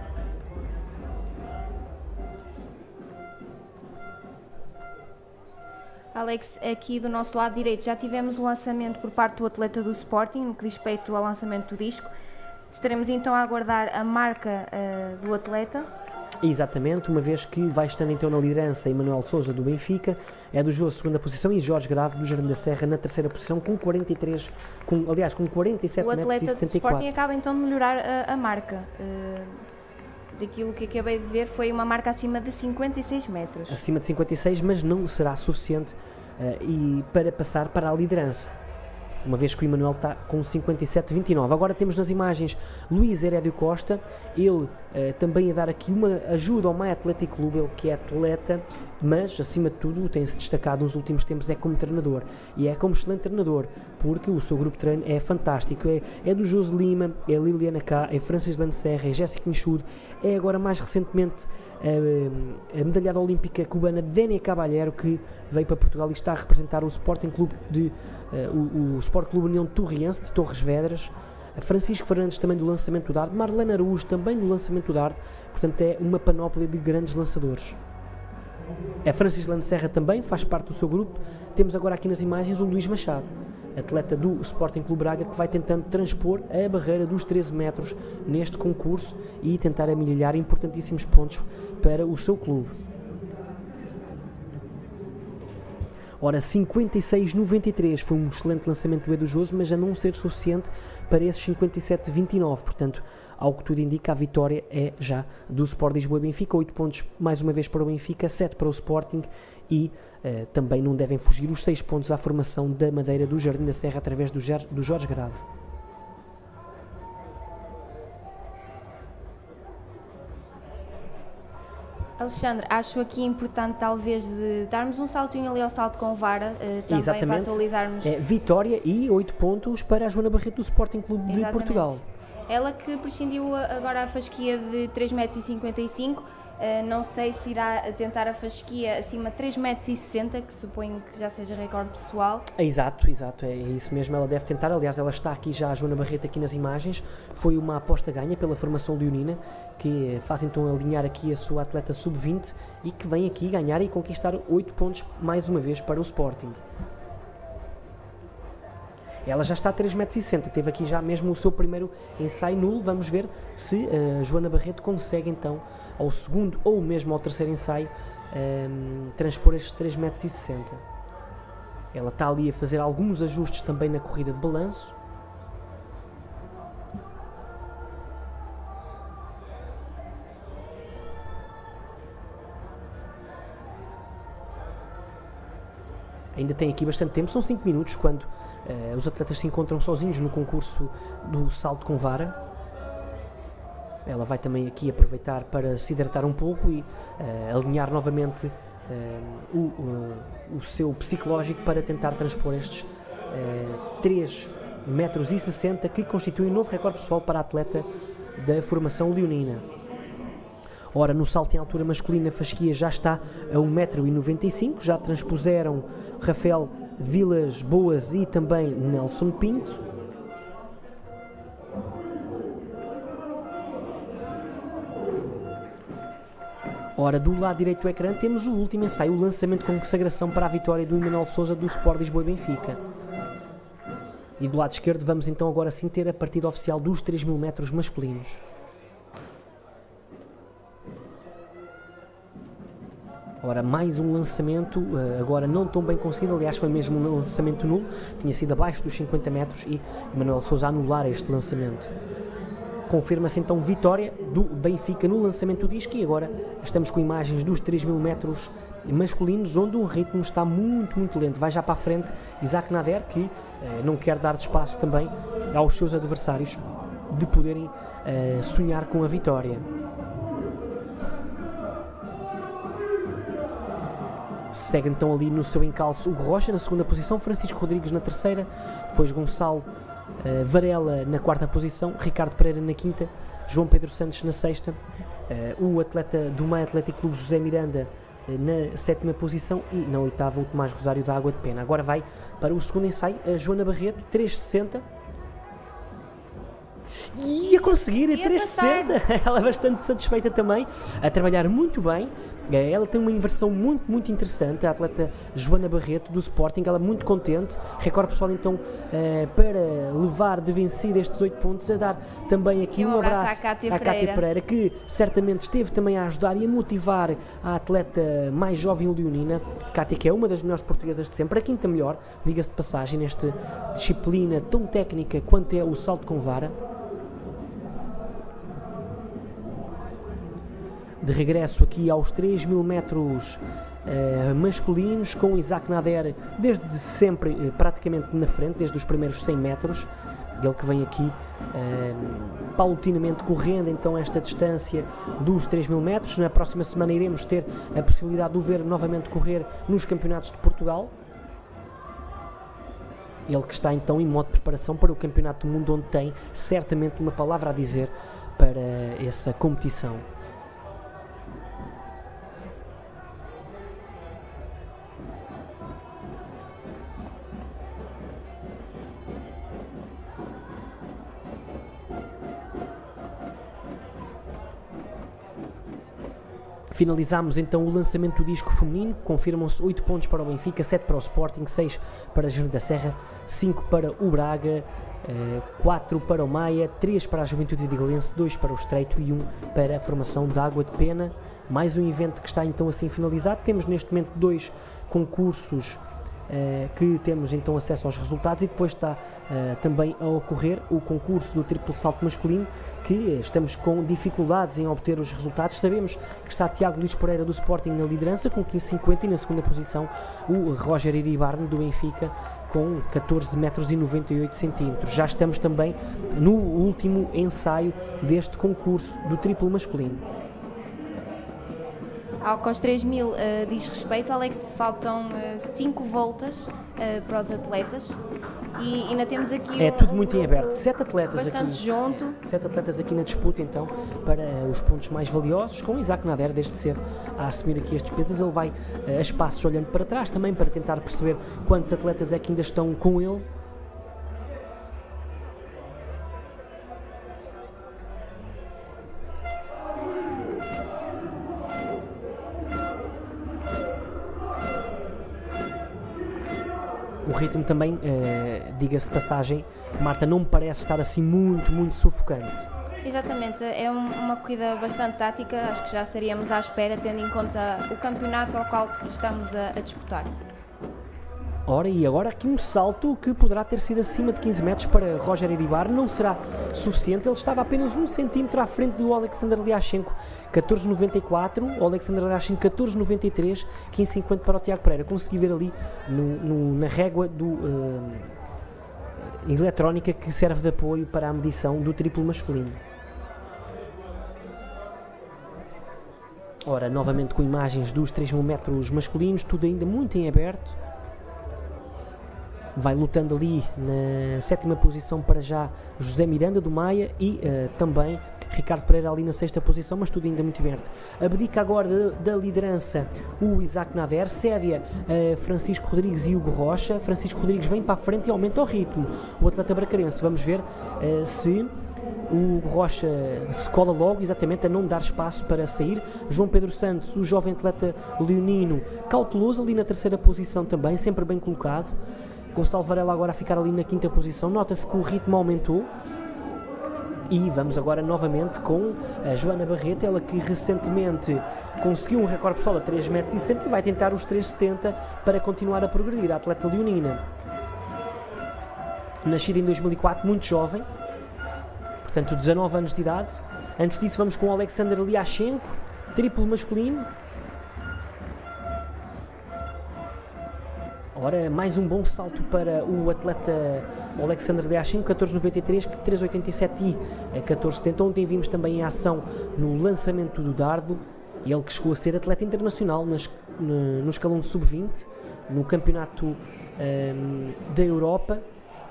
Alex, aqui do nosso lado direito já tivemos o lançamento por parte do atleta do Sporting, no que diz respeito ao lançamento do disco. Estaremos então a aguardar a marca do atleta. Exatamente, uma vez que vai estando então na liderança Emanuel Sousa do Benfica, é do Jô segunda posição, e Jorge Grave do Jardim da Serra na terceira posição com 47 metros e 74. O atleta do Sporting acaba então de melhorar a marca. Daquilo que acabei de ver foi uma marca acima de 56 metros. Acima de 56, mas não será suficiente e para passar para a liderança. uma vez que o Emanuel está com 57,29. Agora temos nas imagens Luís Herédio Costa, ele também a dar aqui uma ajuda ao My Athletic Club, ele que é atleta, mas acima de tudo tem-se destacado nos últimos tempos como treinador, e é como excelente treinador, porque o seu grupo de treino é fantástico, é do José Lima, é Liliana K, é Francis Lane Serra, é Jéssica Michudo, é agora mais recentemente a medalhada olímpica cubana Dénia Caballero, que veio para Portugal e está a representar o Sporting Clube o Sport Clube União Torriense de Torres Vedras, Francisco Fernandes também do lançamento do dardo, Marlene Araújo também do lançamento do dardo, portanto é uma panóplia de grandes lançadores. A Francis Lane Serra também faz parte do seu grupo. Temos agora aqui nas imagens o Luís Machado, atleta do Sporting Clube Braga, que vai tentando transpor a barreira dos 13 metros neste concurso e tentar amelhar importantíssimos pontos para o seu clube. Ora, 56,93 foi um excelente lançamento do Edu Joso, mas a não ser suficiente para esses 57,29, portanto, ao que tudo indica, a vitória é já do Sport Lisboa e Benfica, 8 pontos mais uma vez para o Benfica, 7 para o Sporting e também não devem fugir os 6 pontos à formação da Madeira do Jardim da Serra através do Jorge Grave. Alexandre, acho aqui importante talvez de darmos um saltinho ali ao salto com vara, também Exatamente. para atualizarmos. Vitória e 8 pontos para a Joana Barreto do Sporting Clube de Portugal. Ela que prescindiu agora a fasquia de 3,55 m, não sei se irá tentar a fasquia acima de 3,60 m, que suponho que já seja recorde pessoal. Exato, é isso mesmo, ela deve tentar. Aliás, ela está aqui já, a Joana Barreto, aqui nas imagens. Foi uma aposta ganha pela formação leonina, que faz então alinhar aqui a sua atleta sub-20 e que vem aqui ganhar e conquistar 8 pontos mais uma vez para o Sporting. Ela já está a 3,60 m, teve aqui já mesmo o seu primeiro ensaio nulo. Vamos ver se a Joana Barreto consegue então, ao segundo ou mesmo ao terceiro ensaio, transpor estes 3,60 m. Ela está ali a fazer alguns ajustes também na corrida de balanço. Ainda tem aqui bastante tempo, são 5 minutos quando os atletas se encontram sozinhos no concurso do salto com vara. Ela vai também aqui aproveitar para se hidratar um pouco e alinhar novamente o seu psicológico para tentar transpor estes 3,60 m que constituem um novo recorde pessoal para a atleta da formação leonina. Ora, no salto em altura masculina, a fasquia já está a 1,95 m, já transpuseram Rafael Vilas Boas e também Nelson Pinto. Ora, do lado direito do ecrã temos o último ensaio, o lançamento com consagração para a vitória do Emanuel Sousa do Sport Lisboa e Benfica. E do lado esquerdo vamos então agora sim ter a partida oficial dos 3.000 metros masculinos. Ora, mais um lançamento, agora não tão bem conseguido, aliás foi mesmo um lançamento nulo, tinha sido abaixo dos 50 metros e Emanuel Sousa a anular este lançamento. Confirma-se então vitória do Benfica no lançamento do disco e agora estamos com imagens dos 3.000 metros masculinos, onde o ritmo está muito lento. Vai já para a frente Isaac Nader, que não quer dar espaço também aos seus adversários de poderem sonhar com a vitória. Segue então ali no seu encalço Hugo Rocha na segunda posição, Francisco Rodrigues na terceira, depois Gonçalo Varela na quarta posição, Ricardo Pereira na quinta, João Pedro Santos na sexta, o atleta do My Athletic Clube José Miranda na sétima posição e na oitava o Tomás Rosário da Água de Pena. Agora vai para o segundo ensaio a Joana Barreto, 3,60 e a conseguir 3,60. Ela é bastante satisfeita também, a trabalhar muito bem. Ela tem uma inversão muito interessante, a atleta Joana Barreto do Sporting, ela muito contente, recorde pessoal então para levar de vencida estes 8 pontos, a dar também aqui um abraço à Cátia Pereira, que certamente esteve também a ajudar e a motivar a atleta mais jovem leonina, Cátia, que é uma das melhores portuguesas de sempre, a quinta melhor, diga-se de passagem, nesta disciplina tão técnica quanto é o salto com vara. De regresso aqui aos 3.000 metros masculinos, com Isaac Nader desde sempre praticamente na frente, desde os primeiros 100 metros. Ele que vem aqui paulatinamente correndo então esta distância dos 3.000 metros. Na próxima semana iremos ter a possibilidade de o ver novamente correr nos campeonatos de Portugal. Ele que está então em modo de preparação para o Campeonato do Mundo, onde tem certamente uma palavra a dizer para essa competição. Finalizámos então o lançamento do disco feminino. Confirmam-se 8 pontos para o Benfica, 7 para o Sporting, 6 para a Jardim da Serra, 5 para o Braga, 4 para o Maia, 3 para a Juventude Vidigalense, 2 para o Estreito e 1 para a formação da Água de Pena. Mais um evento que está então assim finalizado. Temos neste momento 2 concursos que temos então acesso aos resultados, e depois está também a ocorrer o concurso do triplo salto masculino, que estamos com dificuldades em obter os resultados. Sabemos que está Tiago Luís Pereira do Sporting na liderança com 15,50 e na segunda posição o Roger Iribarne do Benfica com 14,98 m. Já estamos também no último ensaio deste concurso do triplo masculino. Ao que aos 3.000 diz respeito, Alex, faltam 5 voltas para os atletas e ainda temos aqui tudo muito em aberto. 7 atletas bastante aqui, junto. 7 atletas aqui na disputa então para os pontos mais valiosos, com Isaac Nader desde cedo a assumir aqui as despesas. Ele vai a espaços olhando para trás também para tentar perceber quantos atletas é que ainda estão com ele. O ritmo também, diga-se de passagem, Marta, não me parece estar assim muito sufocante. Exatamente, é uma corrida bastante tática, acho que já estaríamos à espera, tendo em conta o campeonato ao qual estamos a disputar. Ora, e agora aqui um salto que poderá ter sido acima de 15 metros para Roger Iribarne, não será suficiente. Ele estava apenas 1 centímetro à frente do Alexander Liashenko, 14,94, o Alexander Liashenko 14,93, 15,50 para o Tiago Pereira. Consegui ver ali na régua eletrónica que serve de apoio para a medição do triplo masculino. Ora, novamente com imagens dos 3.000 metros masculinos, tudo ainda muito em aberto. Vai lutando ali na 7ª posição para já José Miranda do Maia e também Ricardo Pereira ali na 6ª posição, mas tudo ainda muito aberto. Abdica agora da liderança o Isaac Nader, cede Francisco Rodrigues e Hugo Rocha. Francisco Rodrigues vem para a frente e aumenta o ritmo. O atleta bracarense, vamos ver se o Hugo Rocha se cola logo, exatamente, a não dar espaço para sair. João Pedro Santos, o jovem atleta leonino, cauteloso ali na 3ª posição também, sempre bem colocado. Gonçalo Varela agora a ficar ali na 5ª posição. Nota-se que o ritmo aumentou. E vamos agora novamente com a Joana Barreto, ela que recentemente conseguiu um recorde pessoal a 3,60 m e vai tentar os 3,70 para continuar a progredir. A atleta leonina, nascida em 2004, muito jovem, portanto 19 anos de idade. Antes disso vamos com o Alexander Liashenko, triplo masculino. Ora, mais um bom salto para o atleta Alexander Liashenko, 14,93, 3,87 e 14,70. Ontem vimos também em ação no lançamento do dardo, ele que chegou a ser atleta internacional no escalão sub-20, no campeonato da Europa.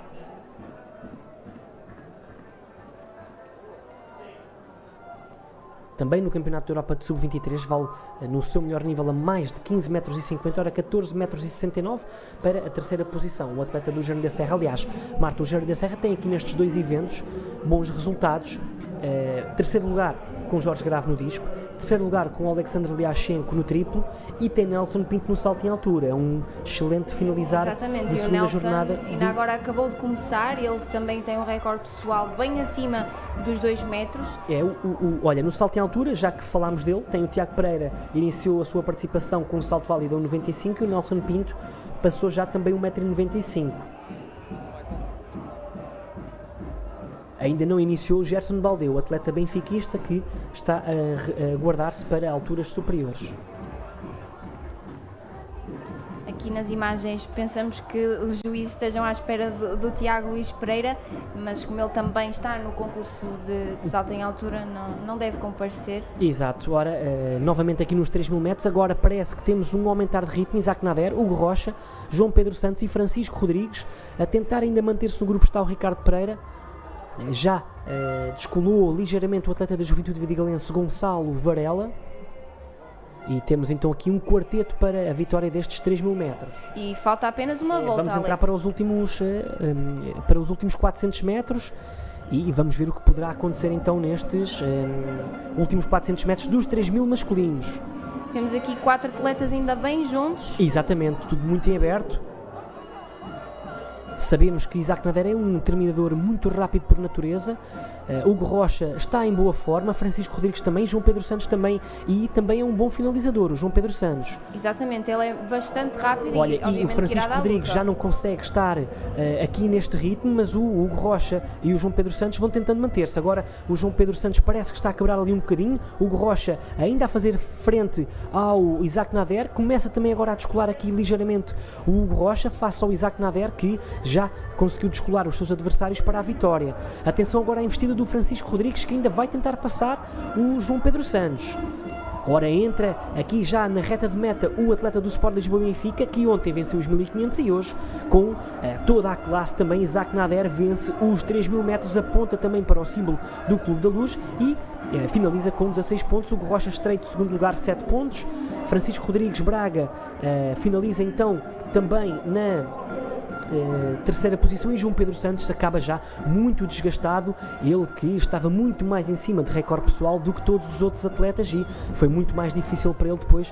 Também no Campeonato da Europa de Sub-23, vale no seu melhor nível a mais de 15,50 m, ora 14,69 m para a 3ª posição. O atleta do Jardim da Serra, aliás, Marta, o Jardim da Serra tem aqui nestes 2 eventos bons resultados. 3º lugar com Jorge Grave no disco, 3º lugar com Alexander Liashenko no triplo e tem Nelson Pinto no salto em altura. É um excelente finalizar. Exatamente, de e o segunda Nelson jornada. Ainda agora acabou de começar, ele que também tem um recorde pessoal bem acima dos 2 metros. Olha, no salto em altura, já que falámos dele, tem o Tiago Pereira, iniciou a sua participação com um salto válido a 1,95 e o Nelson Pinto passou já também 1,95 m. Ainda não iniciou o Gerson Baldeu, atleta benfiquista que está a guardar-se para alturas superiores. aqui nas imagens pensamos que os juízes estejam à espera do Tiago Luís Pereira, mas como ele também está no concurso de salto em altura, não deve comparecer. Exato, ora, novamente aqui nos 3.000 metros, agora parece que temos um aumentar de ritmo, Isaac Nader, Hugo Rocha, João Pedro Santos e Francisco Rodrigues, a tentar ainda manter-se no grupo está o Ricardo Pereira, já descolou ligeiramente o atleta da Juventude Vidigalense Gonçalo Varela, e temos então aqui um quarteto para a vitória destes 3.000 metros. E falta apenas uma volta, Vamos entrar Alex. para os últimos 400 metros e vamos ver o que poderá acontecer então nestes últimos 400 metros dos 3.000 masculinos. Temos aqui 4 atletas ainda bem juntos. Exatamente, tudo muito em aberto. Sabemos que Isaac Nader é um terminador muito rápido por natureza. Hugo Rocha está em boa forma, Francisco Rodrigues também, João Pedro Santos também, e também é um bom finalizador, o João Pedro Santos. Exatamente, ele é bastante rápido. Olha, e obviamente o Francisco Rodrigues já não consegue estar aqui neste ritmo, mas o Hugo Rocha e o João Pedro Santos vão tentando manter-se. Agora o João Pedro Santos parece que está a quebrar ali um bocadinho, o Hugo Rocha ainda a fazer frente ao Isaac Nader, começa também agora a descolar aqui ligeiramente o Hugo Rocha face ao Isaac Nader, que já conseguiu descolar os seus adversários para a vitória. Atenção agora à investida do Francisco Rodrigues, que ainda vai tentar passar o João Pedro Santos. Ora, entra aqui já na reta de meta o atleta do Sport Lisboa e Benfica, que ontem venceu os 1.500 e hoje, com toda a classe também, Isaac Nader vence os 3.000 metros, aponta também para o símbolo do Clube da Luz e finaliza com 16 pontos. Hugo Rocha estreito, segundo lugar, 7 pontos. Francisco Rodrigues Braga finaliza então também na terceira posição, e João Pedro Santos acaba já muito desgastado, ele que estava muito mais em cima de recorde pessoal do que todos os outros atletas, e foi muito mais difícil para ele depois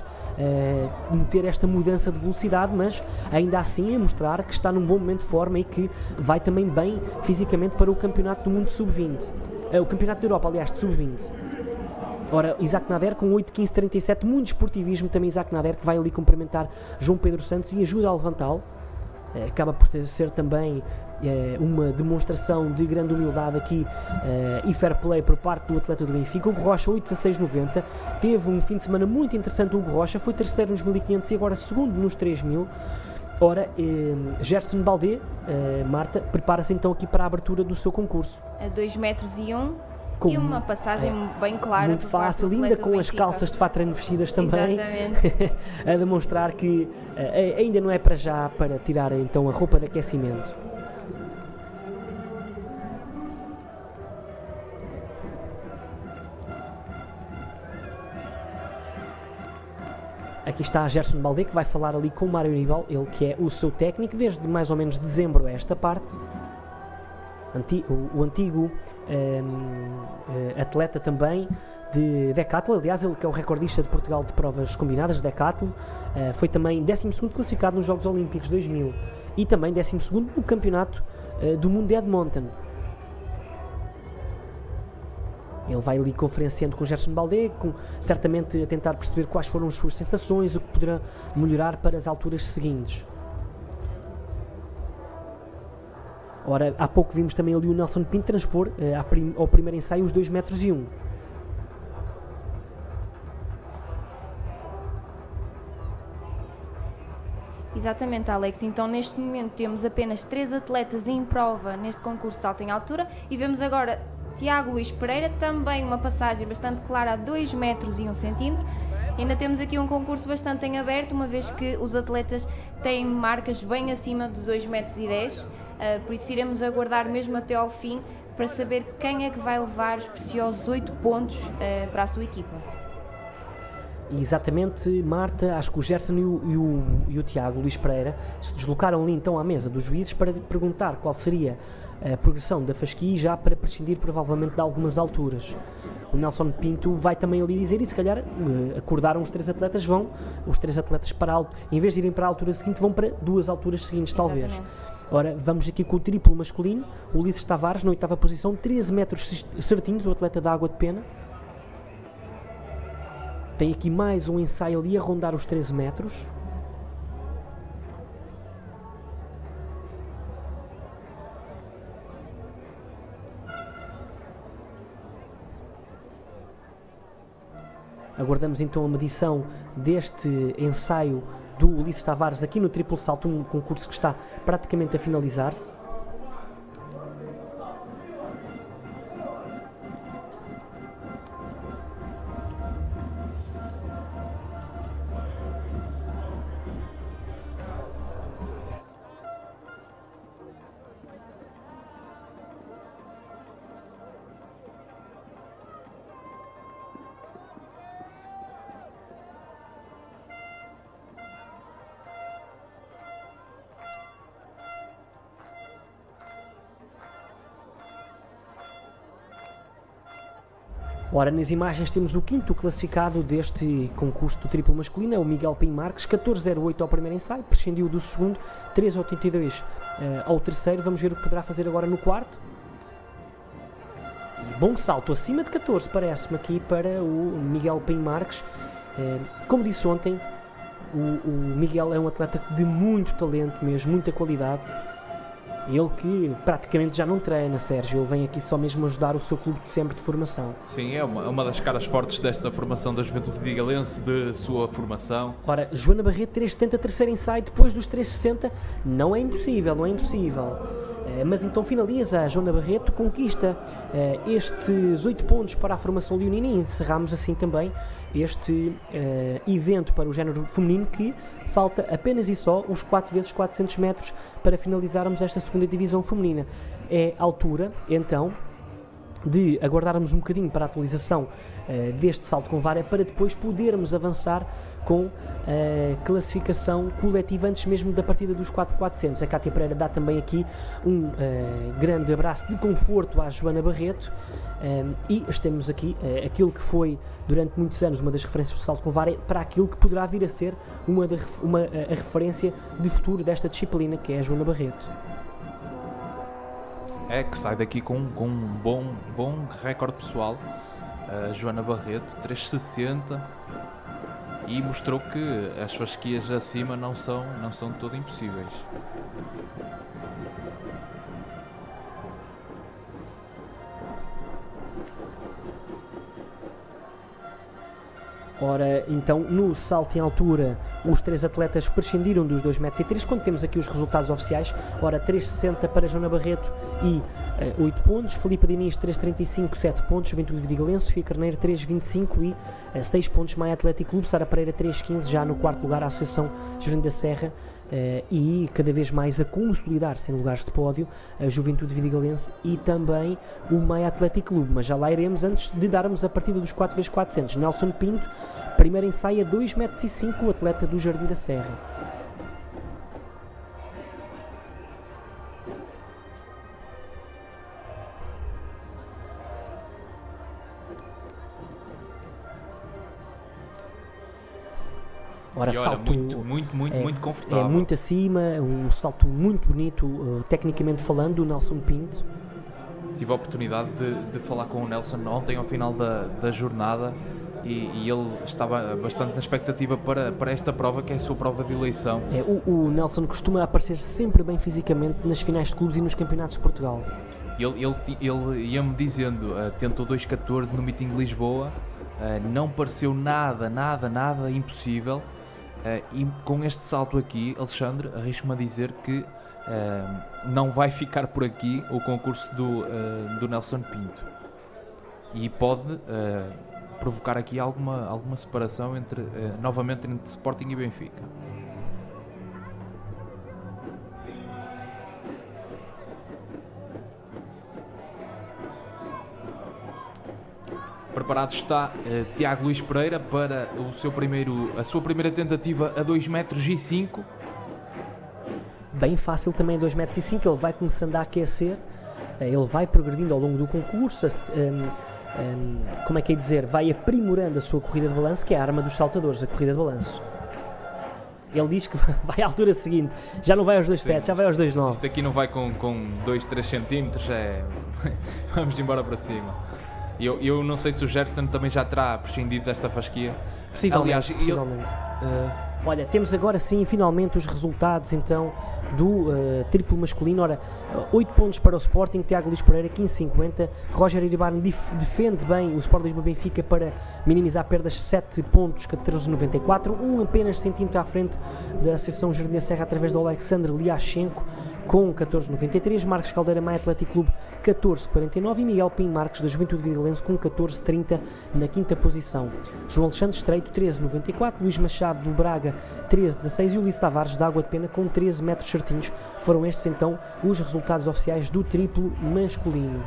meter esta mudança de velocidade, mas ainda assim a mostrar que está num bom momento de forma e que vai também bem fisicamente para o Campeonato do Mundo Sub-20, o Campeonato da Europa, aliás, de Sub-20. Ora, Isaac Nader com 8.15.37, muito esportivismo também Isaac Nader, que vai ali cumprimentar João Pedro Santos e ajuda a levantá-lo. Acaba por ser também uma demonstração de grande humildade aqui e fair play por parte do atleta do Benfica. Hugo Rocha 8.16.90, teve um fim de semana muito interessante. O Hugo Rocha foi terceiro nos 1.500 e agora segundo nos 3.000. Ora, Gerson Baldé, Marta, prepara-se então aqui para a abertura do seu concurso. A 2,1 metros e uma passagem bem clara. Muito fácil, ainda com as calças de fato treino vestidas também. Exatamente. A demonstrar que ainda não é para já para tirar então a roupa de aquecimento. Aqui está Gerson Baldé, que vai falar ali com o Mário Aníbal, ele que é o seu técnico desde mais ou menos dezembro a esta parte. O antigo atleta também de decathlon, aliás, ele que é o recordista de Portugal de provas combinadas de decathlon, foi também 12º classificado nos Jogos Olímpicos 2000 e também 12º no Campeonato do Mundo de Edmonton. Ele vai ali conferenciando com o Gerson Baldé, certamente a tentar perceber quais foram as suas sensações, o que poderá melhorar para as alturas seguintes. Ora, há pouco vimos também ali o Nelson Pinto transpor ao primeiro ensaio os 2,1 metros. Exatamente, Alex. Então, neste momento, temos apenas 3 atletas em prova neste concurso de salto em altura e vemos agora Tiago Luís Pereira, também uma passagem bastante clara a 2 metros e 1 centímetro. Ainda temos aqui um concurso bastante em aberto, uma vez que os atletas têm marcas bem acima de 2,10 metros. Por isso iremos aguardar mesmo até ao fim para saber quem é que vai levar os preciosos 8 pontos para a sua equipa. Exatamente, Marta, acho que o Gerson e o Tiago Luís Pereira se deslocaram ali então à mesa dos juízes para perguntar qual seria a progressão da fasquia, já para prescindir provavelmente de algumas alturas. O Nelson Pinto vai também ali dizer, e se calhar acordaram os 3 atletas, para em vez de irem para a altura seguinte, vão para 2 alturas seguintes, talvez. Exatamente. Ora, vamos aqui com o triplo masculino, o Ulisses Tavares na 8ª posição, 13 metros certinhos, o atleta da Água de Pena. Tem aqui mais um ensaio ali a rondar os 13 metros. Aguardamos então a medição deste ensaio do Ulisses Tavares aqui no triplo salto, um concurso que está praticamente a finalizar-se. Ora, nas imagens temos o quinto classificado deste concurso do triplo masculino, é o Miguel Pinho Marques, 14,08 ao primeiro ensaio, prescindiu do segundo, 3,82 ao terceiro. Vamos ver o que poderá fazer agora no quarto. Bom salto, acima de 14, parece-me aqui para o Miguel Pinho Marques. Como disse ontem, o Miguel é um atleta de muito talento mesmo, muita qualidade. Ele que praticamente já não treina, Sérgio, ele vem aqui só mesmo ajudar o seu clube de sempre de formação. Sim, é uma das caras fortes desta formação da Juventude Vidigalense, de sua formação. Ora, Joana Barreto, 3,70, terceiro ensaio, depois dos 3,60, não é impossível, não é impossível. Mas então finaliza a Joana Barreto, conquista estes 8 pontos para a formação leonina e encerramos assim também este evento para o género feminino, que falta apenas e só os 4 × 400 metros para finalizarmos esta segunda divisão feminina. É a altura, então, de aguardarmos um bocadinho para a atualização deste salto com vara, para depois podermos avançar com a classificação coletiva antes mesmo da partida dos 4 × 400. A Cátia Pereira dá também aqui um grande abraço de conforto à Joana Barreto e estamos aqui aquilo que foi durante muitos anos uma das referências do salto com vara para aquilo que poderá vir a ser a referência de futuro desta disciplina, que é a Joana Barreto. É que sai daqui com um bom recorde pessoal, a Joana Barreto, 3,60, e mostrou que as fasquias acima não são de todo impossíveis. Ora, então, no salto em altura, os 3 atletas prescindiram dos 2,03 m, quando temos aqui os resultados oficiais. Ora, 3,60 para Joana Barreto e 8 pontos, Filipe Diniz 3,35, 7 pontos, Juventude Vidigalense, Sofia Carneiro 3,25 e 6 pontos, Maia Atlético Clube, Sara Pereira 3,15, já no quarto lugar a Associação Jardim da Serra, e cada vez mais a consolidar-se em lugares de pódio a Juventude Vidigalense e também o Maia Atlético Clube, mas já lá iremos antes de darmos a partida dos 4 × 400. Nelson Pinto, primeiro ensaio a 2,05 m, o atleta do Jardim da Serra. Ora, e olha, salto muito confortável. É muito acima, um salto muito bonito, tecnicamente falando, o Nelson Pinto. Tive a oportunidade de falar com o Nelson ontem ao final da jornada e ele estava bastante na expectativa para esta prova, que é a sua prova de eleição. O Nelson costuma aparecer sempre bem fisicamente nas finais de clubes e nos campeonatos de Portugal. Ele ia-me dizendo, tentou 2,14 no meeting de Lisboa, não pareceu nada impossível. E com este salto aqui, Alexandre, arrisco-me a dizer que não vai ficar por aqui o concurso do Nelson Pinto e pode provocar aqui alguma separação novamente entre Sporting e Benfica. Preparado está Tiago Luís Pereira para a sua primeira tentativa a 2,05 m. Bem fácil também, 2,05 m, ele vai começando a aquecer, ele vai progredindo ao longo do concurso, como é que é dizer, vai aprimorando a sua corrida de balanço, que é a arma dos saltadores, a corrida de balanço. Ele diz que vai à altura seguinte, já não vai aos 2,7, já vai aos 2,9. Isto aqui não vai com 2, 3 centímetros, vamos embora para cima. Eu não sei se o Gerson também já terá prescindido desta fasquia. Possivelmente, Aliás, possivelmente. Olha, temos agora sim, finalmente, os resultados então do triplo masculino. Ora, 8 pontos para o Sporting, Tiago Luís Pereira, 15,50. Roger Iribarne defende bem o Sport Lisboa Benfica para minimizar perdas, 7 pontos, 14,94. Apenas centímetro à frente da Associação Jardim da Serra através do Alexandre Liachenko, com 14,93, Marcos Caldeira Maia Atlético Clube 14,49 e Miguel Pinho Marques da Juventude Vidigalense com 14,30 na quinta posição. João Alexandre Estreito 13,94, Luís Machado do Braga 13,16 e Ulisses Tavares da Água de Pena com 13 metros certinhos. Foram estes então os resultados oficiais do triplo masculino.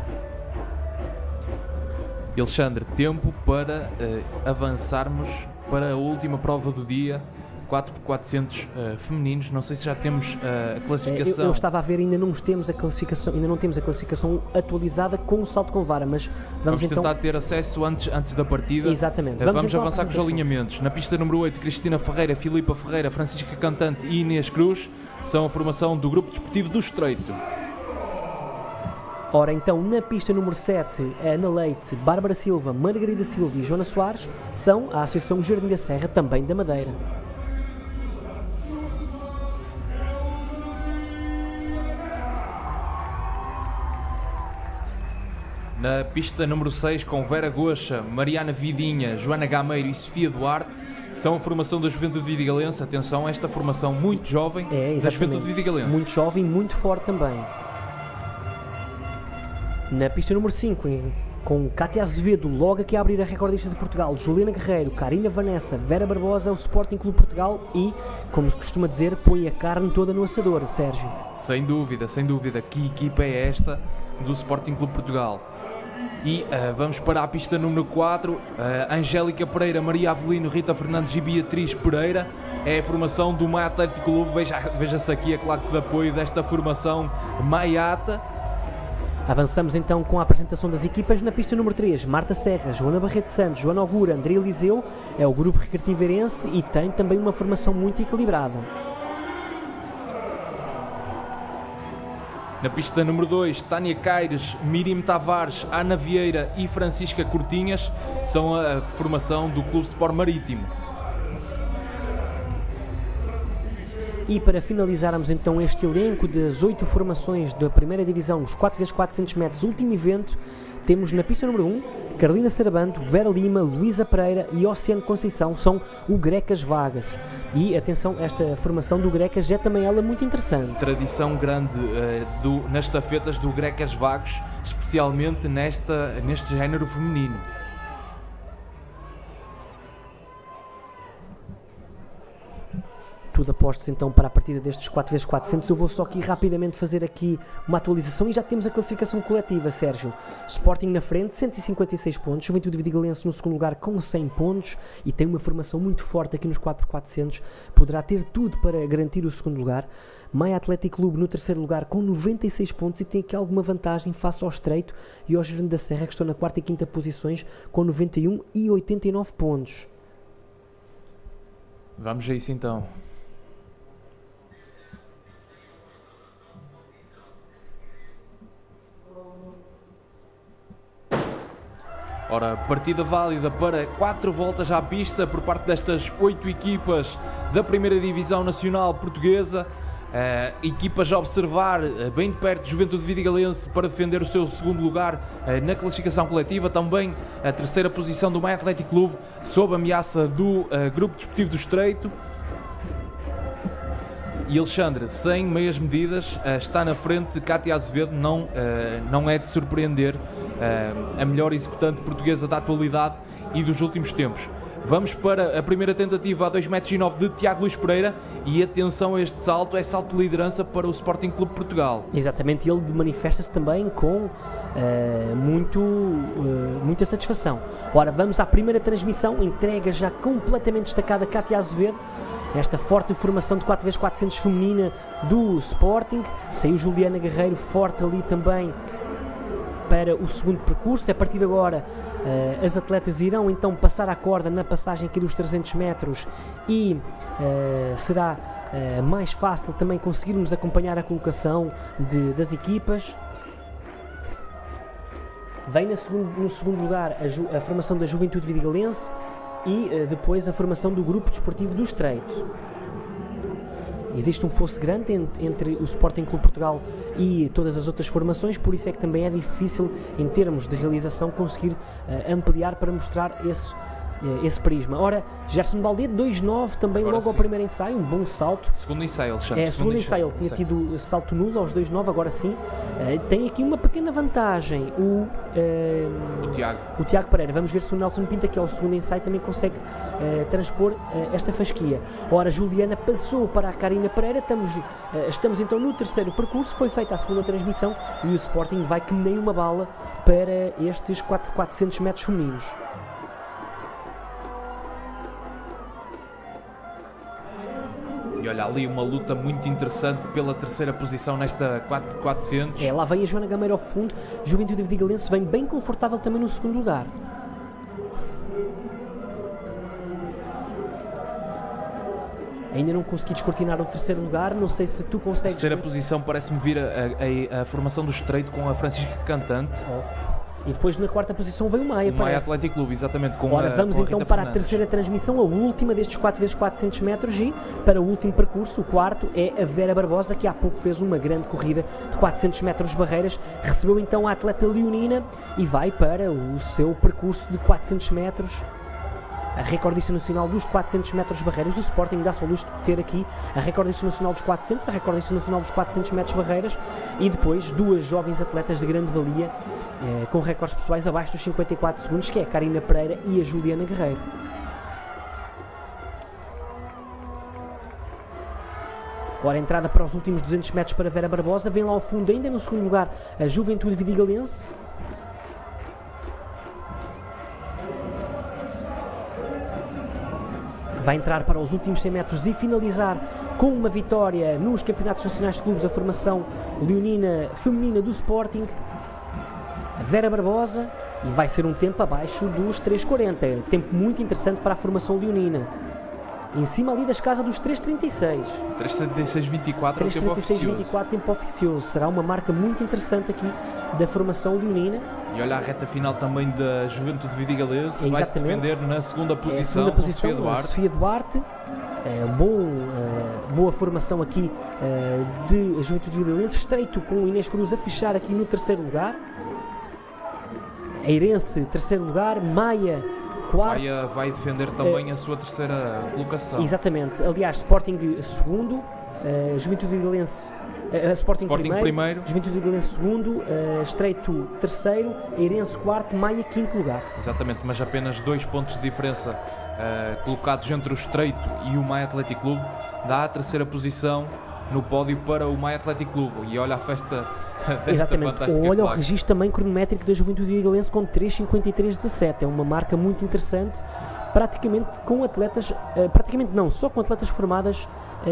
Alexandre, tempo para avançarmos para a última prova do dia, 4x400 femininos. Não sei se já temos a classificação. Eu estava a ver, ainda não temos a classificação atualizada com o salto com vara, mas vamos então tentar ter acesso antes da partida. Exatamente. Vamos então avançar com os alinhamentos. Na pista número 8, Cristina Ferreira, Filipa Ferreira, Francisca Cantante e Inês Cruz são a formação do Grupo Desportivo do Estreito. Ora, então, na pista número 7, Ana Leite, Bárbara Silva, Margarida Silva e Joana Soares são a Associação Jardim da Serra, também da Madeira. Na pista número 6, com Vera Goxa, Mariana Vidinha, Joana Gameiro e Sofia Duarte, são a formação da Juventude Vidigalense. Atenção, esta formação muito jovem da Juventude Vidigalense. Muito jovem, muito forte também. Na pista número 5, com Cátia Azevedo, logo aqui a abrir a recordista de Portugal, Juliana Guerreiro, Karina Vanessa, Vera Barbosa, o Sporting Clube Portugal e, como se costuma dizer, põe a carne toda no assador, Sérgio. Sem dúvida, sem dúvida. Que equipa é esta do Sporting Clube Portugal? E vamos para a pista número 4, Angélica Pereira, Maria Avelino, Rita Fernandes e Beatriz Pereira. É a formação do Maia Atlético Clube. Veja-se aqui a claque de apoio desta formação Maiata. Avançamos então com a apresentação das equipas. Na pista número 3, Marta Serra, Joana Barreto Santos, Joana Augura, André Eliseu, é o grupo recreativerense e tem também uma formação muito equilibrada. Na pista número 2, Tânia Caires, Miriam Tavares, Ana Vieira e Francisca Cortinhas são a formação do Clube Sport Marítimo. E para finalizarmos então este elenco das 8 formações da primeira divisão, os 4x400 metros, último evento, temos na pista número 1, Carolina Sarabando, Vera Lima, Luísa Pereira e Oceano Conceição, são o Grecas Vagas. E atenção, esta formação do Grecas é também ela muito interessante. Tradição grande nas estafetas do Grecas Vagos, especialmente neste género feminino. Tudo apostos então para a partida destes 4x400. Eu vou só aqui rapidamente fazer aqui uma atualização e já temos a classificação coletiva, Sérgio. Sporting na frente, 156 pontos, Juventude Vidigalense no segundo lugar com 100 pontos e tem uma formação muito forte aqui nos 4x400, poderá ter tudo para garantir o segundo lugar. Maia Atlético Clube no terceiro lugar com 96 pontos e tem aqui alguma vantagem face ao Estreito e ao Jardim da Serra, que estão na quarta e quinta posições com 91 e 89 pontos. Vamos a isso então. Ora, partida válida para 4 voltas à pista por parte destas 8 equipas da primeira divisão nacional portuguesa. Equipas a observar bem de perto, Juventude Vidigalense para defender o seu segundo lugar na classificação coletiva. Também a terceira posição do Maia Atlético Clube sob ameaça do Grupo Desportivo do Estreito. E Alexandre, sem meias medidas, está na frente Cátia Azevedo, não é de surpreender, a melhor executante portuguesa da atualidade e dos últimos tempos. Vamos para a primeira tentativa a 2,9 m de Tiago Luís Pereira e atenção a este salto, é salto de liderança para o Sporting Clube Portugal. Exatamente, ele manifesta-se também com muita satisfação. Ora, vamos à primeira transmissão, entrega já completamente destacada Cátia Azevedo. Esta forte formação de 4x400 feminina do Sporting. Saiu Juliana Guerreiro forte ali também para o segundo percurso. A partir de agora as atletas irão então passar a corda na passagem aqui dos 300 metros e será mais fácil também conseguirmos acompanhar a colocação das equipas. Vem no segundo lugar a formação da Juventude Vidigalense. e depois a formação do Grupo Desportivo do Estreito. Existe um fosso grande entre o Sporting Clube Portugal e todas as outras formações, por isso é que também é difícil, em termos de realização, conseguir ampliar para mostrar esse prisma. Ora, Gerson Baldé, 2.9 também. Agora logo sim. Ao primeiro ensaio, um bom salto. Segundo ensaio, Alexandre. Segundo ensaio, ele tinha tido salto nulo aos 2.9, agora sim. Tem aqui uma pequena vantagem, o Tiago Pereira. Vamos ver se o Nelson Pinta, que é o segundo ensaio, também consegue transpor esta fasquia. Ora, Juliana passou para a Karina Pereira, estamos então no terceiro percurso, foi feita a segunda transmissão e o Sporting vai que nem uma bala para estes 400 metros femininos. E olha, ali uma luta muito interessante pela terceira posição nesta 4x400. Lá vem a Joana Gameiro ao fundo. Juventude Vidigalense vem bem confortável também no segundo lugar. Ainda não consegui descortinar o terceiro lugar, não sei se tu consegues... Terceira posição parece-me vir a formação do Estreito com a Francisca Cantante. E depois na quarta posição veio o Maia, Maia Atlético Clube, exatamente. Ora, vamos então para a terceira transmissão, a última destes 4x400 metros, e para o último percurso, o quarto, é a Vera Barbosa, que há pouco fez uma grande corrida de 400 metros barreiras, recebeu então a atleta leonina e vai para o seu percurso de 400 metros. A recordista nacional dos 400 metros barreiras. O Sporting dá-se ao luxo de ter aqui a recordista nacional dos 400, a recordista nacional dos 400 metros barreiras e depois duas jovens atletas de grande valia com recordes pessoais abaixo dos 54 segundos, que é a Karina Pereira e a Juliana Guerreiro. Ora, a entrada para os últimos 200 metros para Vera Barbosa. Vem lá ao fundo, ainda no segundo lugar, a Juventude Vidigalense. Vai entrar para os últimos 100 metros e finalizar com uma vitória nos Campeonatos Nacionais de Clubes, a formação leonina feminina do Sporting, a Vera Barbosa, e vai ser um tempo abaixo dos 3.40, tempo muito interessante para a formação leonina. Em cima ali das casas dos 3.36. 3.36.24 é tempo oficioso. 3.36.24 tempo oficioso. Será uma marca muito interessante aqui da formação leonina. E olha a reta final também da Juventude Vidigalense. Vai-se defender na segunda posição, Sofia Duarte. Boa formação aqui de Juventude Vidigalense. Estreito com o Inês Cruz a fechar aqui no terceiro lugar. Eirense, terceiro lugar. Maia, quarto. Maia vai defender também a sua terceira colocação. Exatamente. Aliás, Sporting segundo, Juventude Vidigalense Sporting primeiro, Juventude Vidigalense segundo, Estreito terceiro, Eirense quarto, Maia quinto lugar. Exatamente, mas apenas 2 pontos de diferença colocados entre o Estreito e o Maia Atlético Clube, dá a terceira posição no pódio para o Maia Atlético Clube. E olha a festa exatamente, olha o registro também cronométrico da Juventude Vidigalense com 3.53.17, é uma marca muito interessante, praticamente com atletas, praticamente não, só com atletas formadas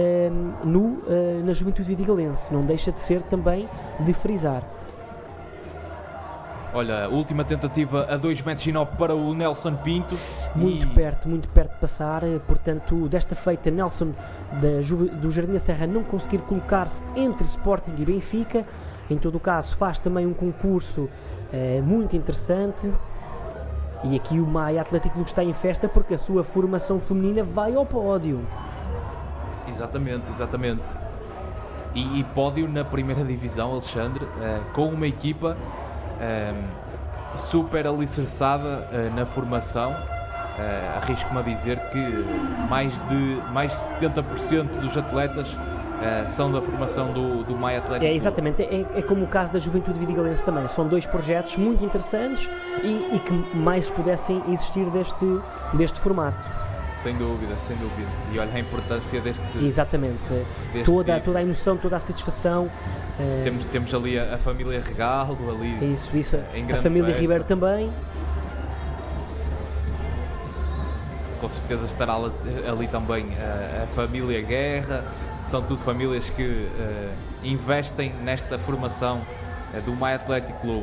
na Juventude Vidigalense, não deixa de ser também de frisar. Olha, última tentativa a 2,9 m para o Nelson Pinto. Muito perto de passar, portanto, desta feita, Nelson do Jardim da Serra não conseguir colocar-se entre Sporting e Benfica. Em todo o caso, faz também um concurso muito interessante. E aqui o Maia Atlético Clube está em festa porque a sua formação feminina vai ao pódio. Exatamente, exatamente. E pódio na primeira divisão, Alexandre, com uma equipa super alicerçada na formação. Arrisco-me a dizer que mais de 70% dos atletas são da formação do Maia Atlético. Exatamente, é como o caso da Juventude Vidigalense também. São dois projetos muito interessantes e que mais pudessem existir deste formato. Sem dúvida, sem dúvida. E olha a importância deste... Exatamente. Toda a emoção, toda a satisfação. Temos ali a família Regalo, ali isso, a família festa. Ribeiro também. Com certeza estará ali também a família Guerra. São tudo famílias que investem nesta formação do Maia Atlético Clube.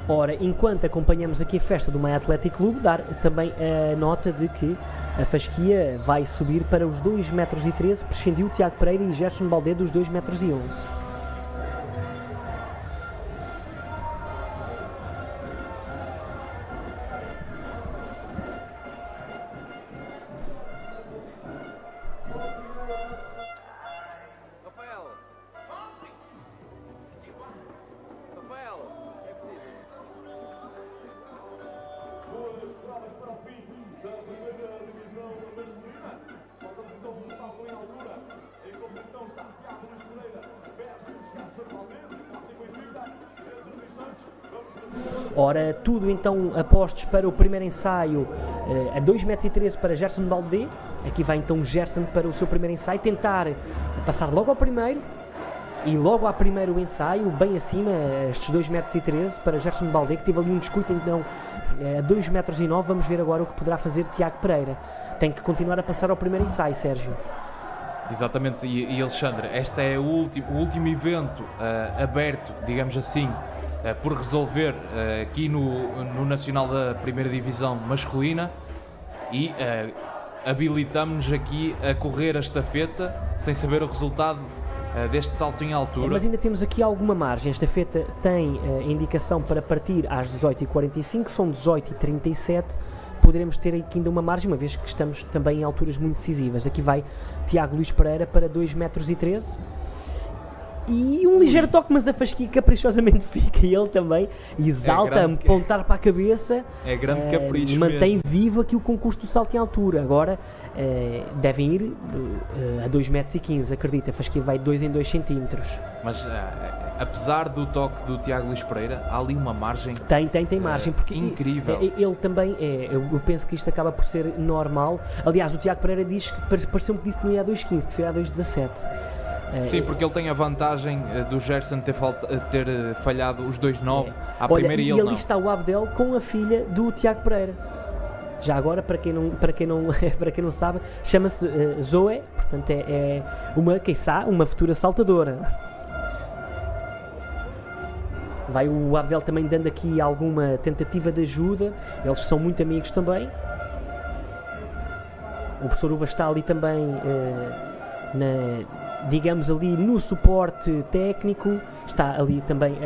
Ora, enquanto acompanhamos aqui a festa do Maia Athletic Clube, dar também a nota de que a fasquia vai subir para os 2,13 metros, prescindiu Tiago Pereira e Gerson Baldé dos 2,11 metros. Ora, tudo então apostos para o primeiro ensaio a 2,13 metros para Gerson Baldé. Aqui vai então Gerson para o seu primeiro ensaio, tentar passar logo ao primeiro e logo ao primeiro ensaio, bem acima, estes 2,13 metros para Gerson Baldé, que teve ali um descuido então a 2,09 metros. Vamos ver agora o que poderá fazer Tiago Pereira. Tem que continuar a passar ao primeiro ensaio, Sérgio. Exatamente, e Alexandre, este é o último evento aberto, digamos assim, por resolver aqui no Nacional da Primeira Divisão Masculina, e habilitamos-nos aqui a correr a estafeta sem saber o resultado deste salto em altura. Mas ainda temos aqui alguma margem. A estafeta tem indicação para partir às 18h45, são 18h37. Poderemos ter aqui ainda uma margem, uma vez que estamos também em alturas muito decisivas. Aqui vai Tiago Luís Pereira para 2,13 metros. E um ligeiro toque, mas a fasquia caprichosamente fica, e ele também exalta, a apontar para a cabeça. É grande capricho mantém mesmo vivo aqui o concurso do salto em altura. Agora devem ir a 2,15 metros, acredita, a fasquia vai 2 em 2 centímetros. Mas apesar do toque do Tiago Luís Pereira, há ali uma margem. Tem margem, porque incrível. Ele também eu penso que isto acaba por ser normal. Aliás, o Tiago Pereira diz que pareceu-me que disse que não ia a 2,15, que seria a 2,17. Sim, porque ele tem a vantagem do Gerson ter falhado os 2,9 à primeira, e ele não. Ali está o Abdel com a filha do Tiago Pereira. Já agora, para quem não sabe, chama-se Zoe, portanto é uma futura saltadora. Vai o Abdel também dando aqui alguma tentativa de ajuda, eles são muito amigos também. O professor Uva está ali também digamos ali no suporte técnico, está ali também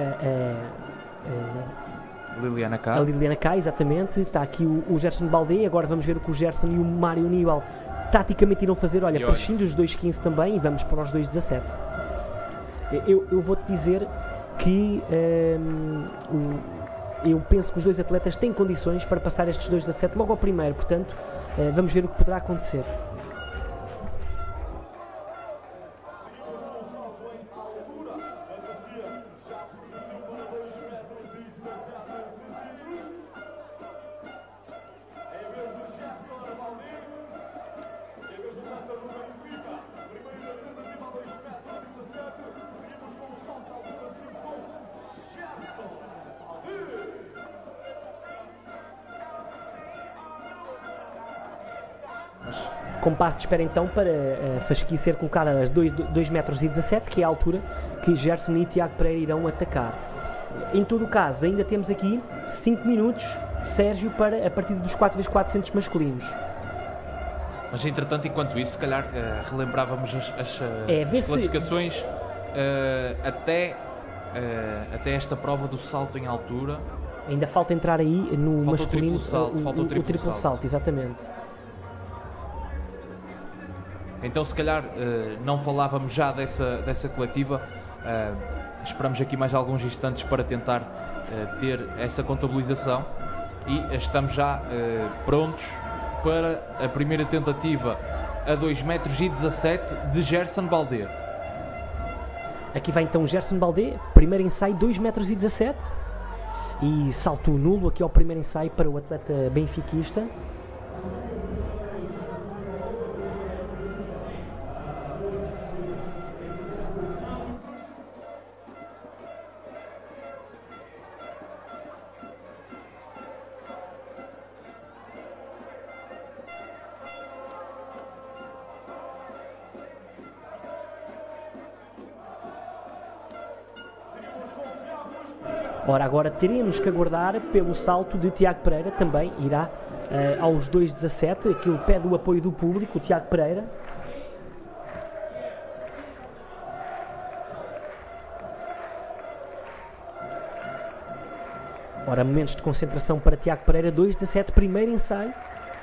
Liliana Cá. A Liliana Cá, exatamente. Está aqui o Gerson Baldé. Agora vamos ver o que o Gerson e o Mário Aníbal taticamente irão fazer. Olha, prescindo os 2,15 também, e vamos para os 2,17. Eu vou-te dizer que eu penso que os dois atletas têm condições para passar estes 2,17 logo ao primeiro, portanto vamos ver o que poderá acontecer. Compasso de espera então para a fasquia ser colocada a 2,17 metros, que é a altura que Gerson e Tiago Pereira irão atacar. Em todo o caso, ainda temos aqui 5 minutos, Sérgio, para a partida dos 4x400 masculinos. Mas entretanto, enquanto isso, se calhar relembrávamos as classificações até esta prova do salto em altura. Ainda falta entrar aí no masculino falta o triplo salto, exatamente. Então, se calhar, não falávamos já dessa coletiva. Esperamos aqui mais alguns instantes para tentar ter essa contabilização, e estamos já prontos para a primeira tentativa a 2,17 metros de Gerson Baldé. Aqui vai então Gerson Baldé, primeiro ensaio 2,17 metros, e salto nulo aqui ao primeiro ensaio para o atleta benfiquista. Ora, agora teremos que aguardar pelo salto de Tiago Pereira, também irá aos 2,17, aquilo pede o apoio do público, o Tiago Pereira. Ora, momentos de concentração para Tiago Pereira, 2,17, primeiro ensaio.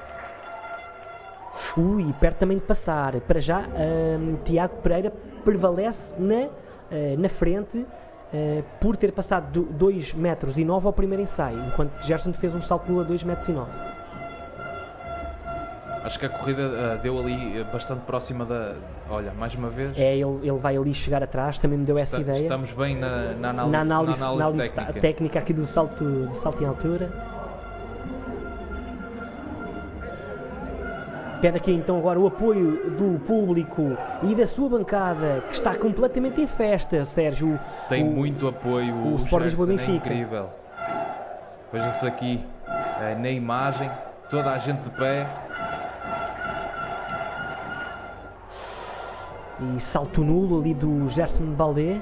Ui, perto também de passar. Para já, Tiago Pereira prevalece na frente por ter passado 2,9 metros ao primeiro ensaio, enquanto que Gerson fez um salto a 2,9 metros. Acho que a corrida deu ali bastante próxima da... Olha, mais uma vez... Ele vai ali chegar atrás, também me deu essa ideia. Estamos bem na análise técnica aqui do salto em altura. Pede aqui então agora o apoio do público e da sua bancada, que está completamente em festa, Sérgio. Tem muito apoio, o Sport Lisboa Benfica. É incrível. Veja-se aqui na imagem, toda a gente de pé. E salto nulo ali do Gerson Baldé.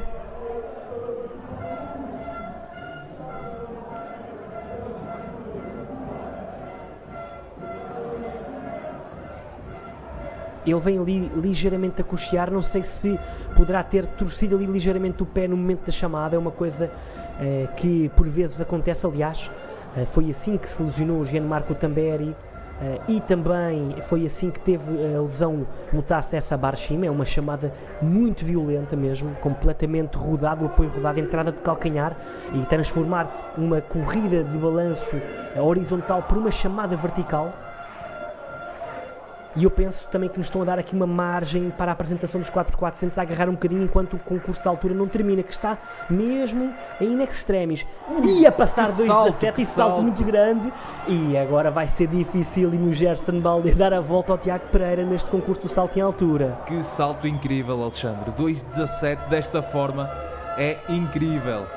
Ele vem ali ligeiramente a coxear, não sei se poderá ter torcido ali ligeiramente o pé no momento da chamada, é uma coisa que por vezes acontece. Aliás, foi assim que se lesionou o Gianmarco Tamberi e também foi assim que teve a lesão Mutasse essa Barshim. É uma chamada muito violenta mesmo, completamente rodado, o apoio rodado, entrada de calcanhar, e transformar uma corrida de balanço horizontal por uma chamada vertical. E eu penso também que nos estão a dar aqui uma margem para a apresentação dos 4x400 a agarrar um bocadinho enquanto o concurso de altura não termina, que está mesmo em extremis. E a passar 2,17 e salto muito grande. E agora vai ser difícil e no Gerson Baldé dar a volta ao Tiago Pereira neste concurso do salto em altura. Que salto incrível, Alexandre. 2,17 desta forma é incrível.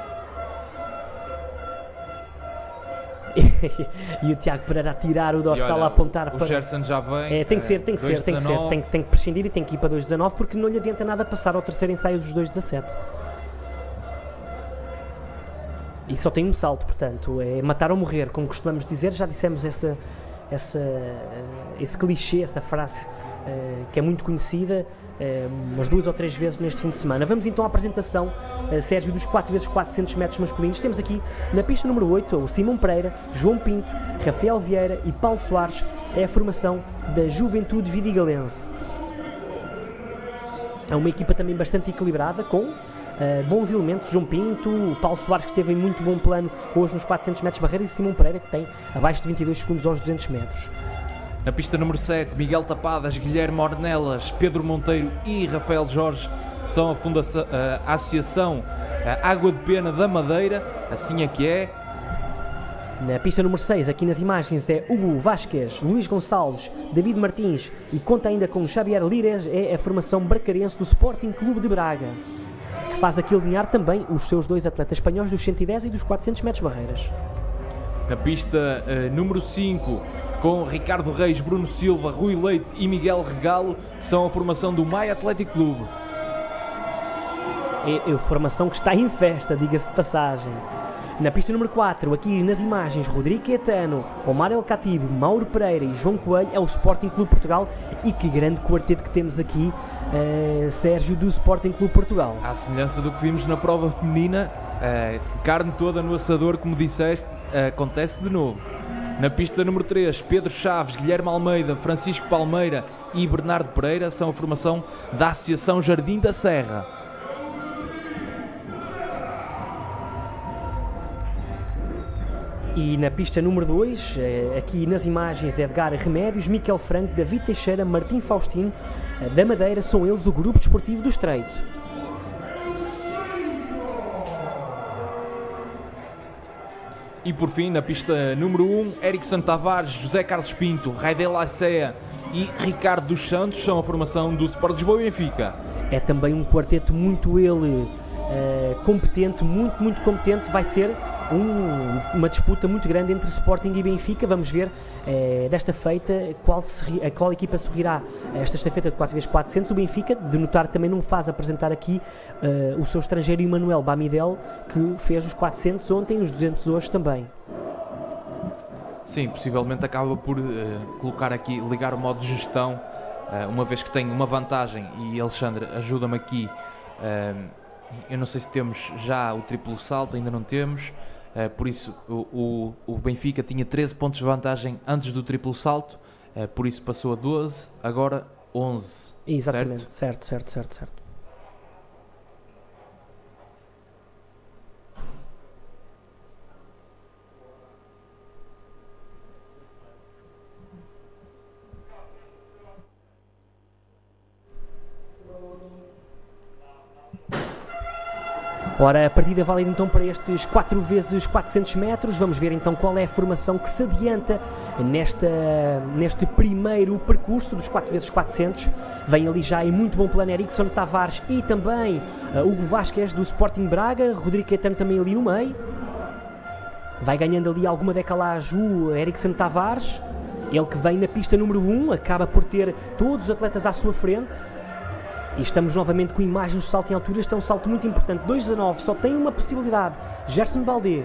E o Tiago Pereira a tirar o dorsal, olha, a apontar o para... O Gerson já vem. Tem que prescindir e tem que ir para 2,19, porque não lhe adianta nada passar ao terceiro ensaio dos 2,17. E só tem um salto, portanto, é matar ou morrer, como costumamos dizer. Já dissemos esse clichê, essa frase que é muito conhecida, umas 2 ou 3 vezes neste fim de semana. Vamos então à apresentação, Sérgio, dos 4x400 metros masculinos. Temos aqui na pista número 8 o Simão Pereira, João Pinto, Rafael Vieira e Paulo Soares. É a formação da Juventude Vidigalense. É uma equipa também bastante equilibrada, com bons elementos. João Pinto, o Paulo Soares, que esteve em muito bom plano hoje nos 400 metros barreiras, e Simão Pereira, que tem abaixo de 22 segundos aos 200 metros. Na pista número 7, Miguel Tapadas, Guilherme Ornelas, Pedro Monteiro e Rafael Jorge são a Associação Água de Pena da Madeira, assim é que é. Na pista número 6, aqui nas imagens, é Hugo Vasquez, Luís Gonçalves, David Martins e conta ainda com Xavier Lires. É a formação bracarense do Sporting Clube de Braga, que faz aqui alinhar também os seus 2 atletas espanhóis dos 110 e dos 400 metros barreiras. Na pista número 5, com Ricardo Reis, Bruno Silva, Rui Leite e Miguel Regalo, são a formação do Maia Atlético Clube. É a formação que está em festa, diga-se de passagem. Na pista número 4, aqui nas imagens, Rodrigo Caetano, Omar El Khatib, Mauro Pereira e João Coelho, é o Sporting Clube Portugal. E que grande quarteto que temos aqui, Sérgio, do Sporting Clube Portugal. À semelhança do que vimos na prova feminina, carne toda no assador, como disseste, acontece de novo. Na pista número 3, Pedro Chaves, Guilherme Almeida, Francisco Palmeira e Bernardo Pereira são a formação da Associação Jardim da Serra. E na pista número 2, aqui nas imagens, Edgar Remédios, Miquel Franco, David Teixeira, Martim Faustino, da Madeira, são eles o grupo desportivo do Estreito. E por fim, na pista número 1, Erickson Tavares, José Carlos Pinto, Raidel Acea e Ricardo dos Santos são a formação do Sport Lisboa e Benfica. É também um quarteto muito competente, muito competente. Vai ser uma disputa muito grande entre Sporting e Benfica. Vamos ver desta feita qual equipa sorrirá esta estafeta de 4x400. O Benfica, de notar, também não faz apresentar aqui o seu estrangeiro Emmanuel Bamidel, que fez os 400 ontem, os 200 hoje também. Sim, possivelmente acaba por colocar aqui, ligar o modo de gestão, uma vez que tem uma vantagem. E Alexandre, ajuda-me aqui, eu não sei se temos já o triplo salto, ainda não temos, por isso o Benfica tinha 13 pontos de vantagem antes do triplo salto, por isso passou a 12, agora 11. Exatamente, certo. Ora, a partida válida então para estes 4x400 metros. Vamos ver então qual é a formação que se adianta neste primeiro percurso dos 4x400. Vem ali já em muito bom plano Erickson Tavares e também Hugo Vasquez do Sporting Braga, Rodrigo Caetano também ali no meio. Vai ganhando ali alguma decalagem o Erickson Tavares, ele que vem na pista número 1, acaba por ter todos os atletas à sua frente. E estamos novamente com imagens do salto em altura. Este é um salto muito importante, 2,19, só tem uma possibilidade, Gerson Baldé.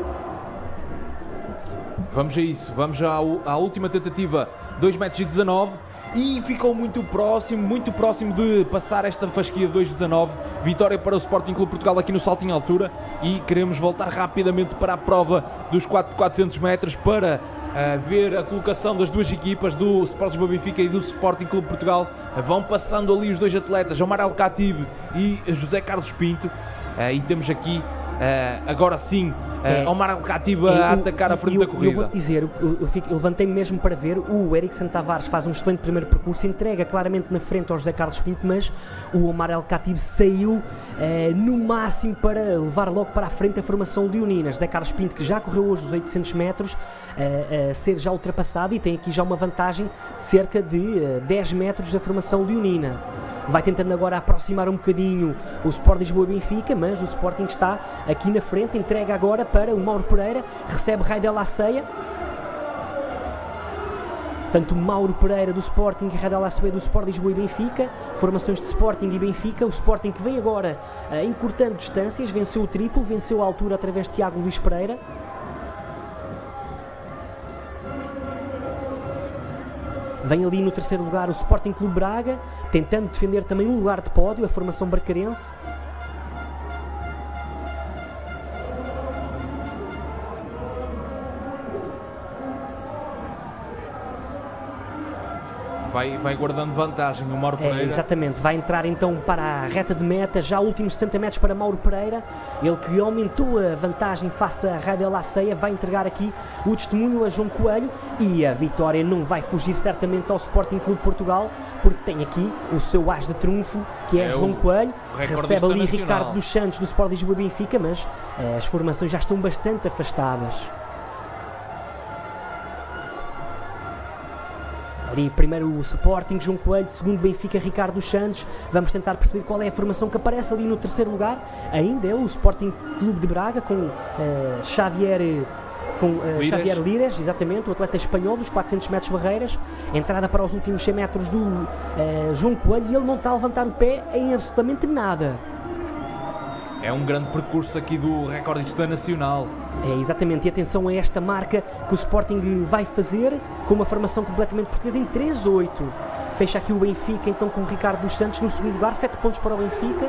Vamos a isso, vamos à última tentativa, 2,19 m, e ficou muito próximo de passar esta fasquia de 2,19. Vitória para o Sporting Clube Portugal aqui no salto em altura, e queremos voltar rapidamente para a prova dos 4x400 metros para ver a colocação das duas equipas, do Sport Lisboa Benfica e do Sporting Clube Portugal. Vão passando ali os dois atletas, Omar El Khatib e José Carlos Pinto, e temos aqui agora sim Omar El Khatib a atacar a frente da corrida. Eu vou-te dizer, eu levantei-me mesmo para ver, o Erickson Tavares faz um excelente primeiro percurso, entrega claramente na frente ao José Carlos Pinto, mas o Omar El Khatib saiu no máximo para levar logo para a frente a formação leonina. José Carlos Pinto, que já correu hoje os 800 metros, a ser já ultrapassado, e tem aqui já uma vantagem de cerca de 10 metros da formação leonina. Vai tentando agora aproximar um bocadinho o Sport Lisboa Benfica, mas o Sporting está aqui na frente, entrega agora para o Mauro Pereira, recebe Raidel Aceia. Portanto, Mauro Pereira do Sporting e Raidel Aceia do Sport Lisboa e Benfica, formações de Sporting e Benfica. O Sporting que vem agora encurtando distâncias, venceu o triplo, venceu a altura através de Tiago Luís Pereira. Vem ali no terceiro lugar o Sporting Clube Braga, tentando defender também um lugar de pódio, a formação bracarense. Vai guardando vantagem o Mauro Pereira. Exatamente, vai entrar então para a reta de meta, já últimos 60 metros para Mauro Pereira, ele que aumentou a vantagem face a Raidel Aceia. Vai entregar aqui o testemunho a João Coelho, e a vitória não vai fugir certamente ao Sporting Clube Portugal, porque tem aqui o seu as de trunfo, que é João Coelho, recebe ali nacional. Ricardo dos Santos do Sport Lisboa Benfica, mas as formações já estão bastante afastadas. Ali primeiro o Sporting, João Coelho, segundo Benfica, Ricardo dos Santos. Vamos tentar perceber qual é a formação que aparece ali no terceiro lugar. Ainda é o Sporting Clube de Braga, com Xavier Lires, exatamente, o atleta espanhol dos 400 metros barreiras. Entrada para os últimos 100 metros do João Coelho, e ele não está a levantar o pé em absolutamente nada. É um grande percurso aqui do recordista nacional. Exatamente, e atenção a esta marca que o Sporting vai fazer, com uma formação completamente portuguesa em 3-8. Fecha aqui o Benfica então com o Ricardo dos Santos no segundo lugar, 7 pontos para o Benfica.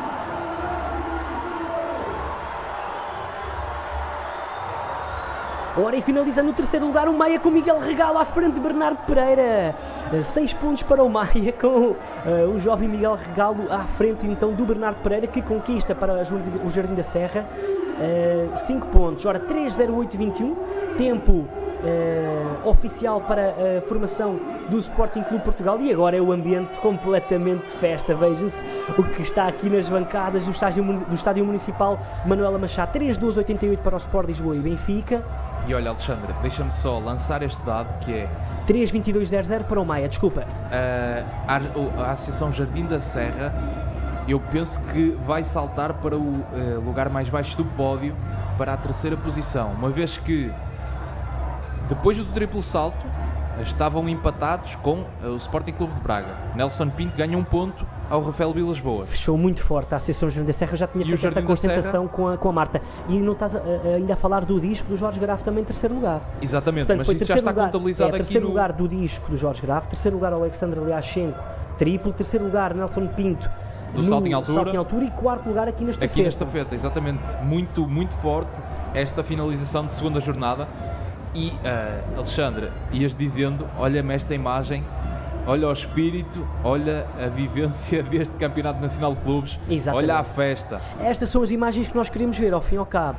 Ora, e finalizando no terceiro lugar o Maia com Miguel Regalo à frente de Bernardo Pereira. 6 pontos para o Maia, com o jovem Miguel Regalo à frente então do Bernardo Pereira, que conquista para o Jardim da Serra 5 pontos. Ora, 3:08:21, tempo oficial para a formação do Sporting Clube Portugal. E agora é o ambiente completamente de festa. Veja-se o que está aqui nas bancadas do Estádio Municipal Manuela Machado. 3:12:88 para o Sport Lisboa e Benfica. E olha, Alexandre, deixa-me só lançar este dado, que é 3:22:00 para o Maia, desculpa. A Associação Jardim da Serra eu penso que vai saltar para o lugar mais baixo do pódio, para a terceira posição, uma vez que depois do triplo salto estavam empatados com o Sporting Clube de Braga. Nelson Pinto ganha um ponto ao Rafael Vilas Boas. Fechou muito forte a Associação Jardim da Serra, já tinha feito essa concentração com a Marta. E não estás ainda a falar do disco do Jorge Graf também em terceiro lugar. Exatamente, portanto, mas isso já está contabilizado aqui terceiro lugar do disco do Jorge Graf, terceiro lugar Alexandre Liachenko, triplo, terceiro lugar Nelson Pinto do salto em altura e quarto lugar aqui nesta feta. Aqui nesta feta, exatamente. Muito, muito forte esta finalização de segunda jornada. E Alexandre, ias dizendo, olha-me esta imagem, olha o espírito, olha a vivência deste Campeonato Nacional de Clubes. Exatamente. Olha a festa. Estas são as imagens que nós queremos ver, ao fim e ao cabo.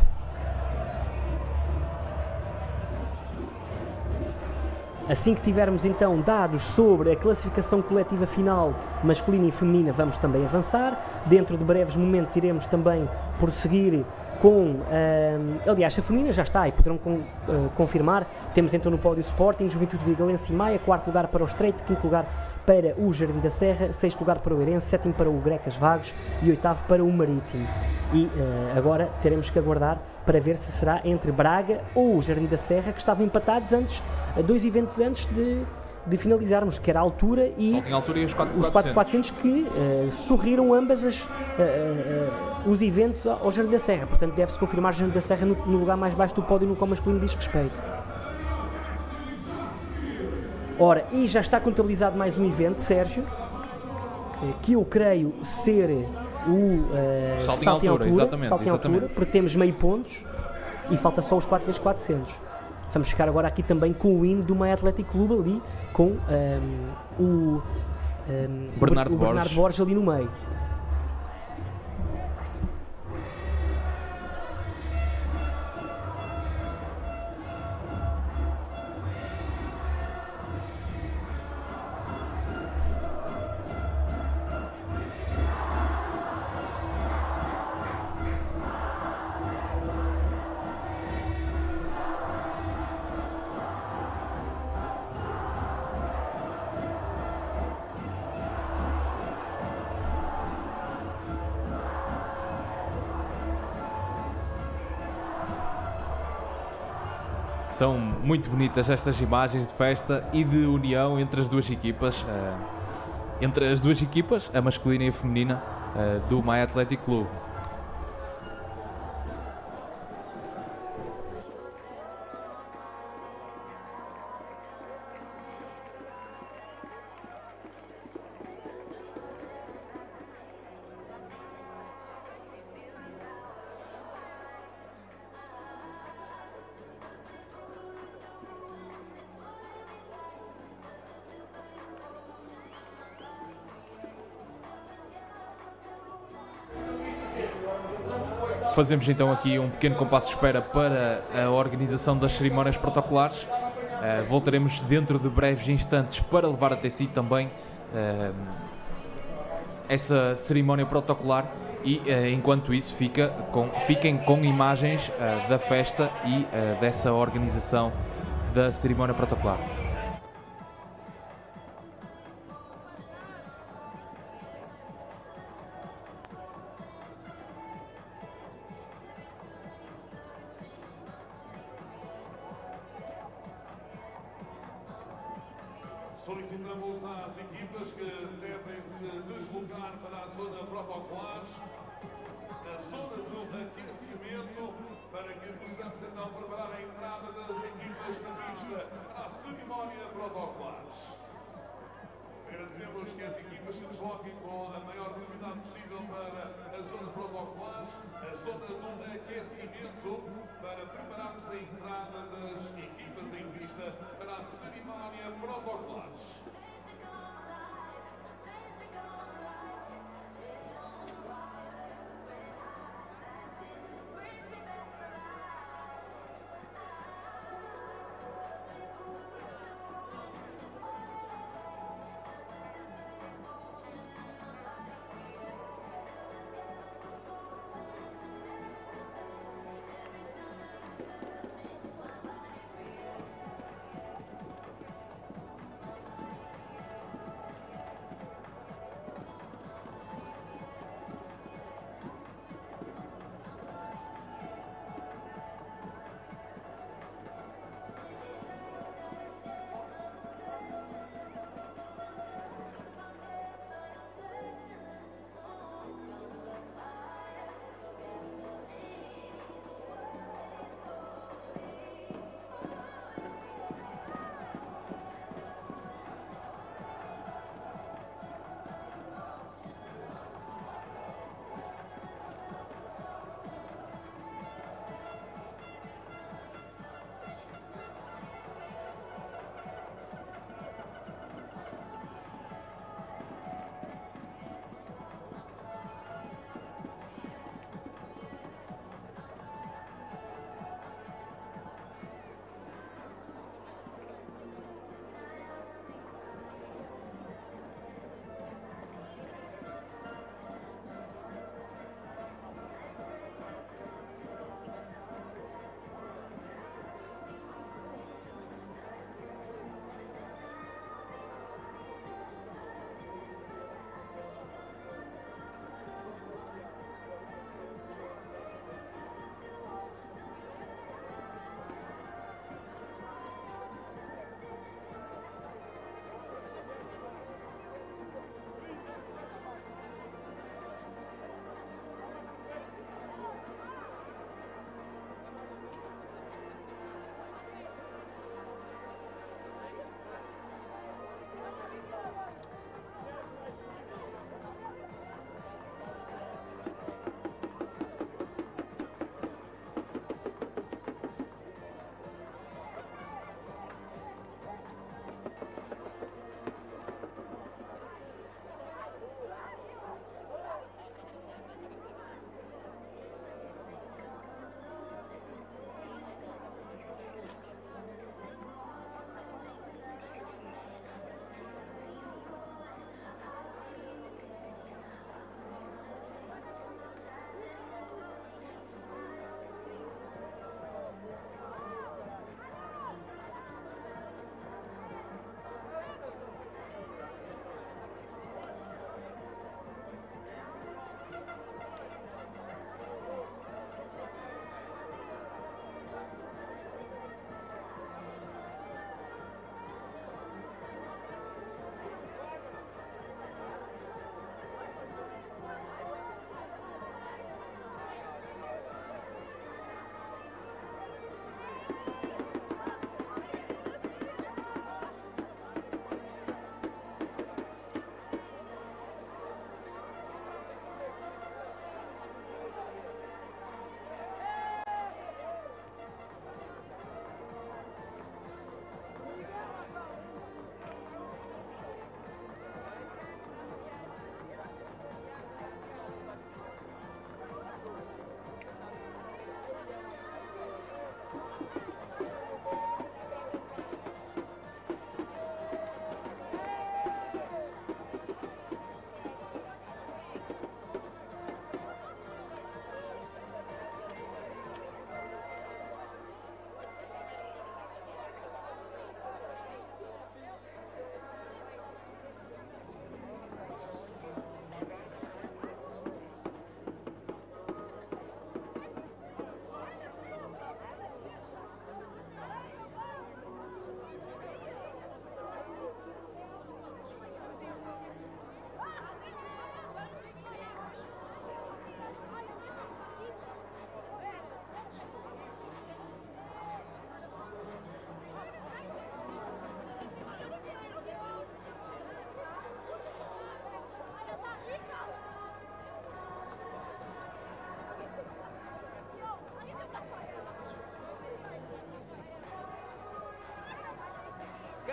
Assim que tivermos então dados sobre a classificação coletiva final masculina e feminina, vamos também avançar. Dentro de breves momentos iremos também prosseguir com, aliás, a feminina já está e poderão confirmar. Temos então no pódio Sporting, Juventude Vigalense e Maia, quarto lugar para o Estreito, quinto lugar para o Jardim da Serra, sexto lugar para o Eirense, sétimo para o Grecas Vagos e oitavo para o Marítimo. E agora teremos que aguardar para ver se será entre Braga ou o Jardim da Serra, que estavam empatados antes, 2 eventos antes de finalizarmos, que era a altura e Salto em altura e os 4.400 que sorriram ambas os eventos ao Jardim da Serra. Portanto, deve-se confirmar Jardim da Serra no lugar mais baixo do pódio no qual masculino diz respeito. Ora, e já está contabilizado mais um evento, Sérgio, que eu creio ser o salto em altura, exatamente. Altura, porque temos meio pontos e falta só os 4x400. Vamos ficar agora aqui também com o hino do Maia Atlético Clube ali, com o Bernardo Borges ali no meio. São muito bonitas estas imagens de festa e de união entre as duas equipas, a masculina e a feminina, do Maia Atlético Clube. Fazemos então aqui um pequeno compasso de espera para a organização das cerimónias protocolares. Voltaremos dentro de breves instantes para levar até si também essa cerimónia protocolar e enquanto isso fiquem com imagens da festa e dessa organização da cerimónia protocolar. Solicitamos às equipas que devem se deslocar para a zona protocolar, a zona do aquecimento, para que possamos então preparar a entrada das equipas na pista para a cerimónia protocolar. Agradecemos que as equipas se desloquem com a maior brevidade possível para a zona protocolar, a zona do aquecimento, para prepararmos a entrada das equipas em pista para a cerimónia protocolar.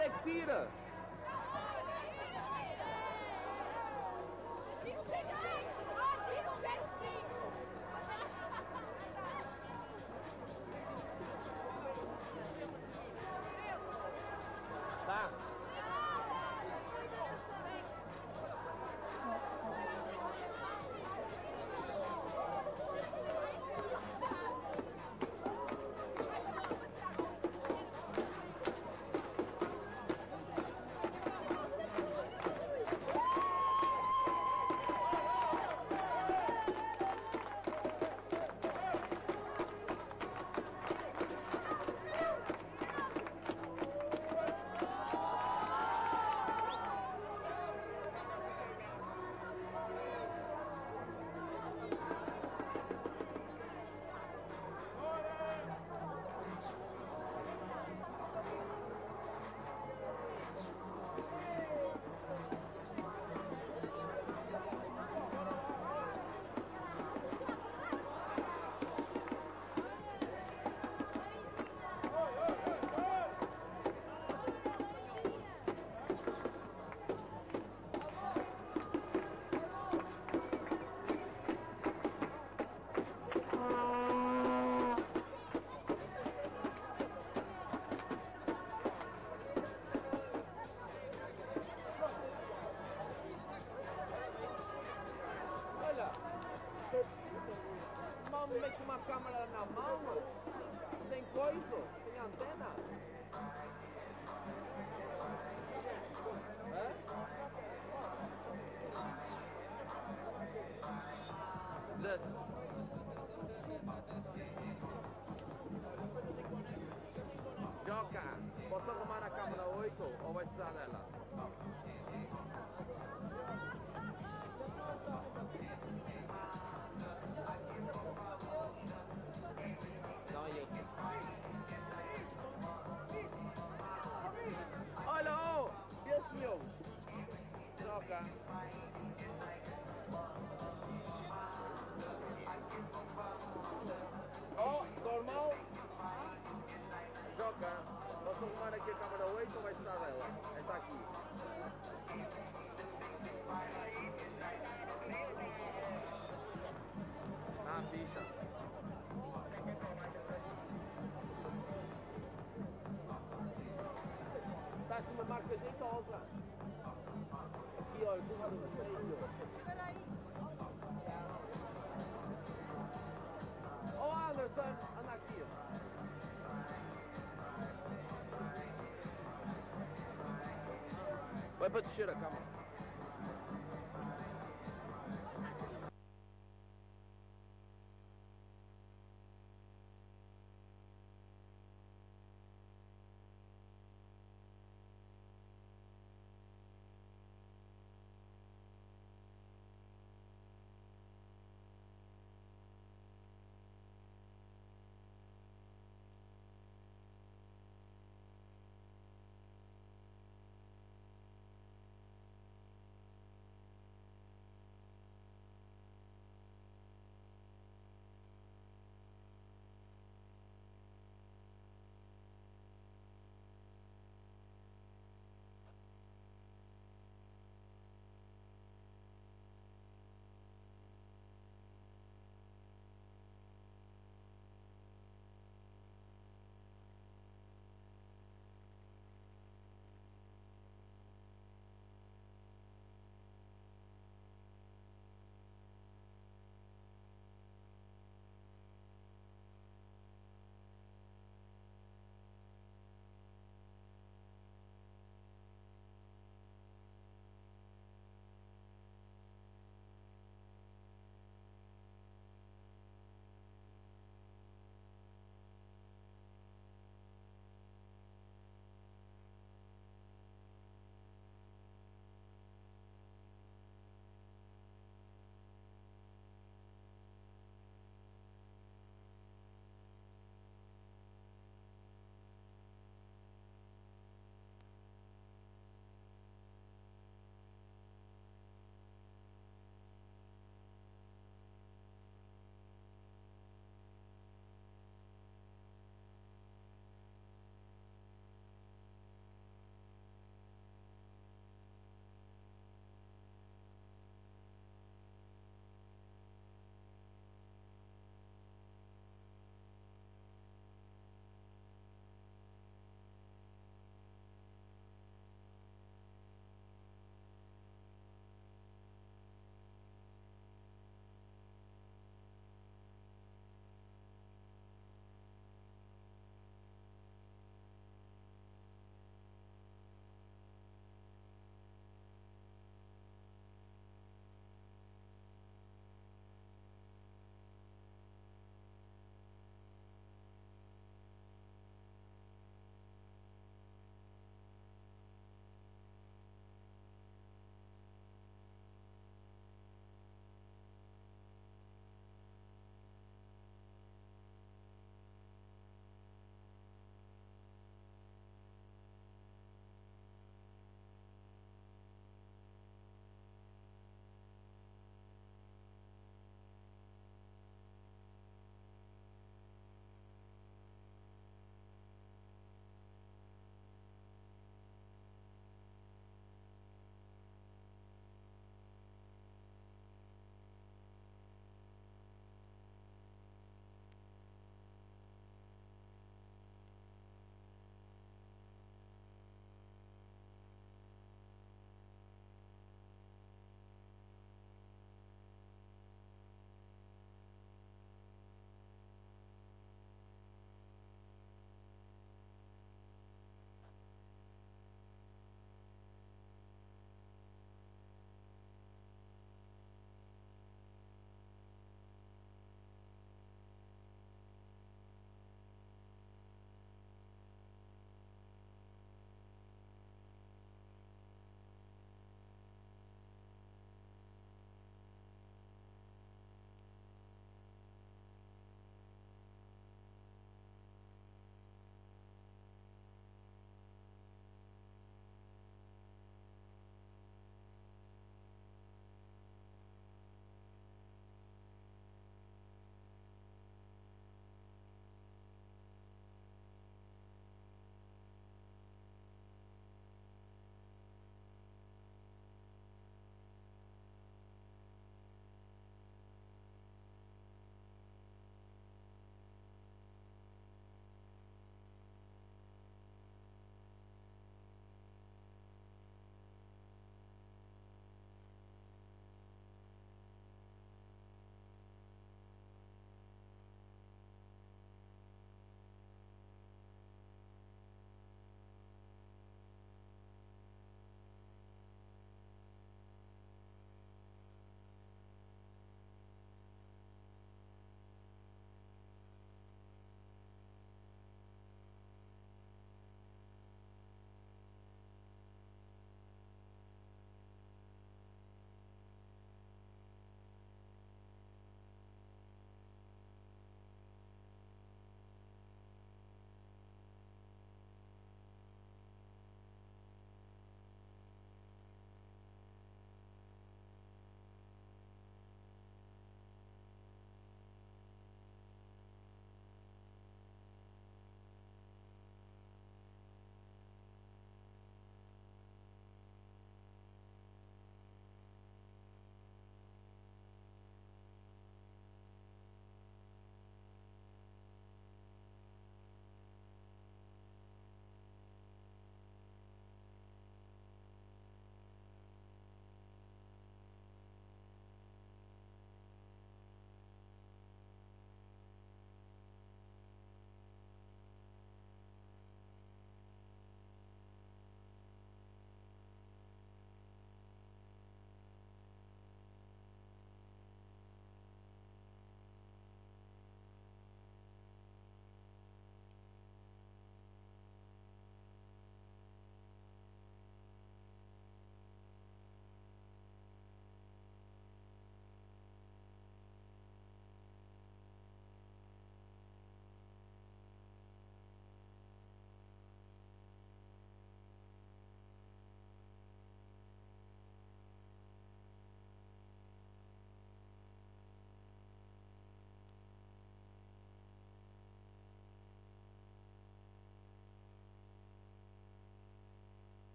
é que tira. Tá. Olha, mal me mete uma câmera na mão, tem coisa, tem antena. É? Desce. Joca, posso arrumar a câmera 8 ou vai precisar dela? Não, aí. Olha, oh, esse meu. Joca. Oh, normal. Joca, posso arrumar aqui a câmera 8 ou vai precisar dela? Esta aqui. Ah, ficha. Estás com uma marca jeitosa. Aqui, olha, tudo cheio. Espera aí. Oh, Anderson, anda aqui. Vai para descer a câmera.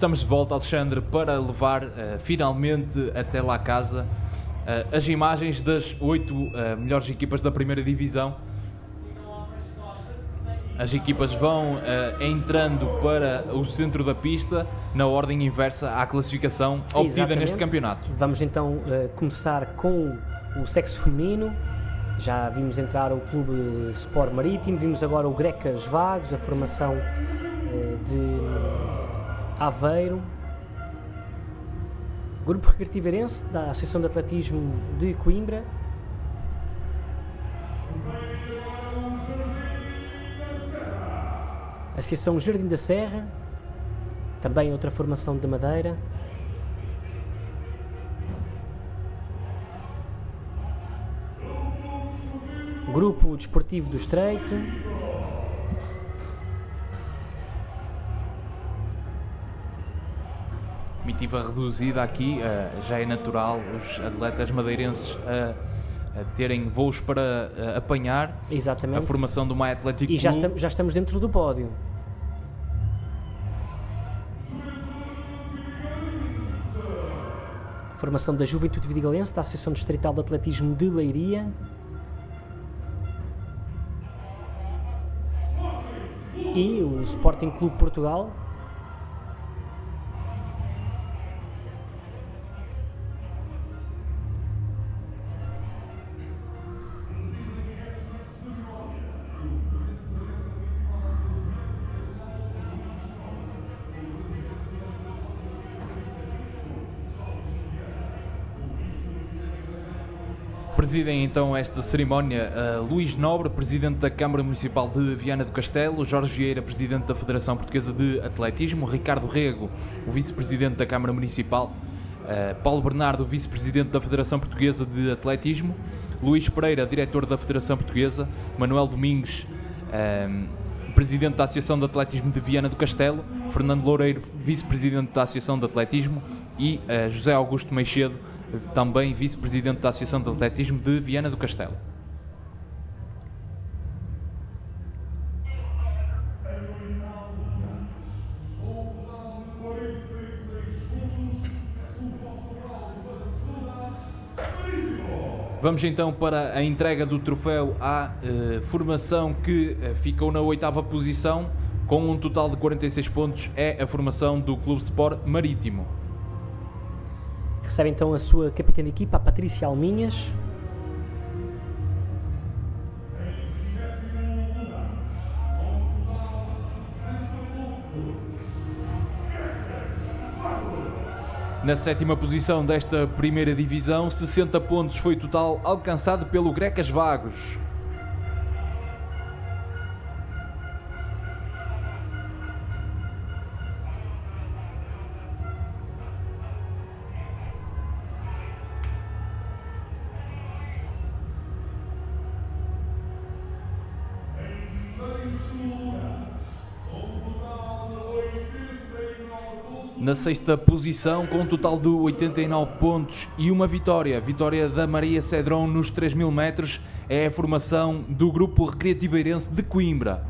estamos de volta, Alexandre, para levar finalmente até lá casa as imagens das 8 melhores equipas da primeira divisão. As equipas vão entrando para o centro da pista na ordem inversa à classificação obtida Exatamente. neste campeonato. Vamos então começar com o sexo feminino. Já vimos entrar o Clube Sport Marítimo, vimos agora o Grecas Vagos, a formação de Aveiro. Grupo Recreativo Eirense, da Associação de Atletismo de Coimbra. Associação Jardim da Serra, também outra formação da Madeira. Grupo Desportivo do Estreito. Comitiva reduzida aqui, já é natural os atletas madeirenses a terem voos para apanhar. Exatamente. A formação do My Athletic E Club. já estamos dentro do pódio. Formação da Juventude Vidigalense, da Associação Distrital de Atletismo de Leiria. E o Sporting Clube Portugal. Presidem então esta cerimónia Luís Nobre, Presidente da Câmara Municipal de Viana do Castelo, Jorge Vieira, Presidente da Federação Portuguesa de Atletismo, Ricardo Rego, o Vice-Presidente da Câmara Municipal, Paulo Bernardo, Vice-Presidente da Federação Portuguesa de Atletismo, Luís Pereira, Diretor da Federação Portuguesa, Manuel Domingues, Presidente da Associação de Atletismo de Viana do Castelo, Fernando Loureiro, Vice-Presidente da Associação de Atletismo e José Augusto Meixedo, também Vice-Presidente da Associação de Atletismo de Viana do Castelo. Vamos então para a entrega do troféu à formação que ficou na 8ª posição, com um total de 46 pontos, é a formação do Clube Sport Marítimo. Recebe então a sua capitã de equipa, a Patrícia Alminhas. Na 7ª posição desta primeira divisão, 60 pontos foi o total alcançado pelo Grecas Vagos. Na 6ª posição, com um total de 89 pontos e uma vitória da Maria Cedrão nos 3.000 metros, é a formação do Grupo Recreativo Eirense de Coimbra.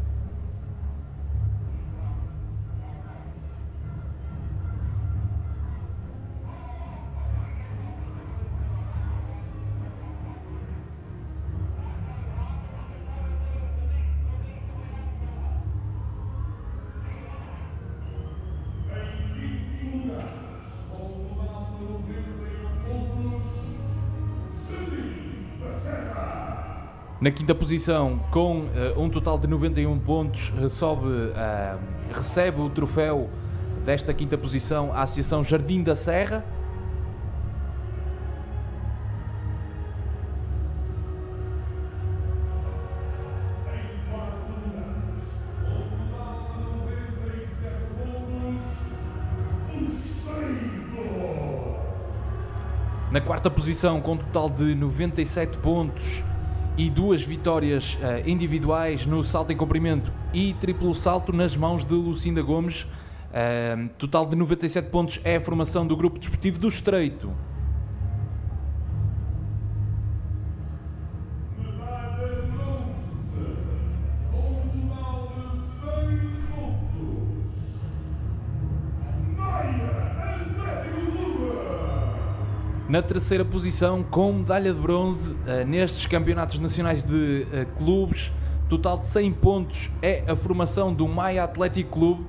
Na 5ª posição, com um total de 91 pontos, recebe o troféu desta 5ª posição a Associação Jardim da Serra. Na 4ª posição, com um total de 97 pontos e 2 vitórias individuais no salto em comprimento e triplo salto nas mãos de Lucinda Gomes, total de 97 pontos, é a formação do Grupo Desportivo do Estreito. Na terceira posição, com medalha de bronze nestes campeonatos nacionais de clubes, total de 100 pontos, é a formação do Maia Atlético Clube.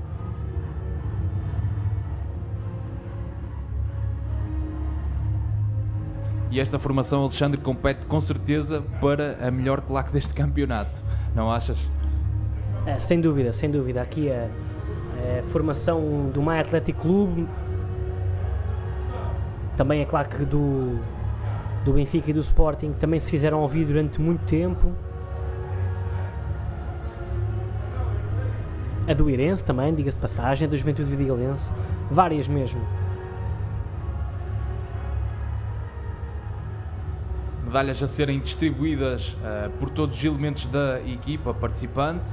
E esta formação, Alexandre, compete com certeza para a melhor claque deste campeonato, não achas? Sem dúvida, sem dúvida. Aqui a formação do Maia Atlético Clube, também a claque do Benfica e do Sporting, também se fizeram ouvir durante muito tempo. A do Irense também, diga-se de passagem, a do Juventude Vidigalense, várias mesmo. Medalhas a serem distribuídas por todos os elementos da equipa participante.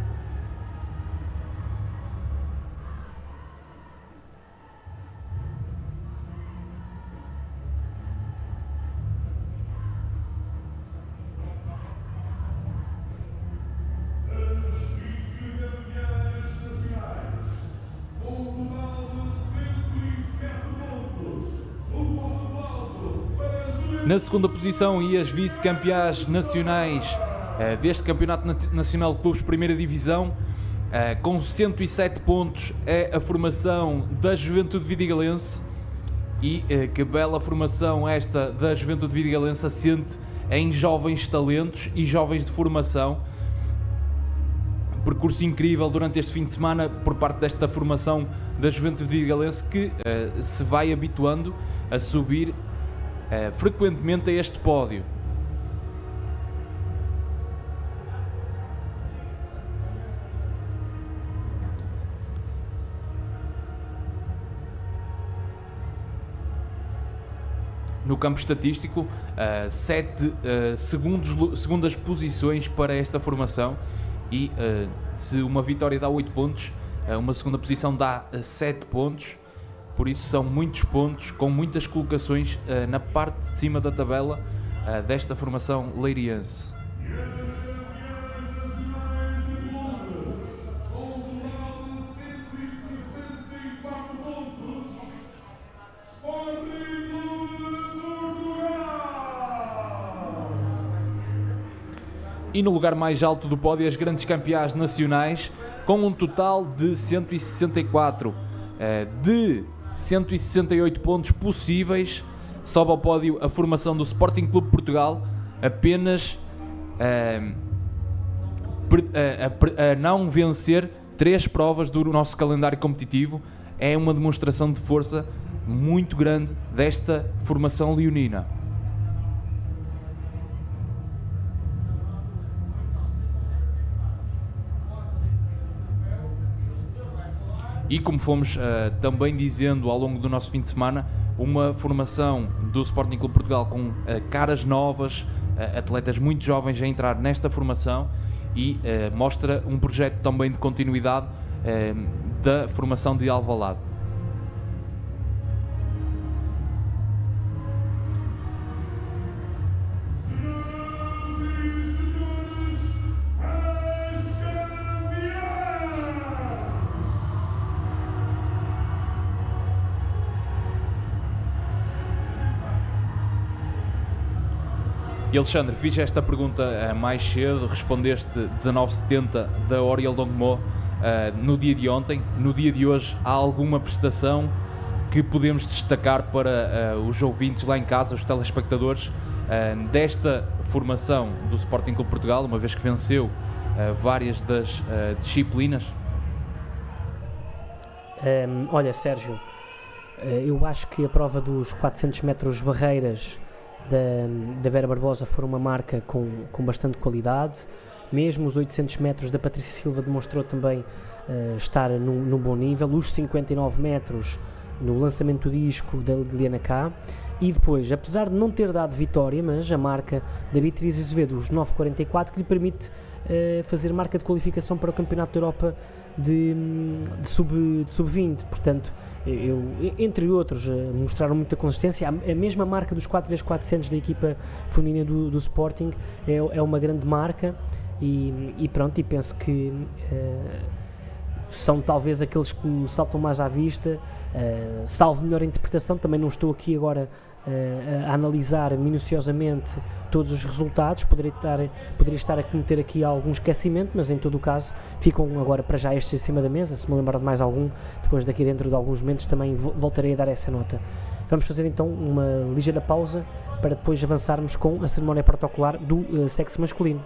Na segunda posição, e as vice-campeãs nacionais deste Campeonato Nacional de Clubes Primeira Divisão, com 107 pontos, é a formação da Juventude Vidigalense. E que bela formação esta da Juventude Vidigalense, assente em jovens talentos e jovens de formação. Percurso incrível durante este fim de semana por parte desta formação da Juventude Vidigalense, que se vai habituando a subir frequentemente a este pódio. No campo estatístico, 7 segundas posições para esta formação, e se uma vitória dá 8 pontos, uma segunda posição dá 7 pontos. Por isso são muitos pontos, com muitas colocações na parte de cima da tabela desta formação leiriense. E no lugar mais alto do pódio, as grandes campeãs nacionais, com um total de 164 de 168 pontos possíveis. Sobe ao pódio a formação do Sporting Clube Portugal, apenas a não vencer 3 provas do nosso calendário competitivo. É uma demonstração de força muito grande desta formação leonina. E como fomos também dizendo ao longo do nosso fim de semana, uma formação do Sporting Clube Portugal com caras novas, atletas muito jovens a entrar nesta formação, e mostra um projeto também de continuidade da formação de Alvalade. E Alexandre, fiz esta pergunta mais cedo, respondeste 19,70 da Oriel Dongmo no dia de ontem. No dia de hoje, há alguma prestação que podemos destacar para os ouvintes lá em casa, os telespectadores, desta formação do Sporting Clube Portugal, uma vez que venceu várias das disciplinas? Olha, Sérgio, eu acho que a prova dos 400 metros barreiras da Vera Barbosa foi uma marca com bastante qualidade. Mesmo os 800 metros da Patrícia Silva demonstrou também estar num bom nível. Os 59 metros no lançamento do disco da Liliana K. E depois, apesar de não ter dado vitória, mas a marca da Beatriz Azevedo, os 9,44, que lhe permite fazer marca de qualificação para o Campeonato da Europa de sub-20. Portanto, entre outros, mostraram muita consistência. A mesma marca dos 4x400 da equipa feminina do Sporting é uma grande marca, e pronto, e penso que são talvez aqueles que me saltam mais à vista, salvo melhor interpretação. Também não estou aqui agora a analisar minuciosamente todos os resultados. Poderia estar a cometer aqui algum esquecimento, mas em todo o caso ficam agora para já estes em cima da mesa. Se me lembrar de mais algum, depois daqui dentro de alguns momentos também voltarei a dar essa nota. Vamos fazer então uma ligeira pausa para depois avançarmos com a cerimónia protocolar do sexo masculino.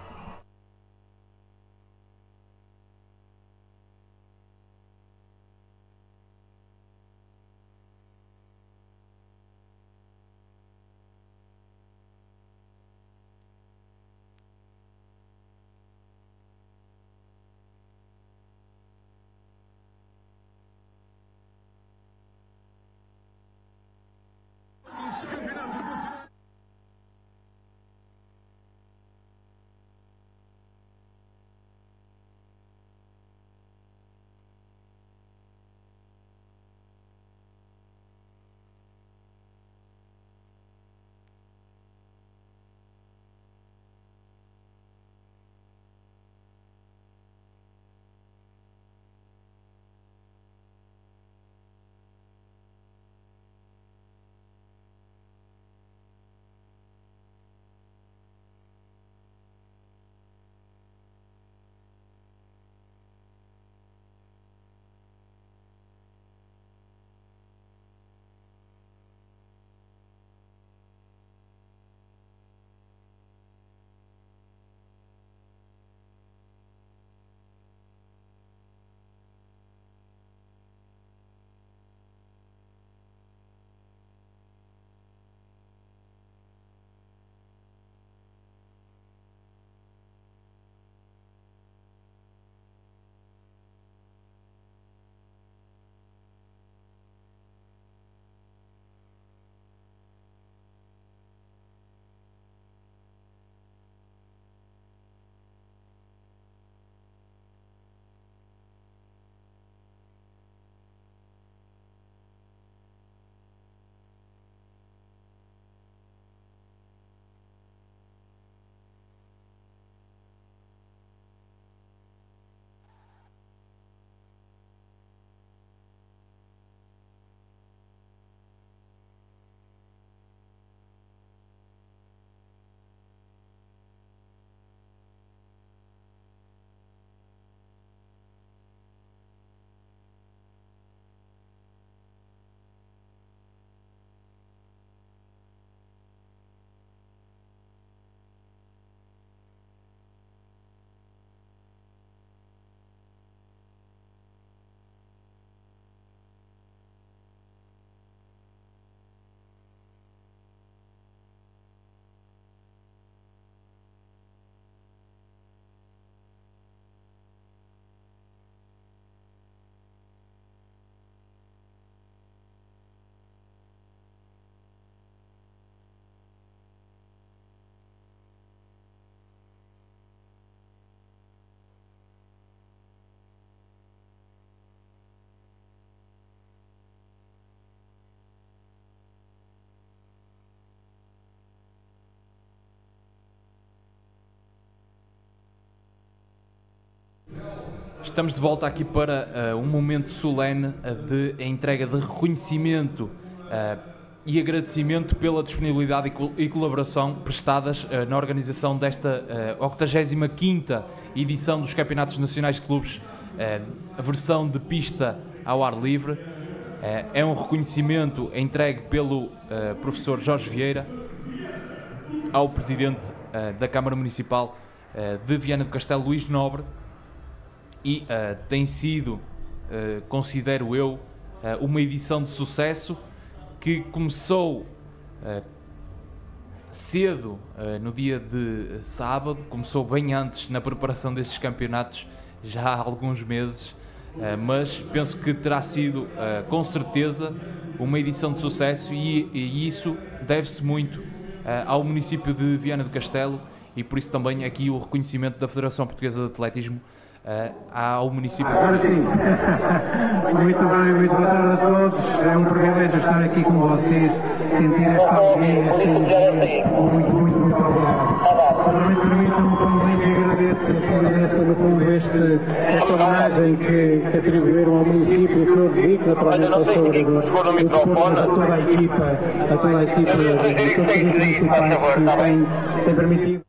Estamos de volta aqui para um momento solene de entrega de reconhecimento e agradecimento pela disponibilidade e colaboração prestadas na organização desta 85ª edição dos Campeonatos Nacionais de Clubes, a versão de pista ao ar livre. É um reconhecimento entregue pelo professor Jorge Vieira ao presidente da Câmara Municipal de Viana do Castelo, Luís Nobre, e tem sido, considero eu, uma edição de sucesso que começou cedo, no dia de sábado, começou bem antes na preparação destes campeonatos, já há alguns meses, mas penso que terá sido, com certeza, uma edição de sucesso e isso deve-se muito ao município de Viana do Castelo e por isso também aqui o reconhecimento da Federação Portuguesa de Atletismo ao município. Agora sim, muito bem, muito boa tarde a todos. É um privilégio estar aqui com vocês, sentir esta alegria, esta energia. Muito obrigado. Permitam-me também que agradeça no fundo esta homenagem que atribuíram ao município, que eu dedico naturalmente ao seu vereador, e depois a toda a equipa de todos os municipais que têm permitido.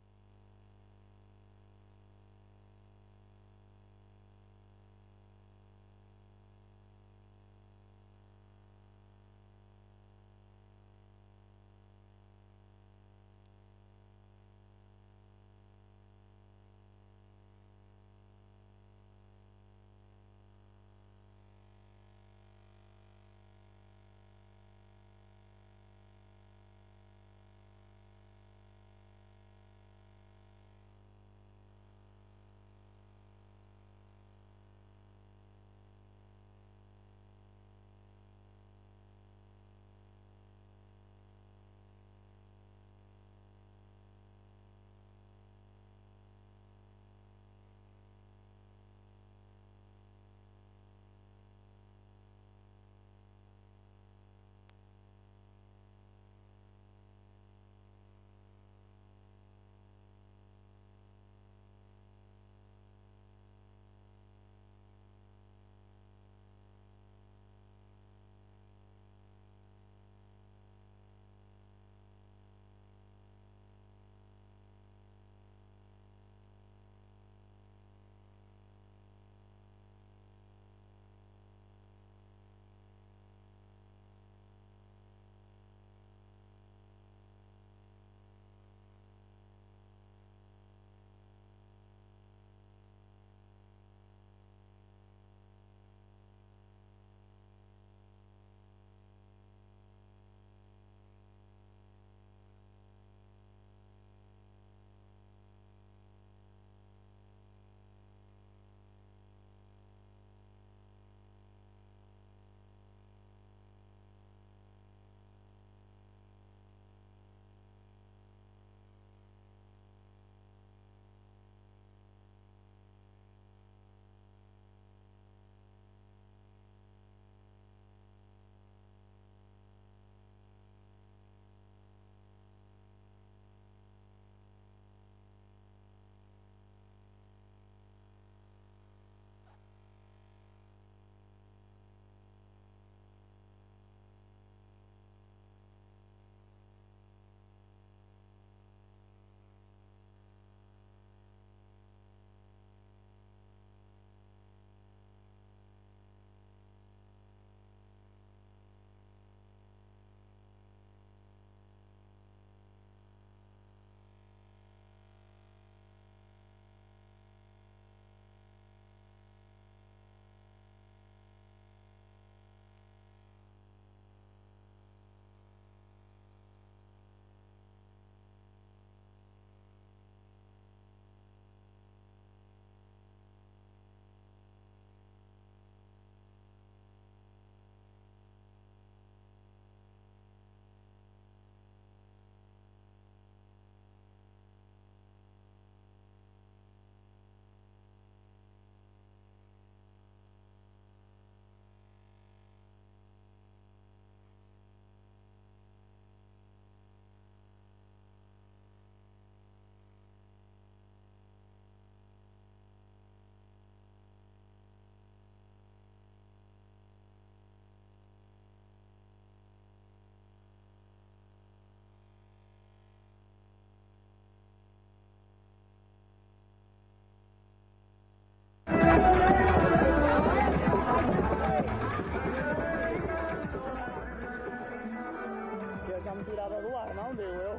Já me tirava do ar, não deu eu.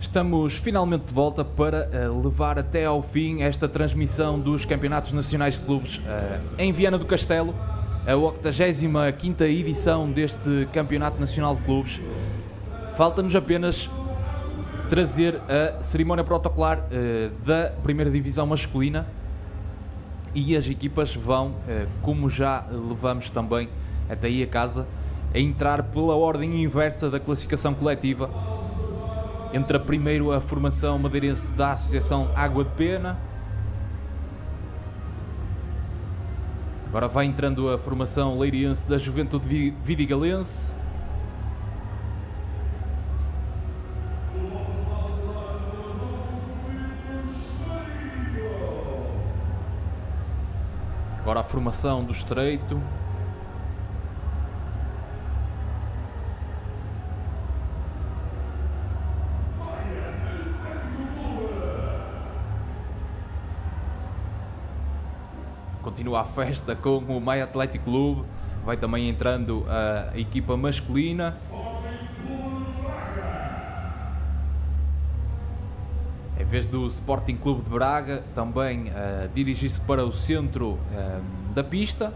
Estamos finalmente de volta para levar até ao fim esta transmissão dos Campeonatos Nacionais de Clubes em Viana do Castelo, a 85ª edição deste Campeonato Nacional de Clubes. Falta-nos apenas trazer a cerimónia protocolar da primeira divisão masculina e as equipas vão, como já levamos também até aí a casa, a entrar pela ordem inversa da classificação coletiva. Entra primeiro a formação madeirense da Associação Água de Pena. Agora vai entrando a formação leiriense da Juventude Vidigalense. Agora a formação do Estreito. Continua a festa com o Maia Atlético Clube. Vai também entrando a equipa masculina. Em vez do Sporting Clube de Braga, também dirigir-se para o centro da pista.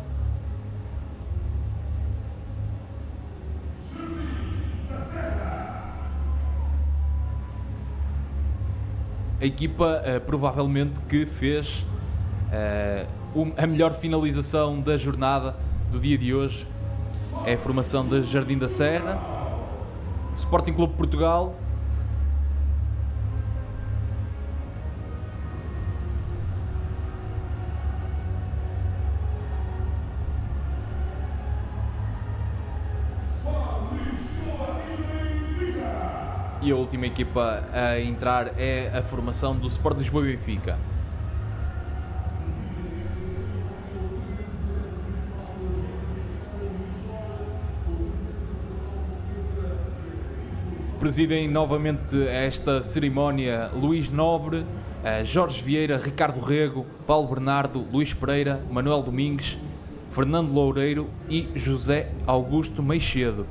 A equipa provavelmente que fez a melhor finalização da jornada do dia de hoje é a formação da Jardim da Serra, Sporting Clube de Portugal. E a última equipa a entrar é a formação do Sport Lisboa e Benfica. Presidem novamente esta cerimónia Luís Nobre, Jorge Vieira, Ricardo Rego, Paulo Bernardo, Luís Pereira, Manuel Domingues, Fernando Loureiro e José Augusto Meixedo.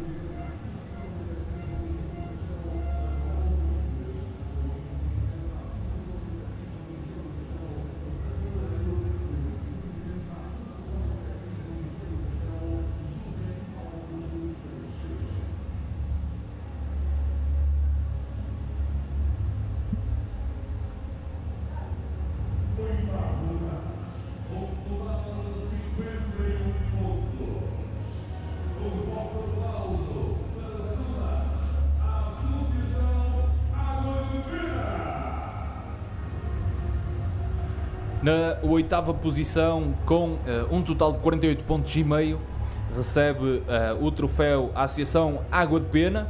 Na oitava posição, com um total de 48 pontos e meio, recebe o troféu a Associação Água de Pena.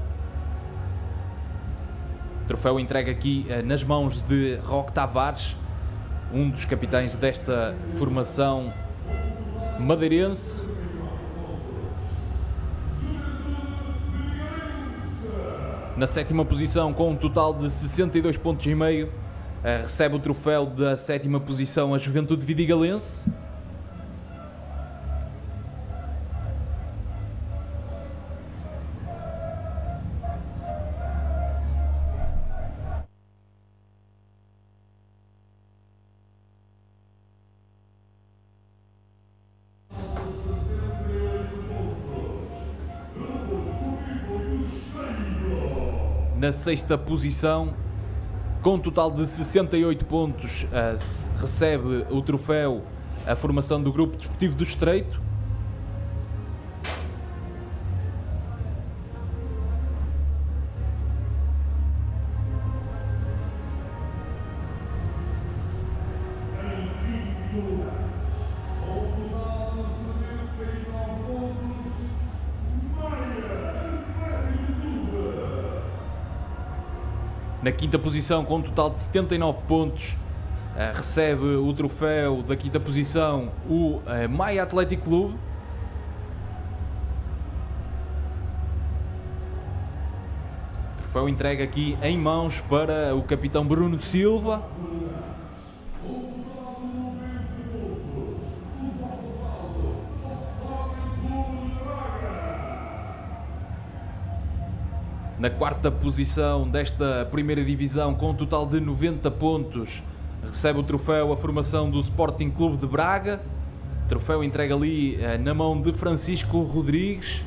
Troféu entregue aqui nas mãos de Roque Tavares, um dos capitães desta formação madeirense. Na sétima posição, com um total de 62 pontos e meio, recebe o troféu da sétima posição a Juventude Vidigalense. Na sexta posição, com um total de 68 pontos, recebe o troféu a formação do Grupo Desportivo do Estreito. Na quinta posição, com um total de 79 pontos, recebe o troféu da quinta posição o Maia Atlético Clube. Troféu entregue aqui em mãos para o capitão Bruno Silva. Na quarta posição desta primeira divisão, com um total de 90 pontos, recebe o troféu a formação do Sporting Clube de Braga. Troféu entregue ali na mão de Francisco Rodrigues.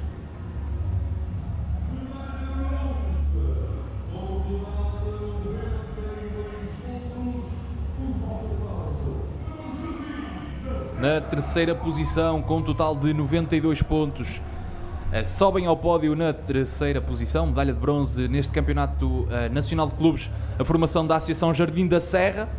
Na terceira posição, com um total de 92 pontos, sobem ao pódio na terceira posição, medalha de bronze neste Campeonato Nacional de Clubes, a formação da Associação Jardim da Serra.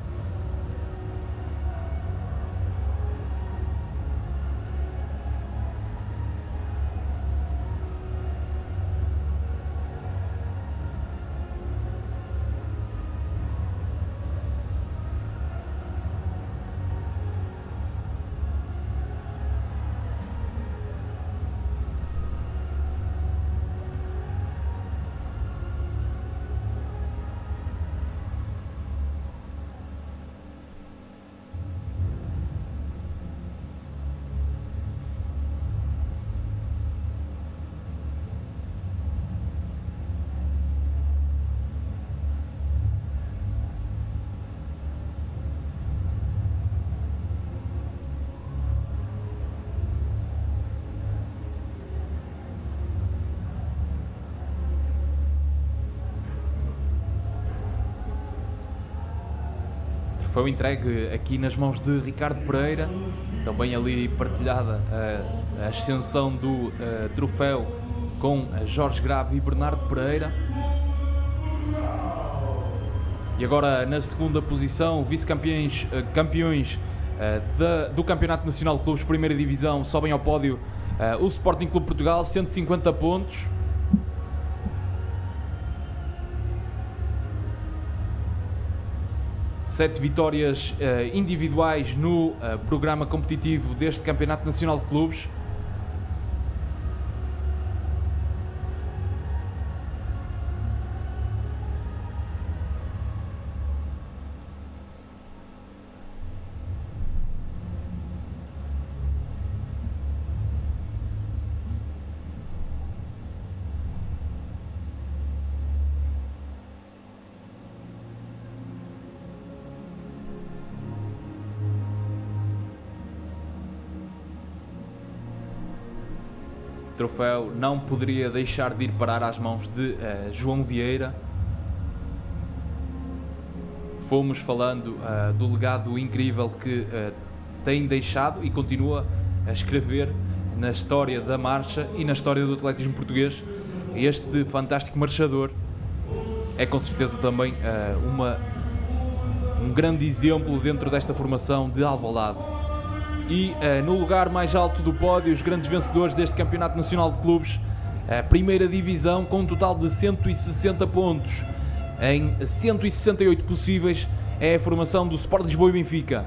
Foi entregue aqui nas mãos de Ricardo Pereira, também ali partilhada a ascensão do troféu com Jorge Grave e Bernardo Pereira. E agora na segunda posição, vice-campeões do Campeonato Nacional de Clubes Primeira Divisão, sobem ao pódio o Sporting Clube Portugal, 150 pontos. Sete vitórias individuais no programa competitivo deste Campeonato Nacional de Clubes. O troféu não poderia deixar de ir parar às mãos de João Vieira. Fomos falando do legado incrível que tem deixado e continua a escrever na história da marcha e na história do atletismo português. Este fantástico marchador é com certeza também um grande exemplo dentro desta formação de Alvalade. E no lugar mais alto do pódio, os grandes vencedores deste Campeonato Nacional de Clubes, a primeira divisão, com um total de 160 pontos em 168 possíveis, é a formação do Sport Lisboa e Benfica.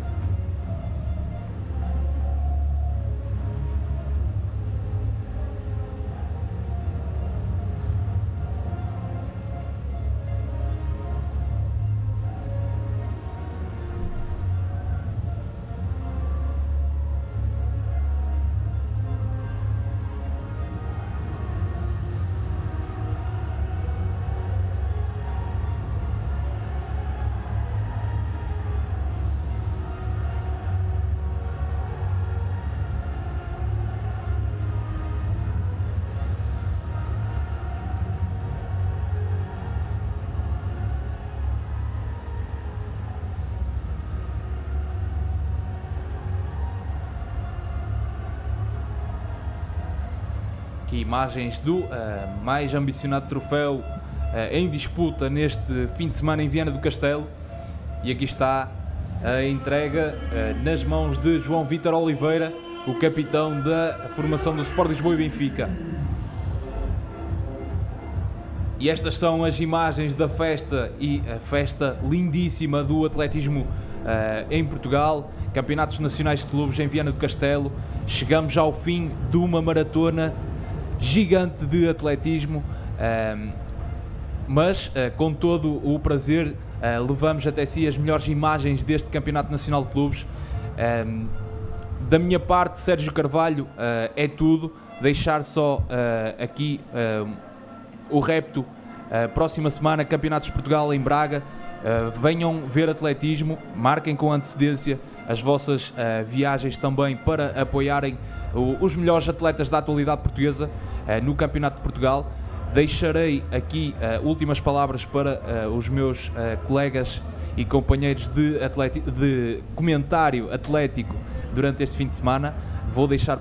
Aqui imagens do mais ambicionado troféu em disputa neste fim de semana em Viana do Castelo. E aqui está a entrega nas mãos de João Vítor Oliveira, o capitão da formação do Sport Lisboa e Benfica. E estas são as imagens da festa, e a festa lindíssima do atletismo em Portugal, Campeonatos Nacionais de Clubes em Viana do Castelo. Chegamos ao fim de uma maratona gigante de atletismo, mas com todo o prazer levamos até si as melhores imagens deste Campeonato Nacional de Clubes. Da minha parte, Sérgio Carvalho, é tudo. Deixar só aqui o repto Próxima semana, Campeonatos de Portugal em Braga. Venham ver atletismo, marquem com antecedência as vossas viagens também para apoiarem os melhores atletas da atualidade portuguesa no Campeonato de Portugal. Deixarei aqui últimas palavras para os meus colegas e companheiros de comentário atlético durante este fim de semana. Vou deixar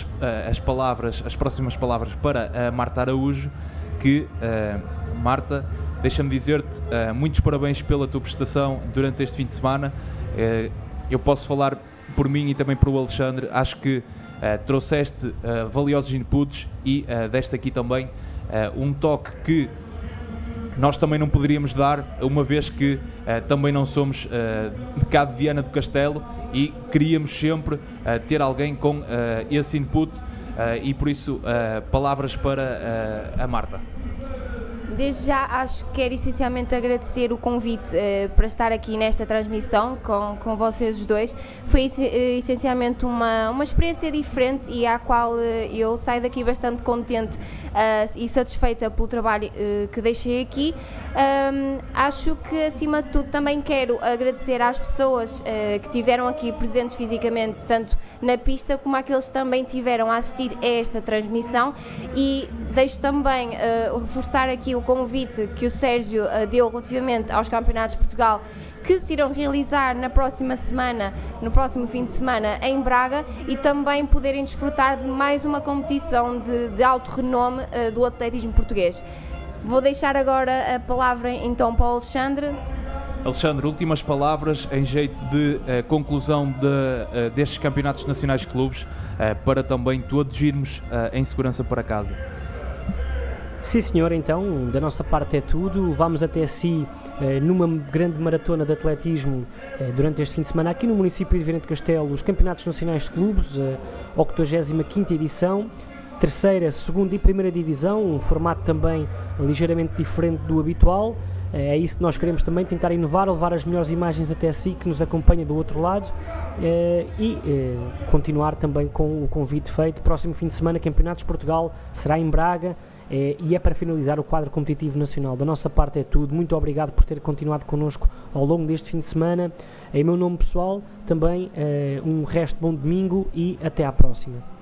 as próximas palavras para a Marta Araújo, que, Marta, deixa-me dizer-te muitos parabéns pela tua prestação durante este fim de semana. Eu posso falar por mim e também por o Alexandre. Acho que trouxeste valiosos inputs e deste aqui também um toque que nós também não poderíamos dar, uma vez que também não somos de cá de Viana do Castelo e queríamos sempre ter alguém com esse input e por isso palavras para a Marta. Desde já acho que quero essencialmente agradecer o convite para estar aqui nesta transmissão com vocês os dois. Foi essencialmente uma experiência diferente e à qual eu saio daqui bastante contente e satisfeita pelo trabalho que deixei aqui. Acho que acima de tudo também quero agradecer às pessoas que estiveram aqui presentes fisicamente, tanto na pista como àqueles que também tiveram a assistir a esta transmissão, e deixo também reforçar aqui o convite que o Sérgio deu relativamente aos Campeonatos de Portugal, que se irão realizar na próxima semana, no próximo fim de semana em Braga, e também poderem desfrutar de mais uma competição de alto renome do atletismo português. Vou deixar agora a palavra então para o Alexandre. Alexandre, últimas palavras em jeito de conclusão destes Campeonatos Nacionais de Clubes, para também todos irmos em segurança para casa. Sim senhor, então, da nossa parte é tudo. Vamos até si numa grande maratona de atletismo durante este fim de semana aqui no município de Viana do Castelo, os Campeonatos Nacionais de Clubes, 85ª edição, terceira, segunda e primeira divisão, um formato também ligeiramente diferente do habitual. É isso que nós queremos também, tentar inovar, levar as melhores imagens até si, que nos acompanha do outro lado, e continuar também com o convite feito. Próximo fim de semana, Campeonatos de Portugal, será em Braga, e é para finalizar o quadro competitivo nacional. Da nossa parte é tudo. Muito obrigado por ter continuado connosco ao longo deste fim de semana. Em meu nome pessoal, também um resto de bom domingo e até à próxima.